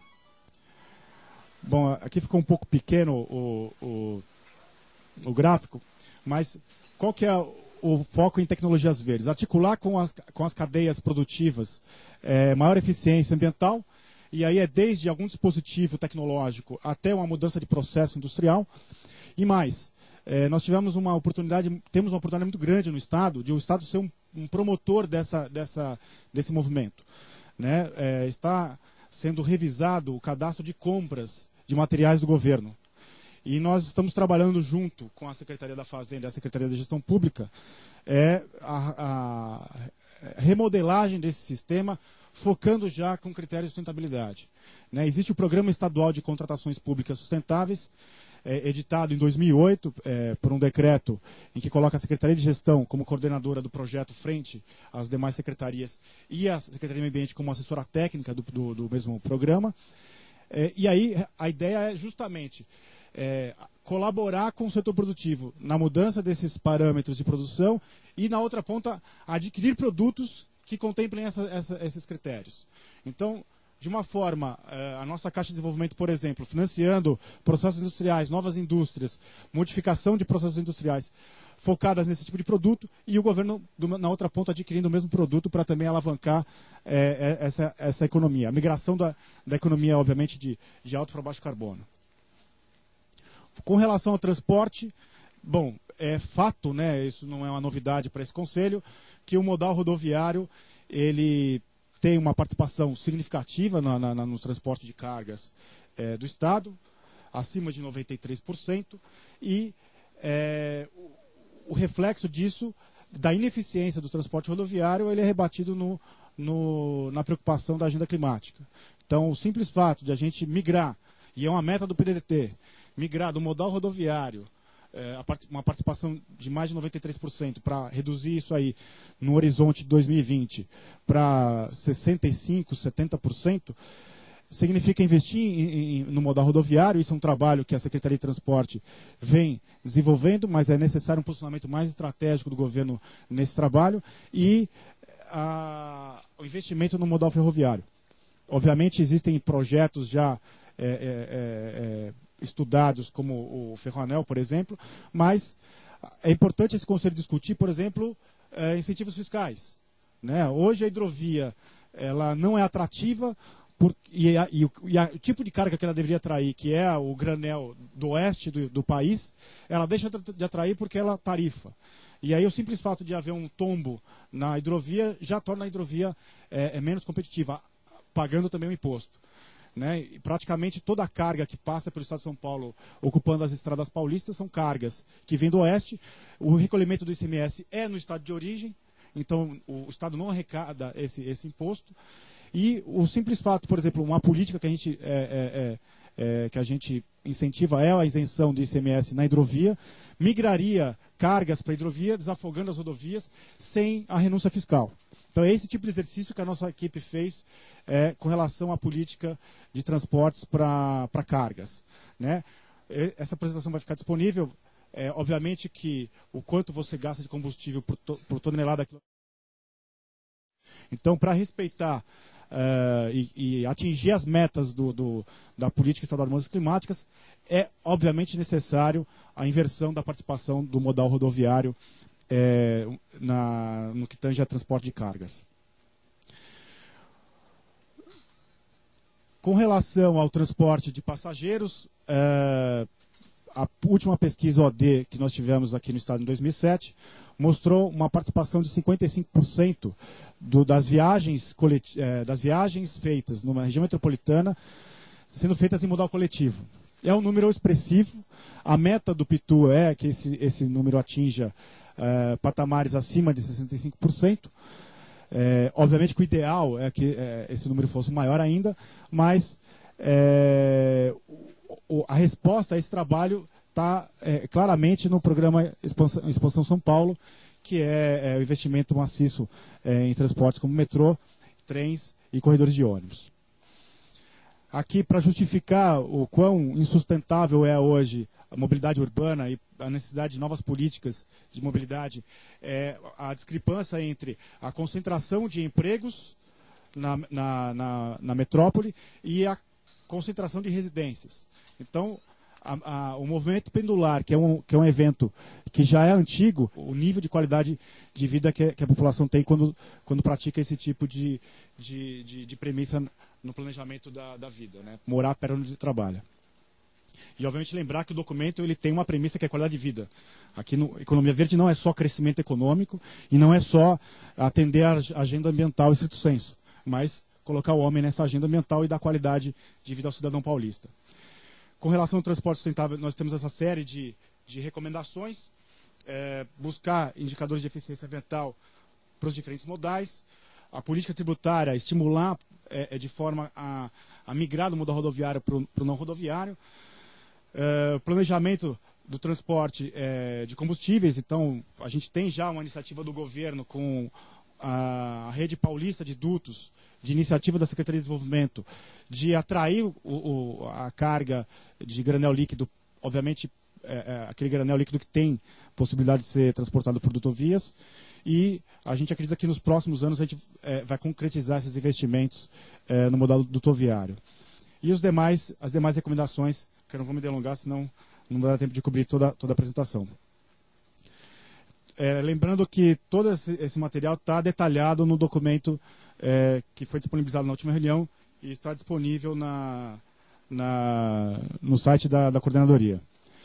Bom, aqui ficou um pouco pequeno o, o, o gráfico, mas qual que é o foco em tecnologias verdes? Articular com as, com as cadeias produtivas é, maior eficiência ambiental, e aí é desde algum dispositivo tecnológico até uma mudança de processo industrial, e mais. É, nós tivemos uma oportunidade, temos uma oportunidade muito grande no Estado, de o Estado ser um, um promotor dessa, dessa, desse movimento. Né? É, está sendo revisado o cadastro de compras de materiais do governo. E nós estamos trabalhando junto com a Secretaria da Fazenda e a Secretaria da Gestão Pública é, a, a remodelagem desse sistema, focando já com critérios de sustentabilidade. Né? Existe o Programa Estadual de Contratações Públicas Sustentáveis, É, editado em dois mil e oito é, por um decreto em que coloca a Secretaria de Gestão como coordenadora do projeto frente às demais secretarias e a Secretaria de Meio Ambiente como assessora técnica do, do, do mesmo programa. É, e aí a ideia é justamente é, colaborar com o setor produtivo na mudança desses parâmetros de produção e, na outra ponta, adquirir produtos que contemplem essa, essa, esses critérios. Então, de uma forma, a nossa Caixa de Desenvolvimento, por exemplo, financiando processos industriais, novas indústrias, modificação de processos industriais focadas nesse tipo de produto, e o governo, na outra ponta, adquirindo o mesmo produto para também alavancar é, essa, essa economia. A migração da, da economia, obviamente, de, de alto para baixo carbono. Com relação ao transporte, bom, é fato, né, isso não é uma novidade para esse Conselho, que o modal rodoviário, ele tem uma participação significativa na, na, no transporte de cargas é, do Estado, acima de noventa e três por cento, e é, o, o reflexo disso, da ineficiência do transporte rodoviário, ele é rebatido no, no, na preocupação da agenda climática. Então, o simples fato de a gente migrar, e é uma meta do P D D T, migrar do modal rodoviário, É, uma participação de mais de noventa e três por cento, para reduzir isso aí no horizonte de dois mil e vinte para sessenta e cinco por cento, setenta por cento, significa investir em, em, no modal rodoviário. Isso é um trabalho que a Secretaria de Transporte vem desenvolvendo, mas é necessário um posicionamento mais estratégico do governo nesse trabalho, e a, o investimento no modal ferroviário. Obviamente existem projetos já é, é, é, estudados, como o Ferroanel, por exemplo, mas é importante esse Conselho discutir, por exemplo, é, incentivos fiscais. Né? Hoje a hidrovia ela não é atrativa, por, e, a, e, o, e a, o tipo de carga que ela deveria atrair, que é o granel do oeste do, do país, ela deixa de atrair porque ela tarifa. E aí o simples fato de haver um tombo na hidrovia já torna a hidrovia é, é menos competitiva, pagando também o imposto. Né? E praticamente toda a carga que passa pelo Estado de São Paulo, ocupando as estradas paulistas, são cargas que vêm do oeste. O recolhimento do I C M S é no estado de origem, então o Estado não arrecada esse, esse imposto. E o simples fato, por exemplo, uma política que a gente, é, é, é, que a gente incentiva é a isenção do I C M S na hidrovia, migraria cargas para a hidrovia, desafogando as rodovias, sem a renúncia fiscal. Então é esse tipo de exercício que a nossa equipe fez é, com relação à política de transportes para cargas. Né? Essa apresentação vai ficar disponível. É, obviamente que o quanto você gasta de combustível por, to, por tonelada. Então, para respeitar uh, e, e atingir as metas do, do, da política estadual de mudanças climáticas, é obviamente necessário a inversão da participação do modal rodoviário é, na, no que tange a transporte de cargas. Com relação ao transporte de passageiros, é, a última pesquisa O D que nós tivemos aqui no estado em dois mil e sete mostrou uma participação de cinquenta e cinco por cento do, das, viagens coleti é, das viagens feitas numa região metropolitana sendo feitas em modal coletivo. É um número expressivo. A meta do Pitu é que esse, esse número atinja é, patamares acima de sessenta e cinco por cento. É, obviamente que o ideal é que é, esse número fosse maior ainda, mas é, o, a resposta a esse trabalho está é, claramente no programa Expansão, Expansão São Paulo, que é, é o investimento maciço é, em transportes como metrô, trens e corredores de ônibus. Aqui, para justificar o quão insustentável é hoje a mobilidade urbana e a necessidade de novas políticas de mobilidade, é a discrepância entre a concentração de empregos na, na, na, na metrópole e a concentração de residências. Então, a, a, o movimento pendular, que é, um, que é um evento que já é antigo, o nível de qualidade de vida que, que a população tem quando, quando pratica esse tipo de, de, de, de premissa no planejamento da, da vida, né? Morar perto onde trabalha. E, obviamente, lembrar que o documento ele tem uma premissa que é qualidade de vida. Aqui no Economia Verde não é só crescimento econômico e não é só atender a agenda ambiental em estrito senso, mas colocar o homem nessa agenda ambiental e dar qualidade de vida ao cidadão paulista. Com relação ao transporte sustentável, nós temos essa série de, de recomendações, é, buscar indicadores de eficiência ambiental para os diferentes modais, a política tributária, estimular é, de forma a, a migrar do modal rodoviário para o não rodoviário, é, planejamento do transporte é, de combustíveis. Então, a gente tem já uma iniciativa do governo com a rede paulista de dutos, de iniciativa da Secretaria de Desenvolvimento, de atrair o, o, a carga de granel líquido, obviamente é, é, aquele granel líquido que tem possibilidade de ser transportado por dutovias, e a gente acredita que nos próximos anos a gente é, vai concretizar esses investimentos é, no modal dutoviário. E os demais, as demais recomendações, que eu não vou me delongar, senão não dá tempo de cobrir toda, toda a apresentação. É, lembrando que todo esse, esse material está detalhado no documento é, que foi disponibilizado na última reunião e está disponível na, na, no site da, da coordenadoria.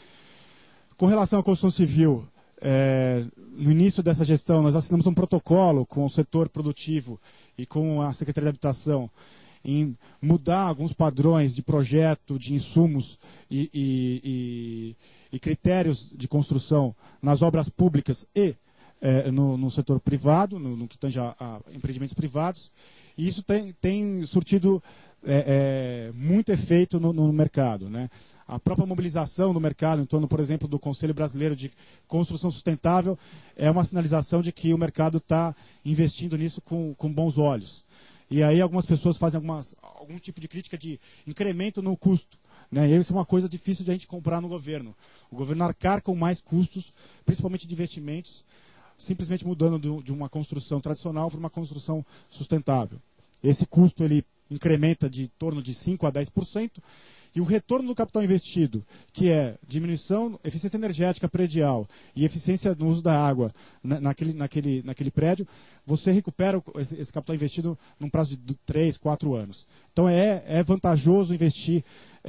Com relação à construção civil, é, no início dessa gestão nós assinamos um protocolo com o setor produtivo e com a Secretaria de Habitação em mudar alguns padrões de projeto, de insumos e, e, e, e critérios de construção nas obras públicas e é, no, no setor privado, no, no que tange a, a empreendimentos privados. E isso tem, tem surtido é, é, muito efeito no, no mercado, né? A própria mobilização do mercado em torno, por exemplo, do Conselho Brasileiro de Construção Sustentável é uma sinalização de que o mercado está investindo nisso com, com bons olhos. E aí algumas pessoas fazem algumas, algum tipo de crítica de incremento no custo, né? E isso é uma coisa difícil de a gente comprar no governo. O governo arcar com mais custos, principalmente de investimentos, simplesmente mudando de, de uma construção tradicional para uma construção sustentável. Esse custo ele incrementa de torno de cinco a dez por cento, e o retorno do capital investido, que é diminuição, eficiência energética predial e eficiência no uso da água na, naquele, naquele, naquele prédio, você recupera esse, esse capital investido num prazo de três, quatro anos. Então é, é vantajoso investir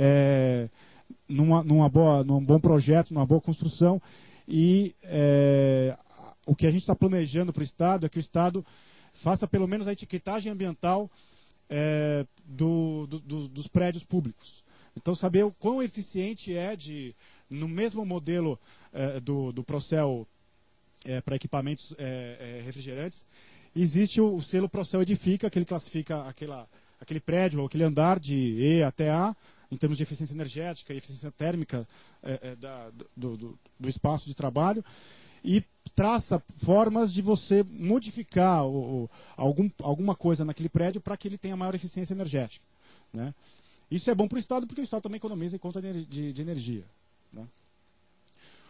é, numa, numa boa, num bom projeto, numa boa construção, e é, o que a gente está planejando para o Estado é que o Estado faça pelo menos a etiquetagem ambiental é, do, do, do, dos prédios públicos. Então, saber o quão eficiente é, de, no mesmo modelo é, do, do Procel é, para equipamentos é, é, refrigerantes, existe o, o selo Procel Edifica, que ele classifica aquela, aquele prédio, ou aquele andar de E até A, em termos de eficiência energética e eficiência térmica é, é, da, do, do, do espaço de trabalho, e traça formas de você modificar o, o, algum, alguma coisa naquele prédio para que ele tenha maior eficiência energética, né? Isso é bom para o Estado, porque o Estado também economiza em conta de, de, de energia, né?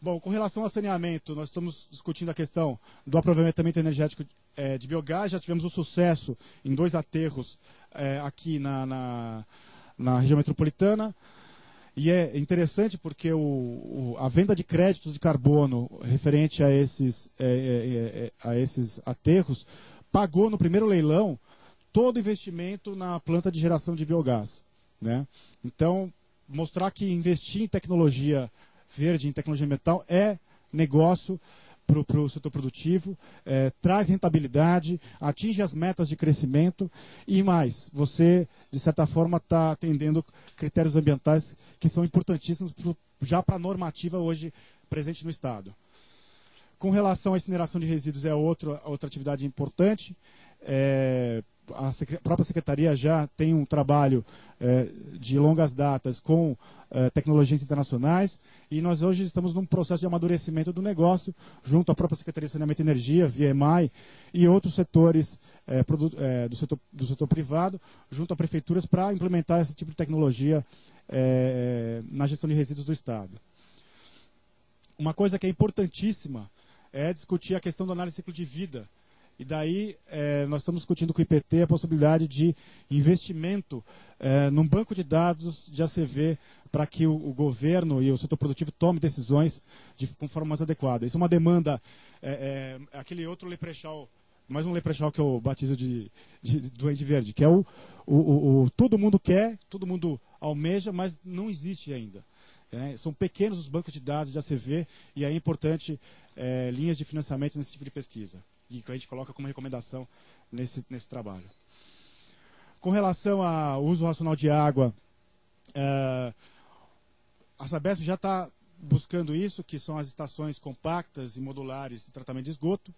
Bom, com relação ao saneamento, nós estamos discutindo a questão do aproveitamento energético é, de biogás. Já tivemos um sucesso em dois aterros é, aqui na, na, na região metropolitana. E é interessante porque o, o, a venda de créditos de carbono referente a esses, é, é, é, a esses aterros pagou no primeiro leilão todo o investimento na planta de geração de biogás, né? Então, mostrar que investir em tecnologia verde, em tecnologia ambiental, é negócio para o setor produtivo, é, traz rentabilidade, atinge as metas de crescimento e mais, você, de certa forma, está atendendo critérios ambientais que são importantíssimos pro, já para a normativa hoje presente no Estado. Com relação à incineração de resíduos, é outra, outra atividade importante. É, a própria Secretaria já tem um trabalho é, de longas datas com é, tecnologias internacionais e nós hoje estamos num processo de amadurecimento do negócio junto à própria Secretaria de Saneamento e Energia, via E M A I e outros setores é, é, do, setor, do setor privado, junto a prefeituras para implementar esse tipo de tecnologia é, na gestão de resíduos do Estado. Uma coisa que é importantíssima é discutir a questão do análise de ciclo de vida. E daí é, nós estamos discutindo com o I P T a possibilidade de investimento é, num banco de dados de A C V para que o, o governo e o setor produtivo tomem decisões de, com forma mais adequada. Isso é uma demanda, é, é, aquele outro leprechal, mais um leprechal que eu batizo de, de, de Duende Verde, que é o, o, o, o todo mundo quer, todo mundo almeja, mas não existe ainda. É, são pequenos os bancos de dados de A C V e é importante é, linhas de financiamento nesse tipo de pesquisa. E que a gente coloca como recomendação nesse, nesse trabalho. Com relação ao uso racional de água, é, a Sabesp já está buscando isso, que são as estações compactas e modulares de tratamento de esgoto.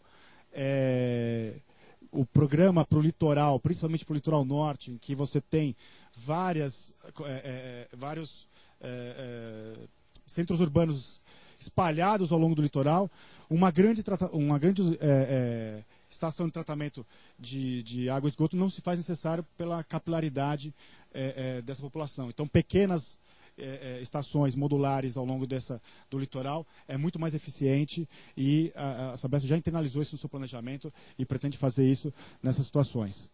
É, o programa para o litoral, principalmente para o litoral norte, em que você tem várias, é, é, vários é, é, centros urbanos espalhados ao longo do litoral, uma grande, uma grande é, é, estação de tratamento de, de água e esgoto não se faz necessário pela capilaridade é, é, dessa população. Então, pequenas é, é, estações modulares ao longo dessa, do litoral é muito mais eficiente e a, a Sabesp já internalizou isso no seu planejamento e pretende fazer isso nessas situações.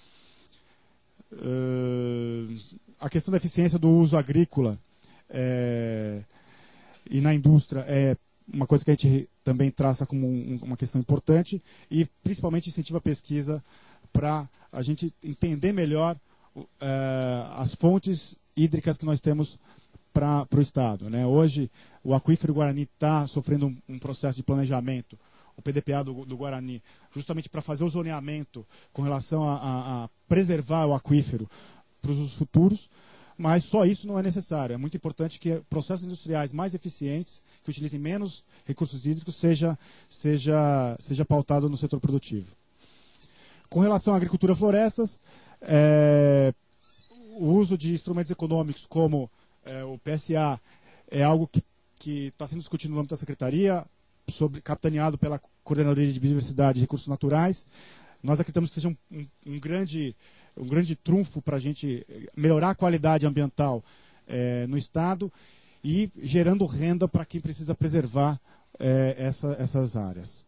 Uh, a questão da eficiência do uso agrícola é, e na indústria é uma coisa que a gente também traça como um, uma questão importante e principalmente incentiva a pesquisa para a gente entender melhor uh, as fontes hídricas que nós temos para o Estado, né? Hoje o aquífero Guarani está sofrendo um, um processo de planejamento, o P D P A do, do Guarani, justamente para fazer o zoneamento com relação a, a, a preservar o aquífero para os usos futuros. Mas só isso não é necessário. É muito importante que processos industriais mais eficientes, que utilizem menos recursos hídricos, seja, seja, seja pautado no setor produtivo. Com relação à agricultura e florestas, é, o uso de instrumentos econômicos como é, o P S A é algo que está sendo discutido no âmbito da Secretaria, sobre, capitaneado pela Coordenadoria de Biodiversidade e Recursos Naturais. Nós acreditamos que seja um, um, um grande... um grande trunfo para a gente melhorar a qualidade ambiental é, no Estado e gerando renda para quem precisa preservar é, essa, essas áreas.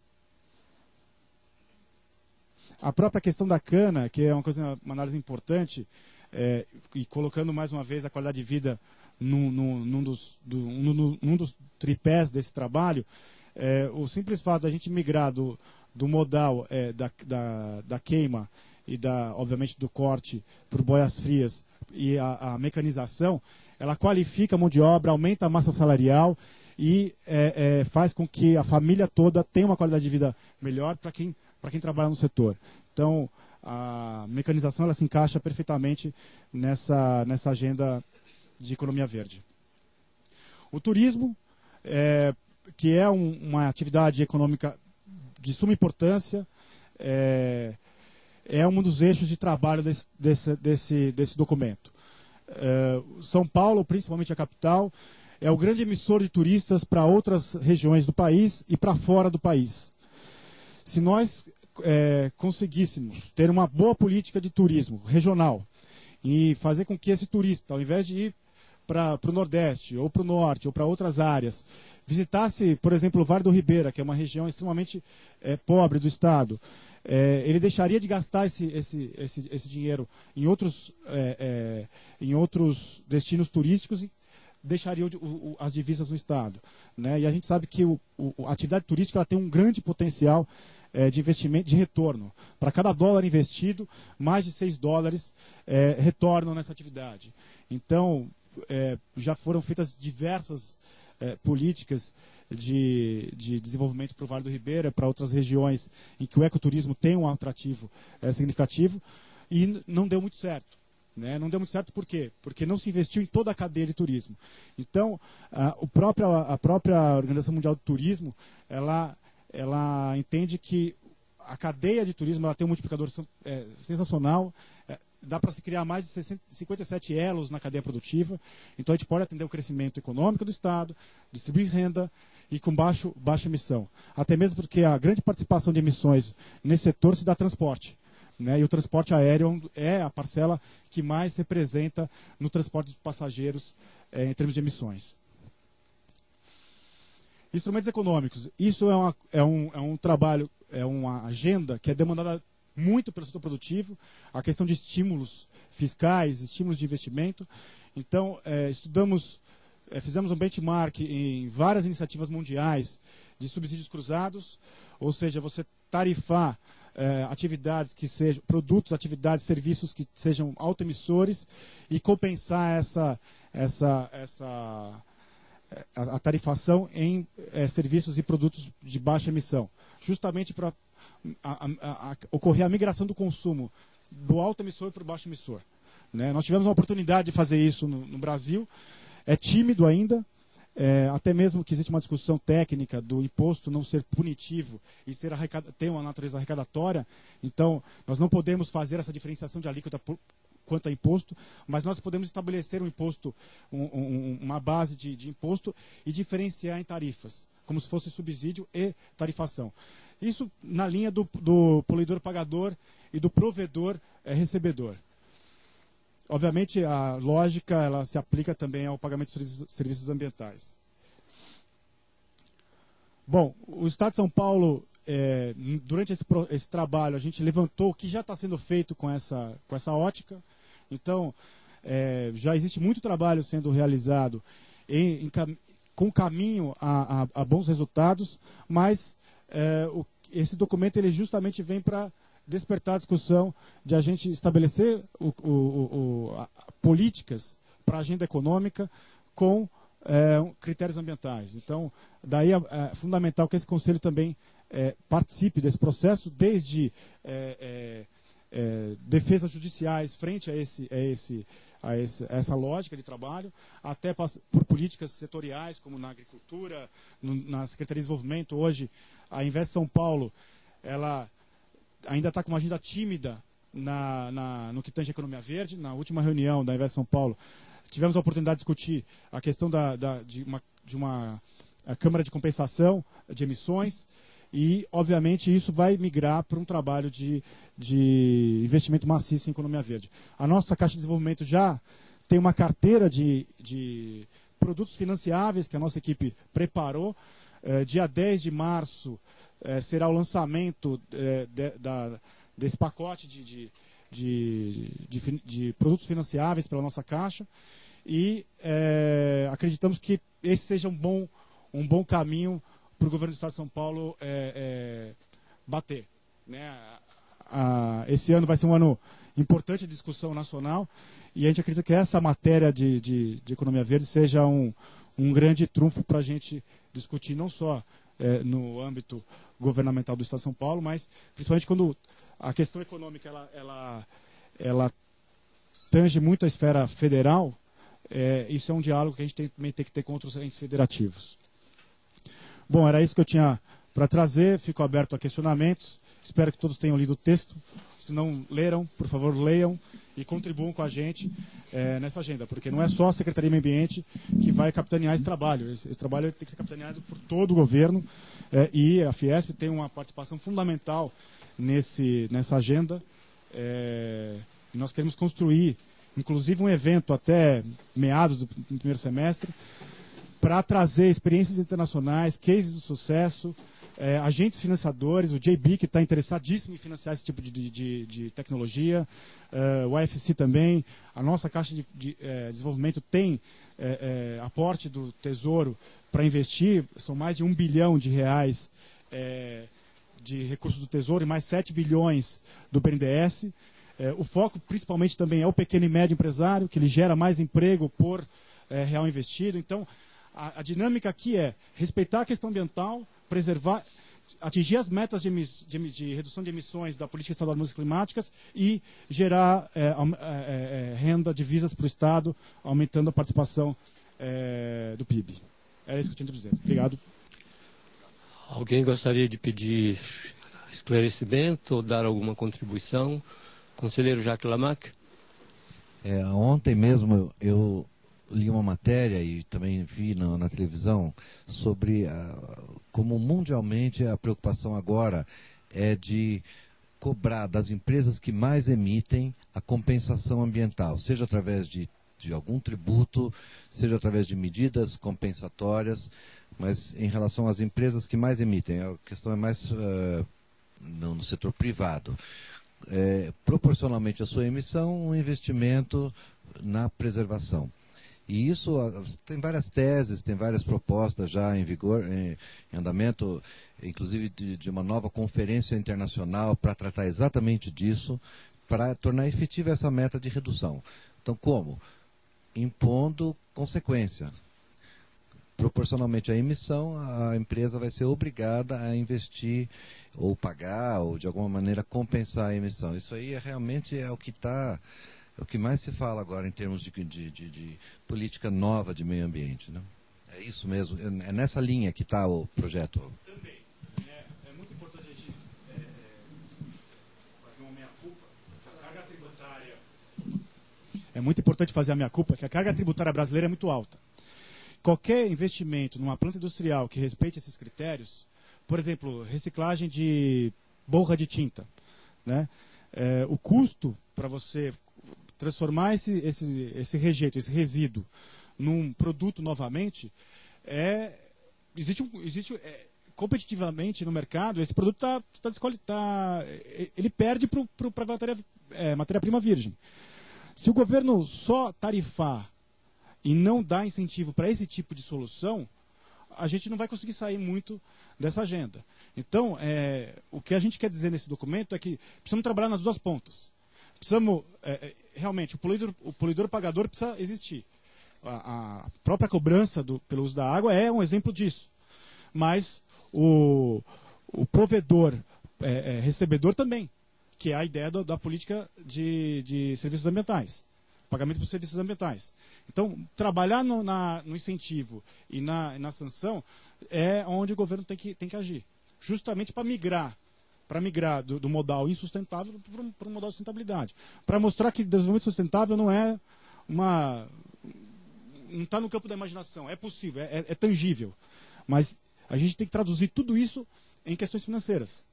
A própria questão da cana, que é uma coisa, uma análise importante, é, e colocando mais uma vez a qualidade de vida num, num, num, dos, do, num, num dos tripés desse trabalho, é, o simples fato da gente migrar do, do modal é, da, da, da queima e, da, obviamente, do corte por boias frias e a, a mecanização, ela qualifica a mão de obra, aumenta a massa salarial e é, é, faz com que a família toda tenha uma qualidade de vida melhor para quem, para quem trabalha no setor. Então, a mecanização ela se encaixa perfeitamente nessa, nessa agenda de economia verde. O turismo, é, que é um, uma atividade econômica de suma importância, é, é um dos eixos de trabalho desse, desse, desse, desse documento. É, São Paulo, principalmente a capital, é o grande emissor de turistas para outras regiões do país e para fora do país. Se nós é, conseguíssemos ter uma boa política de turismo regional e fazer com que esse turista, ao invés de ir para o Nordeste, ou para o Norte, ou para outras áreas, visitasse, por exemplo, o Vale do Ribeira, que é uma região extremamente é, pobre do Estado, é, ele deixaria de gastar esse, esse, esse, esse dinheiro em outros, é, é, em outros destinos turísticos e deixaria o, o, as divisas no Estado. Né? E a gente sabe que o, o, a atividade turística ela tem um grande potencial é, de investimento, de retorno. Para cada dólar investido, mais de seis dólares é, retornam nessa atividade. Então, é, já foram feitas diversas é, políticas de, de desenvolvimento para o Vale do Ribeira, para outras regiões em que o ecoturismo tem um atrativo é, significativo, e não deu muito certo. Né? Não deu muito certo por quê? Porque não se investiu em toda a cadeia de turismo. Então, a, o próprio, a própria Organização Mundial do Turismo, ela, ela entende que a cadeia de turismo ela tem um multiplicador é, sensacional, é, dá para se criar mais de cinquenta e sete elos na cadeia produtiva, então a gente pode atender o crescimento econômico do Estado, distribuir renda e com baixo, baixa emissão. Até mesmo porque a grande participação de emissões nesse setor se dá transporte. Né? E o transporte aéreo é a parcela que mais representa no transporte de passageiros é, em termos de emissões. Instrumentos econômicos. Isso é, uma, é, um, é um trabalho, é uma agenda que é demandada muito pelo setor produtivo, a questão de estímulos fiscais, estímulos de investimento. Então, é, estudamos, é, fizemos um benchmark em várias iniciativas mundiais de subsídios cruzados, ou seja, você tarifar É, atividades que sejam, produtos, atividades, serviços que sejam autoemissores e compensar essa, essa, essa a, a tarifação em é, serviços e produtos de baixa emissão, justamente para ocorrer a migração do consumo do autoemissor para o baixo emissor. Né? Nós tivemos uma oportunidade de fazer isso no, no Brasil, é tímido ainda. É, até mesmo que existe uma discussão técnica do imposto não ser punitivo e ser ter uma natureza arrecadatória, então nós não podemos fazer essa diferenciação de alíquota por, quanto a imposto, mas nós podemos estabelecer um imposto, um, um, uma base de, de imposto e diferenciar em tarifas, como se fosse subsídio e tarifação. Isso na linha do, do poluidor-pagador e do provedor-recebedor. Obviamente, a lógica ela se aplica também ao pagamento de serviços ambientais. Bom, o Estado de São Paulo, é, durante esse, esse trabalho, a gente levantou o que já está sendo feito com essa, com essa ótica. Então, é, já existe muito trabalho sendo realizado em, em, com caminho a, a, a bons resultados, mas é, o, esse documento ele justamente vem para despertar a discussão de a gente estabelecer o, o, o, a, políticas para a agenda econômica com é, critérios ambientais. Então, daí é, é fundamental que esse Conselho também é, participe desse processo, desde é, é, é, defesas judiciais frente a, esse, a, esse, a, esse, a essa lógica de trabalho, até por políticas setoriais, como na agricultura, no, na Secretaria de Desenvolvimento. Hoje, a Invest São Paulo, ela ainda está com uma agenda tímida na, na, no que tange a economia verde. Na última reunião da Invest São Paulo, tivemos a oportunidade de discutir a questão da, da, de uma, de uma a Câmara de Compensação de Emissões e, obviamente, isso vai migrar para um trabalho de, de investimento maciço em economia verde. A nossa Caixa de Desenvolvimento já tem uma carteira de, de produtos financiáveis que a nossa equipe preparou. É, dia dez de março, É, será o lançamento é, de, da, desse pacote de, de, de, de, de produtos financiáveis pela nossa Caixa e é, acreditamos que esse seja um bom, um bom caminho para o governo do Estado de São Paulo é, é, bater. Né? A, esse ano vai ser um ano importante de discussão nacional e a gente acredita que essa matéria de, de, de economia verde seja um, um grande trunfo para a gente discutir não só É, no âmbito governamental do Estado de São Paulo, mas principalmente quando a questão econômica ela, ela, ela tange muito a esfera federal, é, isso é um diálogo que a gente tem, também tem que ter com outros entes federativos. Bom, era isso que eu tinha para trazer, fico aberto a questionamentos, espero que todos tenham lido o texto, se não leram, por favor, leiam e contribuam com a gente é, nessa agenda, porque não é só a Secretaria de Meio Ambiente que vai capitanear esse trabalho. Esse, esse trabalho tem que ser capitaneado por todo o governo é, e a Fiesp tem uma participação fundamental nesse, nessa agenda. É, nós queremos construir inclusive um evento até meados do primeiro semestre, para trazer experiências internacionais, cases de sucesso, é, agentes financiadores, o J B, que está interessadíssimo em financiar esse tipo de, de, de tecnologia, é, o A F C também, a nossa Caixa de, de é, Desenvolvimento tem é, é, aporte do Tesouro para investir, são mais de um bilhão de reais é, de recursos do Tesouro e mais sete bilhões do B N D E S. É, o foco principalmente também é o pequeno e médio empresário, que ele gera mais emprego por é, real investido. Então, a, a dinâmica aqui é respeitar a questão ambiental, preservar, atingir as metas de, emiss, de, de redução de emissões da política estadual de mudanças climáticas e gerar é, é, é, renda, divisas para o Estado, aumentando a participação é, do P I B. Era isso que eu tinha a dizer. Obrigado. Alguém gostaria de pedir esclarecimento ou dar alguma contribuição? Conselheiro Jacques Lamaque. É, ontem mesmo eu li uma matéria e também vi na, na televisão sobre a, como mundialmente a preocupação agora é de cobrar das empresas que mais emitem a compensação ambiental, seja através de, de algum tributo, seja através de medidas compensatórias, mas em relação às empresas que mais emitem, a questão é mais uh, no, no setor privado. É, proporcionalmente à sua emissão, um investimento na preservação. E isso tem várias teses, tem várias propostas já em vigor, em, em andamento, inclusive de, de uma nova conferência internacional para tratar exatamente disso, para tornar efetiva essa meta de redução. Então, como? Impondo consequência. Proporcionalmente à emissão, a empresa vai ser obrigada a investir ou pagar, ou de alguma maneira compensar a emissão. Isso aí é, realmente é o que está, é o que mais se fala agora em termos de, de, de, de política nova de meio ambiente, né? É isso mesmo, é nessa linha que está o projeto. Também. É, é muito importante a gente é, fazer uma meia-culpa, que a carga tributária... É muito importante fazer a meia-culpa, que a carga tributária brasileira é muito alta. Qualquer investimento numa planta industrial que respeite esses critérios, por exemplo, reciclagem de borra de tinta, né? É, o custo para você transformar esse, esse, esse rejeito, esse resíduo, num produto novamente, é, existe, um, existe é, competitivamente no mercado, esse produto tá, tá, tá, ele perde para a matéria, é, matéria-prima virgem. Se o governo só tarifar e não dar incentivo para esse tipo de solução, a gente não vai conseguir sair muito dessa agenda. Então, é, o que a gente quer dizer nesse documento é que precisamos trabalhar nas duas pontas. Precisamos, é, realmente, o poluidor, o poluidor pagador precisa existir. A, a própria cobrança do, pelo uso da água é um exemplo disso. Mas o, o provedor, é, é, recebedor também, que é a ideia do, da política de, de serviços ambientais. Pagamento por serviços ambientais. Então, trabalhar no, na, no incentivo e na, na sanção é onde o governo tem que, tem que agir. Justamente para migrar, para migrar do, do modal insustentável para um, para um modal de sustentabilidade. Para mostrar que desenvolvimento sustentável não é uma... não está no campo da imaginação. É possível, é, é, é tangível. Mas a gente tem que traduzir tudo isso em questões financeiras.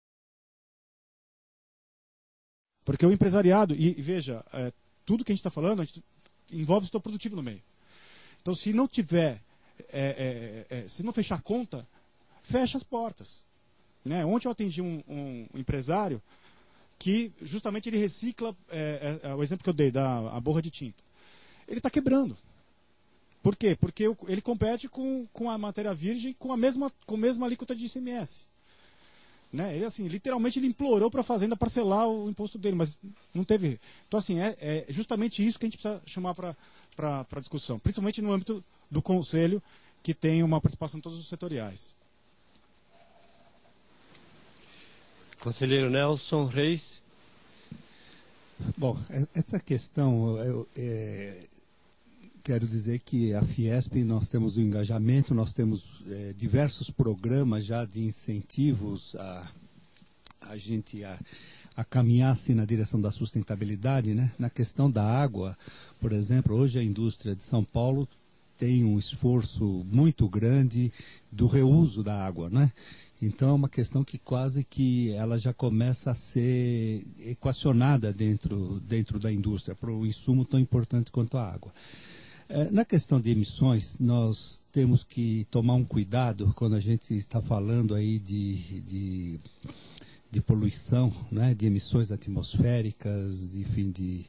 Porque o empresariado, e, e veja... É, tudo que a gente está falando, a gente envolve o setor produtivo no meio. Então, se não tiver, é, é, é, se não fechar a conta, fecha as portas. Né? Ontem eu atendi um, um empresário que justamente ele recicla, é, é, é, o exemplo que eu dei, da a borra de tinta. Ele está quebrando. Por quê? Porque ele compete com, com a matéria virgem com a mesma, com a mesma alíquota de I C M S. Né? Ele, assim, literalmente ele implorou para a Fazenda parcelar o imposto dele, mas não teve. Então, assim, é, é justamente isso que a gente precisa chamar para a discussão, principalmente no âmbito do Conselho, que tem uma participação em todos os setoriais. Conselheiro Nelson Reis. Bom, essa questão, eu, é, quero dizer que a Fiesp, nós temos o engajamento, nós temos é, diversos programas já de incentivos a, a gente a, a caminhar-se na direção da sustentabilidade, né? Na questão da água, por exemplo, hoje a indústria de São Paulo tem um esforço muito grande do reuso da água, né? Então é uma questão que quase que ela já começa a ser equacionada dentro, dentro da indústria, para um insumo tão importante quanto a água. É, na questão de emissões, nós temos que tomar um cuidado quando a gente está falando aí de, de, de poluição, né, de emissões atmosféricas, enfim, de,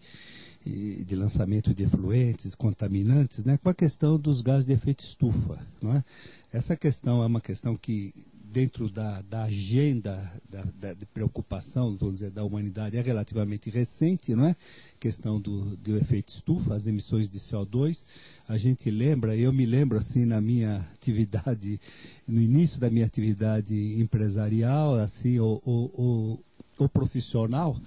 de lançamento de efluentes, contaminantes, né, com a questão dos gases de efeito estufa. Não é? Essa questão é uma questão que, dentro da, da agenda da, da, de preocupação, vamos dizer, da humanidade, é relativamente recente, não é? Questão do, do efeito estufa, as emissões de C O dois. A gente lembra, eu me lembro assim na minha atividade, no início da minha atividade empresarial, assim, o, o, o, o profissional,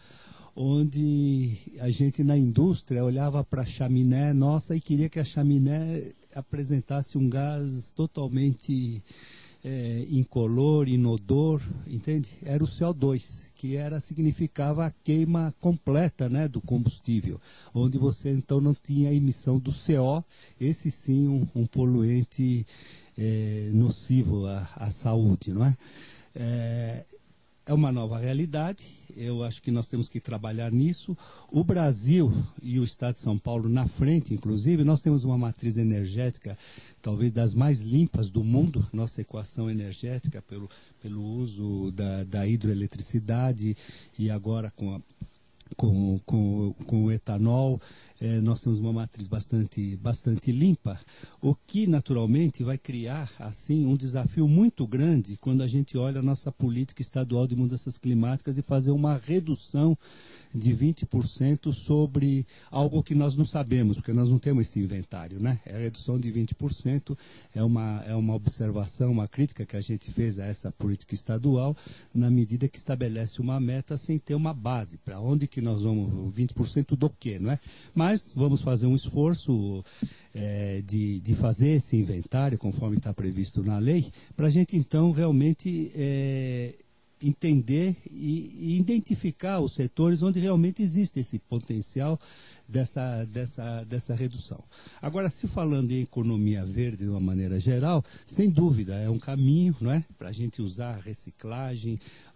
onde a gente na indústria olhava para a chaminé nossa e queria que a chaminé apresentasse um gás totalmente é, incolor, inodor, entende? Era o C O dois, que era, significava a queima completa, né, do combustível, onde você então não tinha a emissão do C O, esse sim um, um poluente é, nocivo à, à saúde, não é? É, é uma nova realidade, eu acho que nós temos que trabalhar nisso. O Brasil e o Estado de São Paulo na frente, inclusive, nós temos uma matriz energética talvez das mais limpas do mundo, nossa equação energética pelo, pelo uso da, da hidroeletricidade e agora com a Com, com, com o etanol, eh, nós temos uma matriz bastante, bastante limpa, o que naturalmente vai criar assim um desafio muito grande quando a gente olha a nossa política estadual de mudanças climáticas de fazer uma redução de vinte por cento sobre algo que nós não sabemos, porque nós não temos esse inventário, né? A redução de vinte por cento é uma, é uma observação, uma crítica que a gente fez a essa política estadual, na medida que estabelece uma meta sem ter uma base, para onde que nós vamos, vinte por cento do quê, não é? Mas vamos fazer um esforço é, de, de fazer esse inventário, conforme está previsto na lei, para a gente então realmente é, entender e, e identificar os setores onde realmente existe esse potencial dessa, dessa, dessa redução. Agora, se falando em economia verde de uma maneira geral, sem dúvida é um caminho, não é? Para a gente usar reciclagem,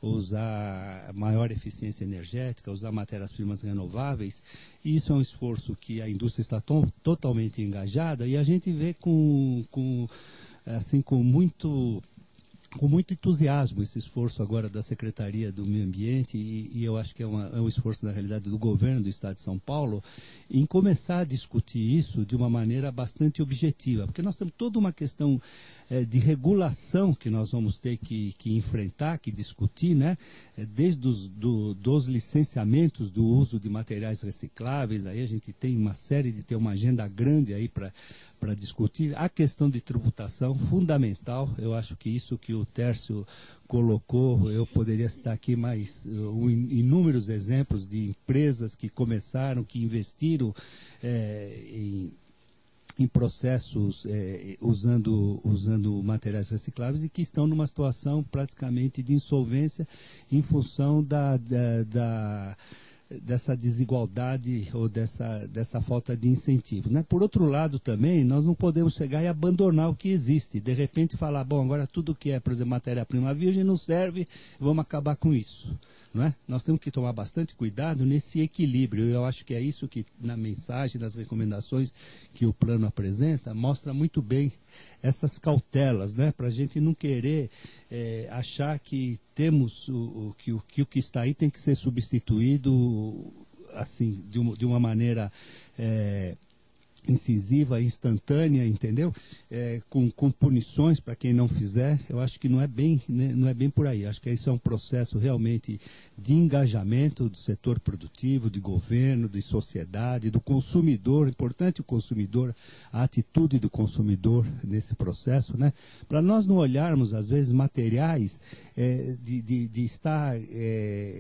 usar maior eficiência energética, usar matérias-primas renováveis, e isso é um esforço que a indústria está to totalmente engajada, e a gente vê com, com, assim, com muito... com muito entusiasmo esse esforço agora da Secretaria do Meio Ambiente e, e eu acho que é, uma, é um esforço, na realidade, do governo do Estado de São Paulo em começar a discutir isso de uma maneira bastante objetiva, porque nós temos toda uma questão é, de regulação que nós vamos ter que, que enfrentar, que discutir, né? É, desde os do, dos licenciamentos do uso de materiais recicláveis, aí a gente tem uma série de, tem uma agenda grande aí para para discutir. A questão de tributação, fundamental, eu acho que isso que o Tércio colocou, eu poderia citar aqui mais uh, inúmeros exemplos de empresas que começaram, que investiram é, em, em processos é, usando, usando materiais recicláveis e que estão numa situação praticamente de insolvência em função da, da, da dessa desigualdade ou dessa, dessa falta de incentivo, né? Por outro lado também, nós não podemos chegar e abandonar o que existe, de repente falar, bom, agora tudo que é, por exemplo, matéria-prima virgem não serve, vamos acabar com isso, não é? Nós temos que tomar bastante cuidado nesse equilíbrio, eu acho que é isso que na mensagem, nas recomendações que o plano apresenta, mostra muito bem essas cautelas, né? Para a gente não querer é, achar que temos o, o, que, o que o que está aí tem que ser substituído assim de uma, de uma maneira é, incisiva, instantânea, entendeu? É, com, com punições para quem não fizer. Eu acho que não é bem, né, não é bem por aí. Acho que isso é um processo realmente de engajamento do setor produtivo, de governo, de sociedade, do consumidor. Importante o consumidor, a atitude do consumidor nesse processo, né? Para nós não olharmos às vezes materiais é, de, de, de estar é,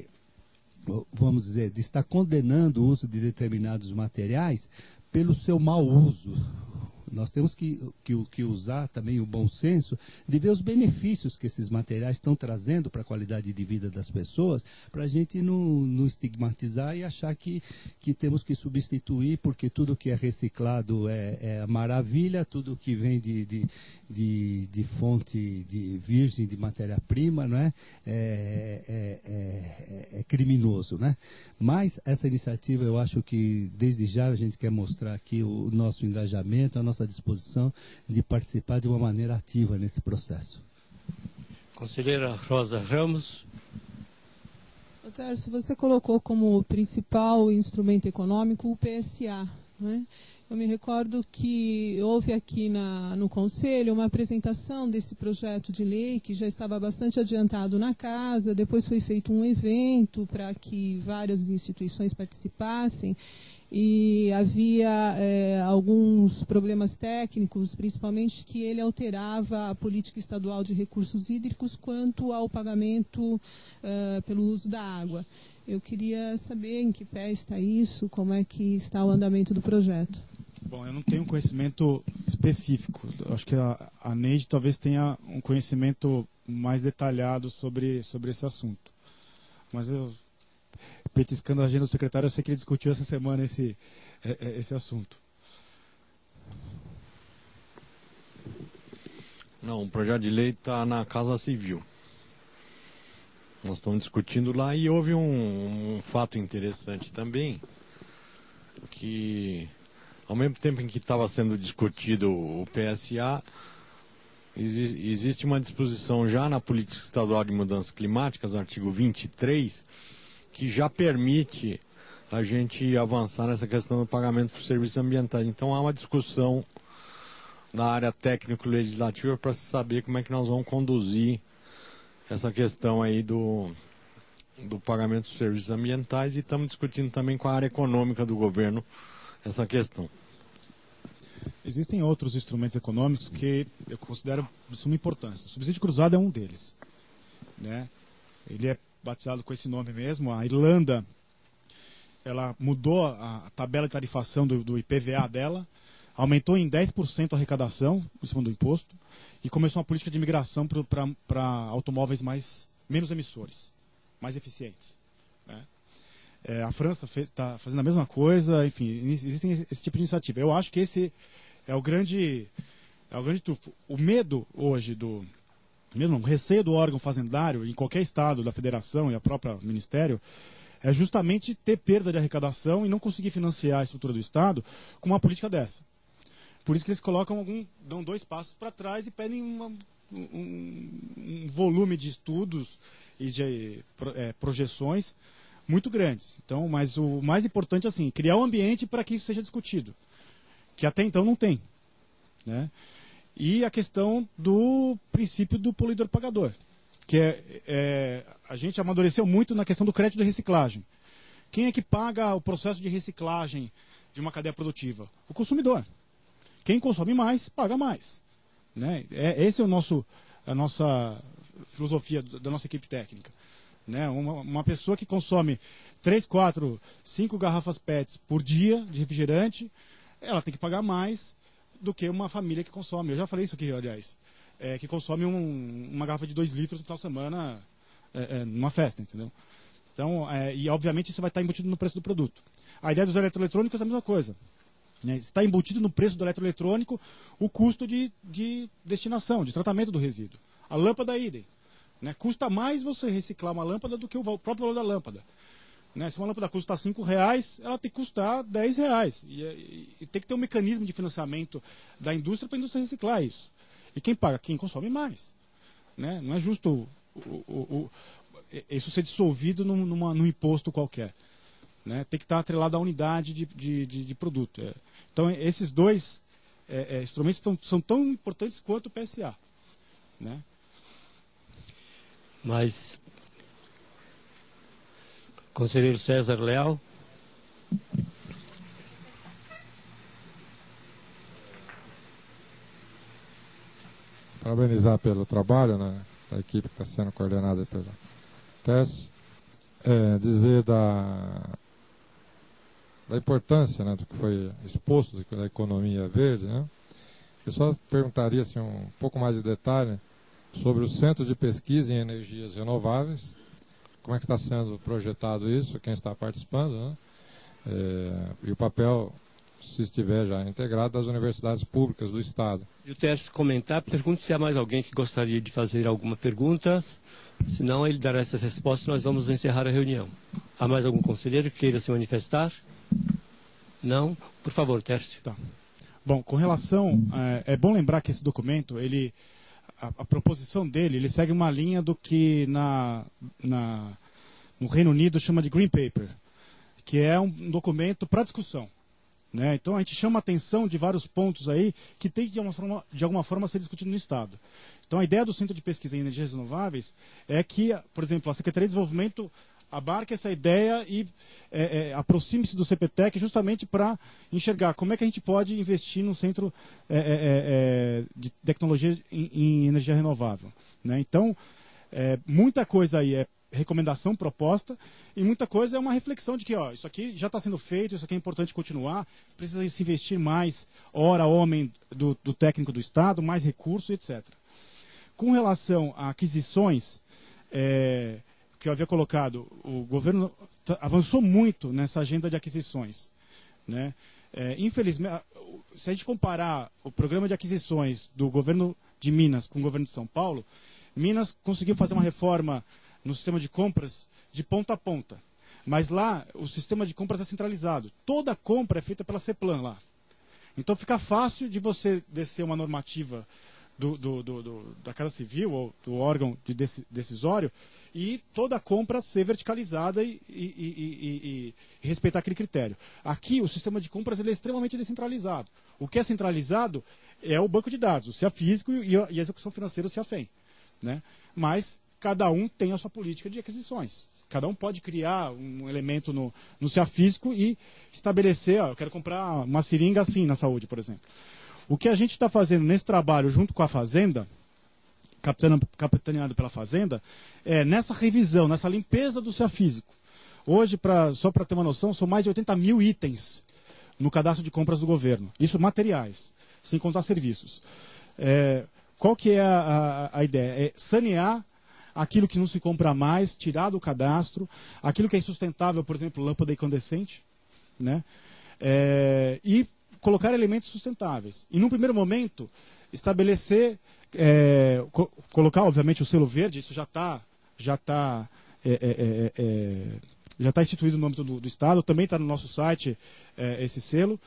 vamos dizer, de estar condenando o uso de determinados materiais pelo seu mau uso, Nós temos que, que, que usar também o bom senso de ver os benefícios que esses materiais estão trazendo para a qualidade de vida das pessoas, para a gente não, não estigmatizar e achar que, que temos que substituir, porque tudo que é reciclado é, é maravilha, tudo que vem de, de, de, de fonte de virgem, de matéria-prima, não é? É, é, é, é criminoso, né? Mas essa iniciativa, eu acho que desde já a gente quer mostrar aqui o nosso engajamento, a nossa disposição de participar de uma maneira ativa nesse processo. Conselheira Rosa Ramos. Tércio, você colocou como principal instrumento econômico o P S A, né? Eu me recordo que houve aqui na, no Conselho uma apresentação desse projeto de lei que já estava bastante adiantado na casa, depois foi feito um evento para que várias instituições participassem e havia é, alguns problemas técnicos, principalmente que ele alterava a política estadual de recursos hídricos quanto ao pagamento é, pelo uso da água. Eu queria saber em que pé está isso, como é que está o andamento do projeto. Bom, eu não tenho um conhecimento específico. Acho que a, a Neide talvez tenha um conhecimento mais detalhado sobre, sobre esse assunto. Mas eu, petiscando a agenda do secretário, eu sei que ele discutiu essa semana esse, esse assunto. Não, o projeto de lei está na Casa Civil. Nós estamos discutindo lá e houve um, um fato interessante também, que ao mesmo tempo em que estava sendo discutido o P S A, exi- existe uma disposição já na Política Estadual de Mudanças Climáticas, no artigo vinte e três, que já permite a gente avançar nessa questão do pagamento por serviços ambientais. Então há uma discussão na área técnico-legislativa para se saber como é que nós vamos conduzir essa questão aí do, do pagamento por serviços ambientais, e estamos discutindo também com a área econômica do governo essa questão. Existem outros instrumentos econômicos que eu considero de suma importância. O subsídio cruzado é um deles, né? Ele é batizado com esse nome mesmo. A Irlanda, ela mudou a tabela de tarifação do, do I P V A dela, aumentou em dez por cento a arrecadação em cima do imposto e começou uma política de migração para automóveis mais, menos emissores, mais eficientes, né? É, a França está fazendo a mesma coisa, enfim, existem esse tipo de iniciativa. Eu acho que esse é o grande, é o grande trunfo. O medo hoje do, mesmo o receio do órgão fazendário em qualquer estado da federação e a própria ministério é justamente ter perda de arrecadação e não conseguir financiar a estrutura do estado com uma política dessa. Por isso que eles colocam algum, dão dois passos para trás e pedem uma, um, um volume de estudos e de é, projeções muito grandes. Então, mas o mais importante é assim, criar um ambiente para que isso seja discutido, que até então não tem, né? E a questão do princípio do poluidor-pagador, que é, é, a gente amadureceu muito na questão do crédito de reciclagem. Quem é que paga o processo de reciclagem de uma cadeia produtiva? O consumidor. Quem consome mais, paga mais, né? É, esse é o nosso, a nossa filosofia da nossa equipe técnica. Né? Uma, uma pessoa que consome três, quatro, cinco garrafas P E Ts por dia de refrigerante, ela tem que pagar mais do que uma família que consome. Eu já falei isso aqui, aliás. É, que consome um, uma garrafa de dois litros no final de semana é, é, numa festa, entendeu? Então, é, e obviamente isso vai estar embutido no preço do produto. A ideia dos eletroeletrônicos é a mesma coisa. Né? Está embutido no preço do eletroeletrônico o custo de, de destinação, de tratamento do resíduo. A lâmpada idem. Né? Custa mais você reciclar uma lâmpada do que o próprio valor da lâmpada. Né? Se uma lâmpada custa cinco reais, ela tem que custar dez reais. E, e, e tem que ter um mecanismo de financiamento da indústria para a indústria reciclar isso. E quem paga? Quem consome mais. Né? Não é justo o, o, o, isso ser dissolvido num, numa, num imposto qualquer. Né? Tem que estar atrelado à unidade de, de, de, de produto. É. Então, esses dois é, é, instrumentos tão, são tão importantes quanto o P S A. Né? Mas, conselheiro César Leal. Parabenizar pelo trabalho, né, da equipe que está sendo coordenada pela Tércio. É, dizer da, da importância, né, do que foi exposto da economia verde, né, Eu só perguntaria assim, um pouco mais de detalhe sobre o Centro de Pesquisa em Energias Renováveis. Como é que está sendo projetado isso, quem está participando, né? É, e o papel, se estiver já integrado, das universidades públicas do Estado. E o Tércio comentar, pergunte se há mais alguém que gostaria de fazer alguma pergunta. Se não, ele dará essas respostas e nós vamos encerrar a reunião. Há mais algum conselheiro que queira se manifestar? Não? Por favor, Tércio. Tá. Bom, com relação... É, é bom lembrar que esse documento, ele, a, a proposição dele, ele segue uma linha do que na, na, no Reino Unido chama de Green Paper, que é um documento para discussão. Né? Então a gente chama a atenção de vários pontos aí que tem que de alguma forma, de alguma forma ser discutido no Estado. Então a ideia do Centro de Pesquisa em Energias Renováveis é que, por exemplo, a Secretaria de Desenvolvimento abarque essa ideia e é, é, aproxime-se do C P T E C justamente para enxergar como é que a gente pode investir num centro é, é, é, de tecnologia em, em energia renovável. Né? Então, é, muita coisa aí é recomendação proposta e muita coisa é uma reflexão de que ó, isso aqui já está sendo feito, isso aqui é importante continuar, precisa se investir mais hora homem do, do técnico do Estado, mais recursos, etcétera. Com relação a aquisições, é, que eu havia colocado, o governo avançou muito nessa agenda de aquisições. Né? É, infelizmente, se a gente comparar o programa de aquisições do governo de Minas com o governo de São Paulo, Minas conseguiu fazer uma reforma no sistema de compras de ponta a ponta. Mas lá, o sistema de compras é centralizado. Toda a compra é feita pela CEPLAN lá. Então fica fácil de você descer uma normativa do, do, do, do, da Casa Civil ou do órgão de decisório e toda a compra ser verticalizada e, e, e, e, e respeitar aquele critério. Aqui, o sistema de compras ele é extremamente descentralizado. O que é centralizado é o banco de dados, o CEAFísico e a, e a execução financeira, o CEAFEM. Né? Mas cada um tem a sua política de aquisições. Cada um pode criar um elemento no, no CEAFísico e estabelecer, ó, eu quero comprar uma seringa assim na saúde, por exemplo. O que a gente está fazendo nesse trabalho junto com a Fazenda, capitaneado pela Fazenda, é nessa revisão, nessa limpeza do CEAFísico. Hoje, pra, só para ter uma noção, são mais de oitenta mil itens no cadastro de compras do governo. Isso materiais, sem contar serviços. É, qual que é a, a, a ideia? É sanear aquilo que não se compra mais, tirar do cadastro, aquilo que é insustentável, por exemplo, lâmpada incandescente, né? É, e colocar elementos sustentáveis. E, num primeiro momento, estabelecer, é, co colocar, obviamente, o selo verde, isso já está já tá, é, é, é, já tá instituído no âmbito do, do Estado, também está no nosso site é, esse selo.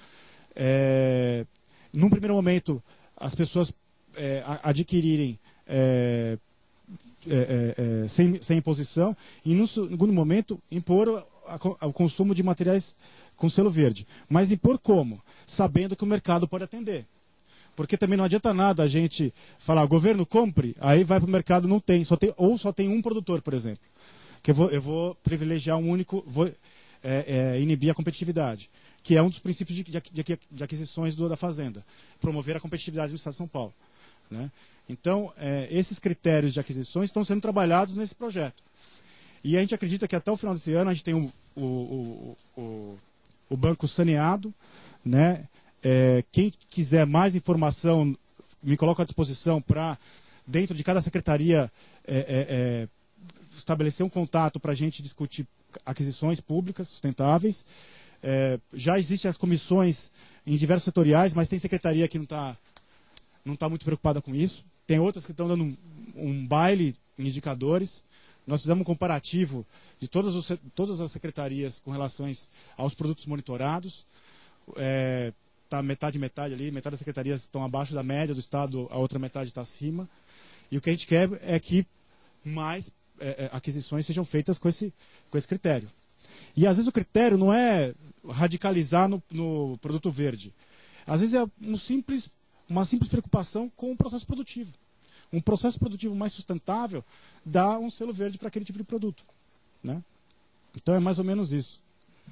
É, num primeiro momento, as pessoas é, adquirirem é, É, é, sem, sem imposição, e no segundo momento impor o consumo de materiais com selo verde. Mas impor como? Sabendo que o mercado pode atender. Porque também não adianta nada a gente falar, governo compre, aí vai para o mercado, não tem, só tem, ou só tem um produtor, por exemplo. Que eu vou, eu vou privilegiar um único, vou é, é, inibir a competitividade, que é um dos princípios de, de, de aquisições do, da Fazenda, promover a competitividade no Estado de São Paulo. Né? Então, é, esses critérios de aquisições estão sendo trabalhados nesse projeto. E a gente acredita que até o final desse ano a gente tem o, o, o, o, o banco saneado. Né? É, quem quiser mais informação, me coloco à disposição para, dentro de cada secretaria, é, é, é, estabelecer um contato para a gente discutir aquisições públicas sustentáveis. É, já existem as comissões em diversos setoriais, mas tem secretaria que não está não está muito preocupada com isso. Tem outras que estão dando um, um baile em indicadores. Nós fizemos um comparativo de todas, os, todas as secretarias com relação aos produtos monitorados. Está é, metade, metade ali. Metade das secretarias estão abaixo da média do Estado, a outra metade está acima. E o que a gente quer é que mais é, aquisições sejam feitas com esse, com esse critério. E às vezes o critério não é radicalizar no, no produto verde. Às vezes é um simples uma simples preocupação com o processo produtivo. Um processo produtivo mais sustentável dá um selo verde para aquele tipo de produto. Né? Então é mais ou menos isso.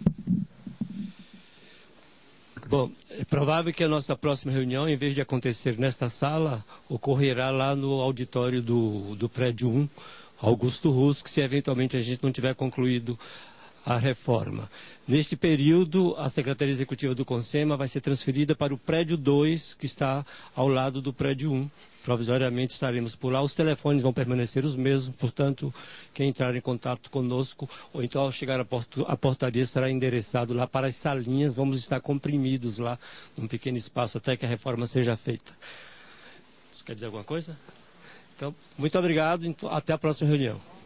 Bom, é provável que a nossa próxima reunião, em vez de acontecer nesta sala, ocorrerá lá no auditório do, do prédio um, Augusto Rusk, se eventualmente a gente não tiver concluído a reforma. Neste período, a Secretaria Executiva do CONSEMA vai ser transferida para o prédio dois, que está ao lado do prédio um. Provisoriamente estaremos por lá, os telefones vão permanecer os mesmos, portanto, quem entrar em contato conosco, ou então ao chegar à, port à portaria, será endereçado lá para as salinhas, vamos estar comprimidos lá, num pequeno espaço, até que a reforma seja feita. Você quer dizer alguma coisa? Então, muito obrigado, então, até a próxima reunião.